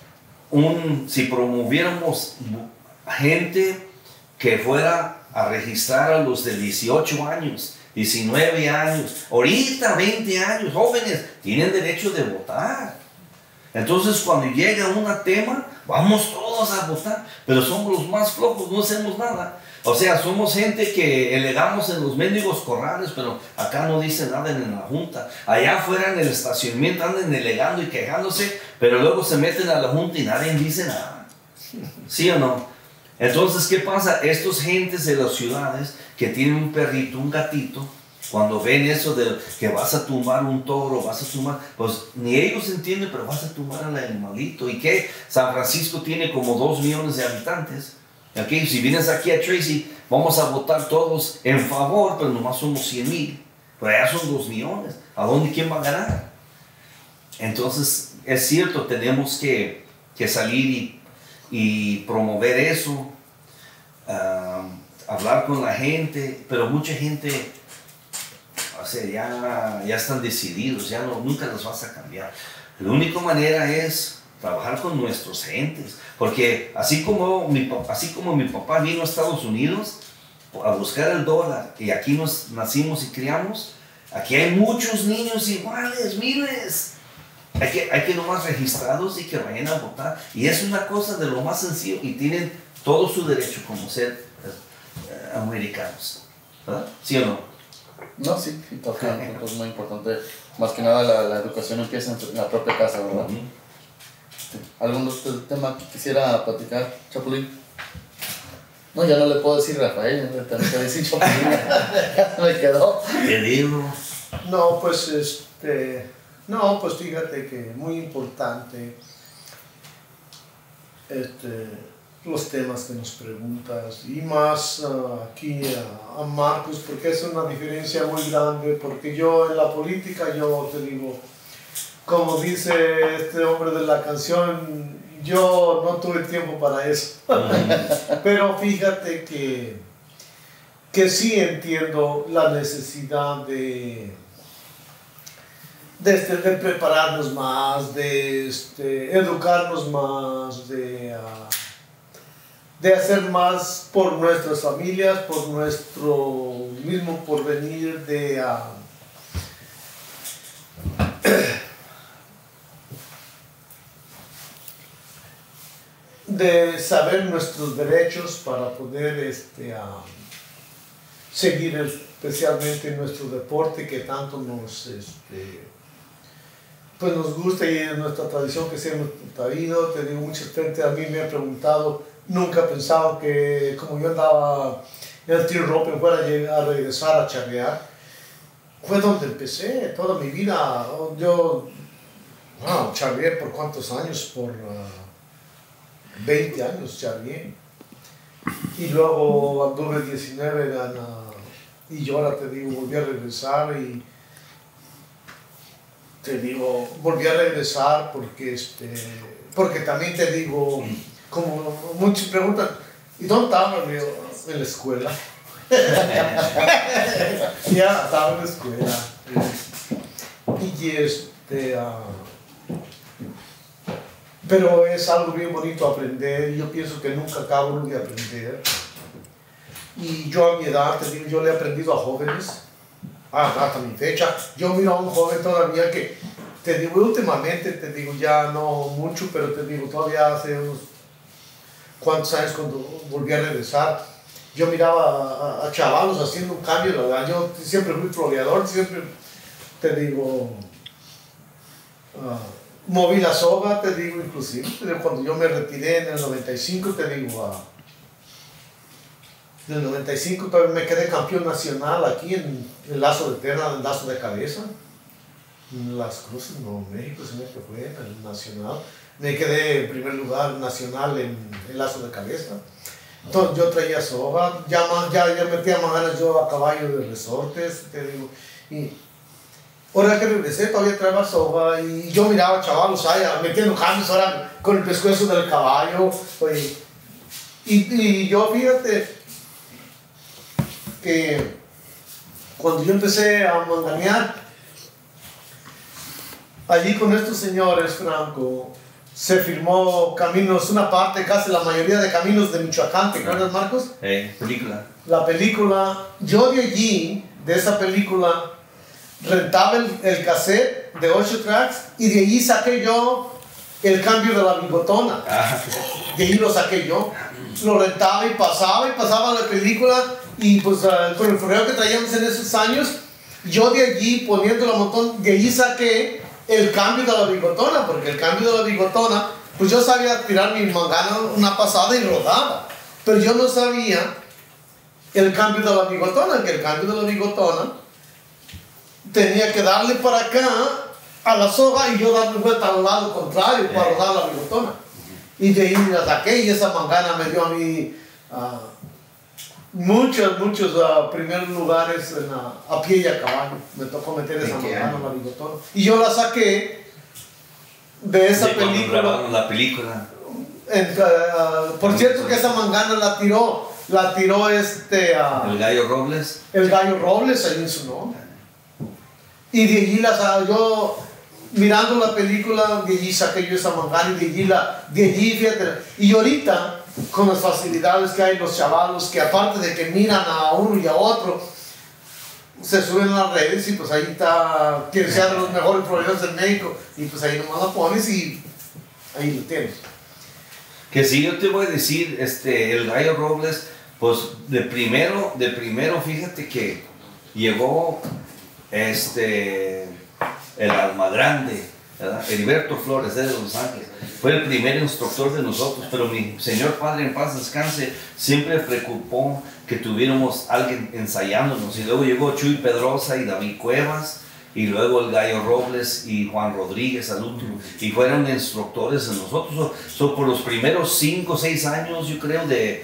gente que fuera a registrar a los de 18 años, 19 años, ahorita 20 años, jóvenes, tienen derecho de votar. Entonces cuando llega un tema, vamos todos a votar, pero somos los más flojos, no hacemos nada. O sea, somos gente que elegamos en los mendigos corrales, pero acá no dicen nada en la junta. Allá afuera en el estacionamiento andan elegando y quejándose, pero luego se meten a la junta y nadie dice nada. ¿Sí o no? Entonces, ¿qué pasa? Estos gentes de las ciudades que tienen un perrito, un gatito, cuando ven eso de que vas a tumbar un toro, pues ni ellos entienden, pero vas a tumbar al animalito. ¿Y qué? San Francisco tiene como 2 millones de habitantes. Okay, si vienes aquí a Tracy, vamos a votar todos en favor, pero nomás somos 100,000. Pero allá son 2 millones. ¿A dónde quién va a ganar? Entonces, es cierto, tenemos que salir y promover eso, hablar con la gente, pero mucha gente, o sea, ya están decididos, nunca los vas a cambiar. La única manera es trabajar con nuestros gentes, porque así como mi papá vino a Estados Unidos a buscar el dólar y aquí nos nacimos y criamos, aquí hay muchos niños iguales, miles. Hay que nomás registrarlos y que vayan a votar, y es una cosa de lo más sencillo, y tienen todo su derecho como ser americanos, ¿verdad? ¿Sí o no? No, sí, es muy importante. Más que nada la educación empieza en la propia casa, ¿verdad? ¿Algún otro tema que quisiera platicar, Chapulín? No, ya no le puedo decir Rafael, ya tengo que decir Chapulín. Ya se me quedó. ¿Qué digo? No, pues pues fíjate que muy importante los temas que nos preguntas, y más aquí a Marcos, porque es una diferencia muy grande, porque yo en la política, yo te digo, como dice este hombre de la canción, yo no tuve tiempo para eso. Pero fíjate que sí entiendo la necesidad de prepararnos más, de educarnos más, de hacer más por nuestras familias, por nuestro mismo porvenir, de saber nuestros derechos para poder seguir especialmente nuestro deporte que tanto nos gusta, y es nuestra tradición que siempre hemos traído. Te digo, mucha gente a mí me ha preguntado, nunca he pensado que como yo andaba en el tiro rope fuera a regresar a charrear. Fue donde empecé toda mi vida. Yo charreé por cuántos años, por 20 años charreé, y luego anduve 19 y yo ahora te digo, volví a regresar, y te digo, volví a regresar porque también te digo, como muchos preguntan, ¿y dónde estaba? En la escuela. Ya estaba en la escuela. Y Pero es algo bien bonito aprender. Yo pienso que nunca acabo de aprender. Y yo a mi edad, te digo, yo le he aprendido a jóvenes, hasta mi fecha. Yo miro a un joven todavía que, te digo, últimamente, te digo, ya no mucho, pero te digo, todavía hace unos cuantos años cuando volví a regresar, yo miraba a chavalos haciendo un cambio, ¿verdad? Yo siempre fui floreador, siempre, te digo, moví la soga, te digo, inclusive, cuando yo me retiré en el 95, te digo, en el 95 todavía me quedé campeón nacional aquí en el lazo de perna, en el lazo de cabeza, en Las Cruces, Nuevo México, se me fue, en el nacional. Me quedé en primer lugar nacional en el lazo de cabeza. Entonces yo traía soga, ya metía más ganas yo a caballo de resortes, te digo. Y ahora que regresé todavía traía soga y yo miraba chavalos ahí metiendo cambios ahora con el pescuezo del caballo. Y yo fíjate que cuando yo empecé a manganear, allí con estos señores, Franco, se firmó Caminos, una parte, casi la mayoría de Caminos de Michoacán, ¿te acuerdas, Marcos? Película. La película, yo de allí, de esa película, rentaba el cassette de 8 tracks y de allí saqué yo el cambio de la bigotona. De allí lo saqué yo. Lo rentaba y pasaba la película y pues con el floreo que traíamos en esos años, yo de allí poniendo la montón, de allí saqué el cambio de la bigotona, porque el cambio de la bigotona, pues yo sabía tirar mi mangana una pasada y rodaba, pero yo no sabía el cambio de la bigotona, que el cambio de la bigotona tenía que darle para acá a la soga y yo darle vuelta al lado contrario para rodar la bigotona. Y de ahí la saqué y esa mangana me dio a mí muchos primeros lugares a pie y a caballo. Me tocó meter esa mangana en la bigotona. Y yo la saqué de esa película. La película. Por cierto que esa mangana la tiró el Gallo Robles. El Gallo Robles, ahí en su nombre. Y de allí yo mirando la película, de allí saqué yo esa mangana y de allí, fíjate. Y ahorita, con las facilidades que hay los chavalos, que aparte de que miran a uno y a otro, se suben a las redes y pues ahí está, quien sea de los mejores proveedores de México, y pues ahí nomás la pones y ahí lo tienes. Que si yo te voy a decir, el Gallo Robles, pues de primero, fíjate que llegó el Almagrande, ¿verdad? Heriberto Flores de Los Ángeles, fue el primer instructor de nosotros, pero mi señor padre en paz descanse siempre preocupó que tuviéramos alguien ensayándonos, y luego llegó Chuy Pedrosa y David Cuevas, y luego el Gallo Robles y Juan Rodríguez al último, y fueron instructores de nosotros. Por los primeros 5 o 6 años, yo creo,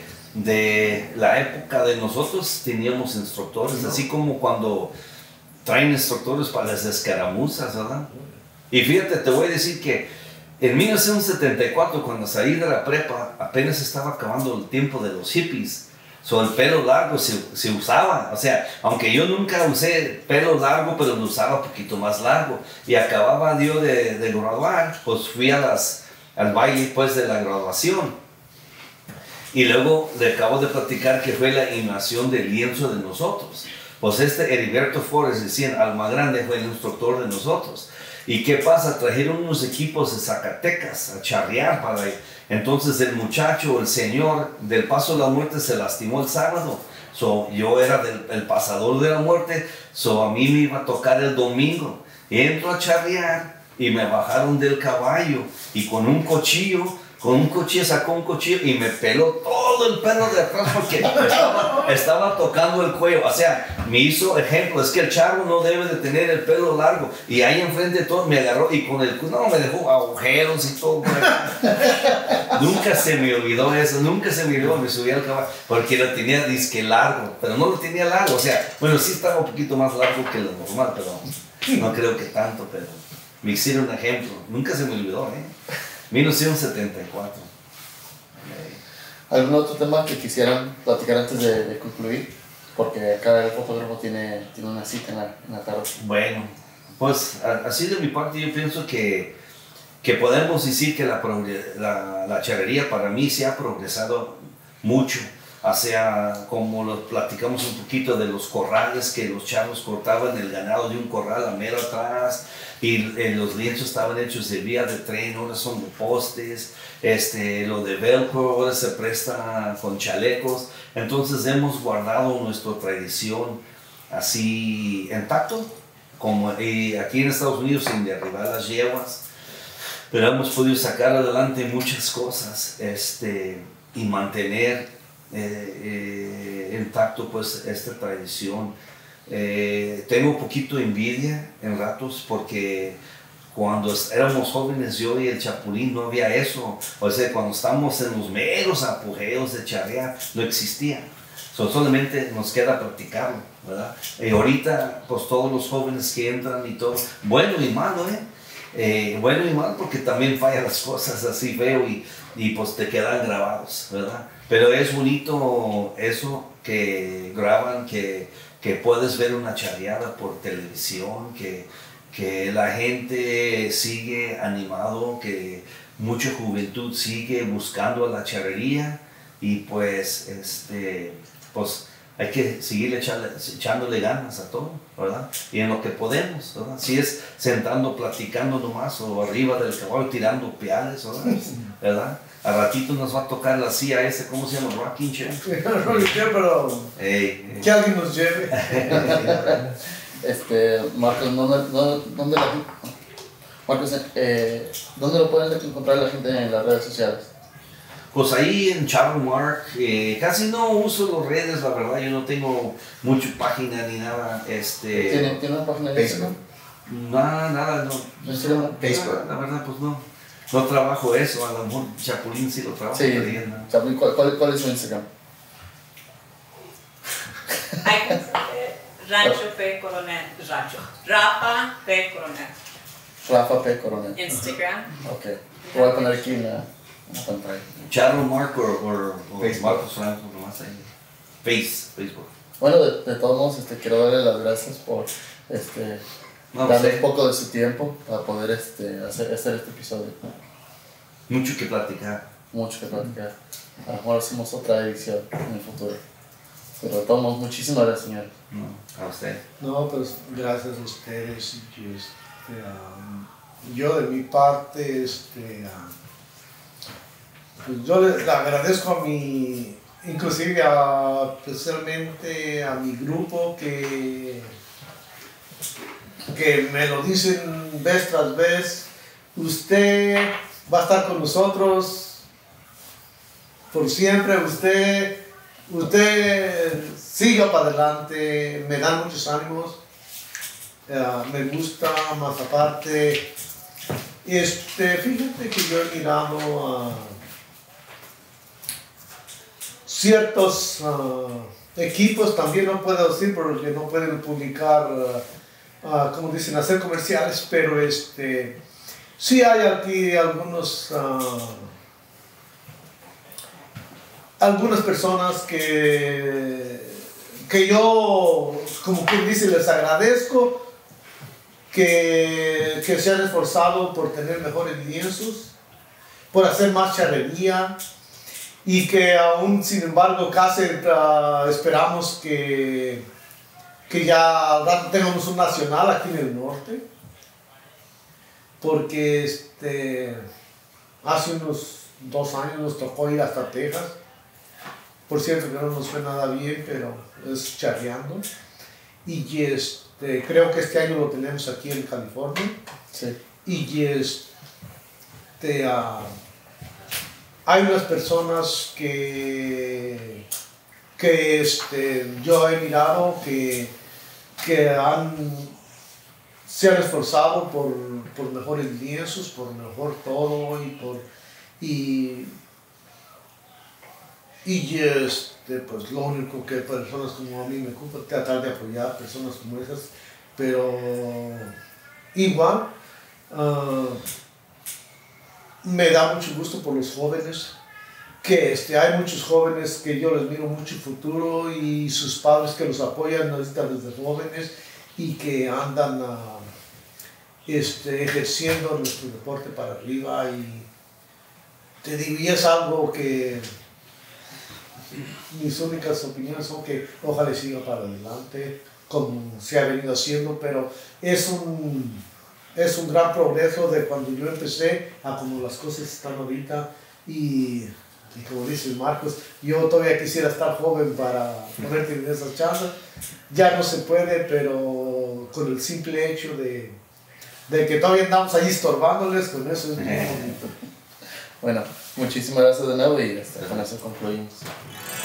de la época de nosotros, teníamos instructores, así como cuando traen instructores para las escaramuzas, ¿verdad? Y fíjate, te voy a decir que en 1974, cuando salí de la prepa, apenas estaba acabando el tiempo de los hippies. El pelo largo se usaba, o sea, aunque yo nunca usé pelo largo, pero lo usaba un poquito más largo. Y acababa yo de graduar, pues fui al baile pues de la graduación. Y luego le acabo de platicar que fue la inhumación del lienzo de nosotros. Pues Heriberto Flores, decían, Almagrande fue el instructor de nosotros. ¿Y qué pasa? Trajeron unos equipos de Zacatecas a charrear para ahí. Entonces el muchacho, el señor del Paso de la Muerte, se lastimó el sábado. Yo era el pasador de la muerte, a mí me iba a tocar el domingo. Entro a charrear y me bajaron del caballo y con un cuchillo sacó un cuchillo y me peló todo el pelo de atrás porque estaba tocando el cuello. O sea, me hizo ejemplo, es que el charro no debe de tener el pelo largo. Y ahí enfrente de todo me agarró y con me dejó agujeros y todo. Nunca se me olvidó eso, me subí al caballo porque lo tenía disque largo, pero no lo tenía largo. O sea, bueno, sí estaba un poquito más largo que lo normal, pero no creo que tanto, pero me hicieron ejemplo. Nunca se me olvidó, 1974. ¿Algún otro tema que quisieran platicar antes de concluir? Porque acá el fotógrafo tiene una cita en la tarde. Bueno, pues así de mi parte yo pienso que que podemos decir que la charrería para mí se ha progresado mucho. O sea, como lo platicamos un poquito de los corrales, que los charros cortaban el ganado de un corral a mero atrás, y los lienzos estaban hechos de vía de tren, ahora son de postes, lo de velcro ahora se presta con chalecos. Entonces hemos guardado nuestra tradición así intacto, como aquí en Estados Unidos, sin derribar las yeguas, pero hemos podido sacar adelante muchas cosas y mantener intacto pues esta tradición. Tengo un poquito de envidia en ratos porque cuando éramos jóvenes, yo y el Chapulín, no había eso. O sea, cuando estamos en los meros apogeos de charrear, no existía. Solamente nos queda practicarlo, ¿verdad? Y ahorita, pues todos los jóvenes que entran y todo, bueno y malo, bueno y malo porque también fallan las cosas así feo y pues te quedan grabados, ¿verdad? Pero es bonito eso que graban, que puedes ver una charreada por televisión, que la gente sigue animado, que mucha juventud sigue buscando la charrería y pues, pues hay que seguir echándole ganas a todo, ¿verdad? Y en lo que podemos, ¿verdad? Si es sentando, platicando nomás o arriba del caballo tirando piales, ¿verdad? A ratito nos va a tocar la CIA ¿cómo se llama? Rocking Chair. Rocking Chair, pero que alguien nos lleve. Marcos, ¿dónde lo pueden encontrar la gente en las redes sociales? Pues ahí en Charro Mark, casi no uso las redes, la verdad, yo no tengo mucha página ni nada. ¿Tiene una página de Facebook? Nada, no. Facebook. La verdad, pues no. No trabajo eso, a lo mejor Chapulín sí lo trabaja. Sí, Chapulín, ¿cuál es su Instagram? Rancho P. Coronel. Rafa P. Coronel. Rafa P. Coronel. Instagram. Ok. Lo voy a poner aquí en la pantalla. Charro Mark o Marcos Franco, nomás ahí. Facebook. Bueno, de todos modos, quiero darle las gracias por darme un poco de su tiempo para poder hacer este episodio. Mucho que platicar. A lo mejor hacemos otra edición en el futuro. Pero de todos modos, muchísimas gracias, señor. No, a usted. No, pues gracias a ustedes. Yo de mi parte, pues yo le agradezco inclusive especialmente a mi grupo que me lo dicen vez tras vez, usted va a estar con nosotros por siempre, usted siga para adelante, me dan muchos ánimos, me gusta, más aparte, fíjate que yo he mirado a ciertos equipos, también no puedo decir porque no pueden publicar, como dicen, hacer comerciales, pero sí hay aquí algunas personas que yo, como quien dice, les agradezco que se han esforzado por tener mejores lienzos, por hacer más charrería y que aún, sin embargo, casi esperamos que ya tengamos un nacional aquí en el norte, porque hace unos 2 años nos tocó ir hasta Texas. Por cierto que no nos fue nada bien, pero es charreando. Y creo que este año lo tenemos aquí en California. Sí. Y hay unas personas que yo he mirado que se han esforzado por mejores lienzos, por mejor todo pues lo único que personas como a mí me ocupa es tratar de apoyar personas como esas, pero igual me da mucho gusto por los jóvenes, que hay muchos jóvenes que yo les miro mucho futuro y sus padres que los apoyan desde jóvenes y que andan ejerciendo nuestro deporte para arriba y te digo, y es algo que mis únicas opiniones son que ojalá siga para adelante como se ha venido haciendo, pero es un gran progreso de cuando yo empecé a como las cosas están ahorita y como dice Marcos, yo todavía quisiera estar joven para poder tener esas chances. Ya no se puede, pero con el simple hecho de que todavía andamos ahí estorbándoles, con eso es muy bonito. Bueno, muchísimas gracias de nuevo y con eso concluimos.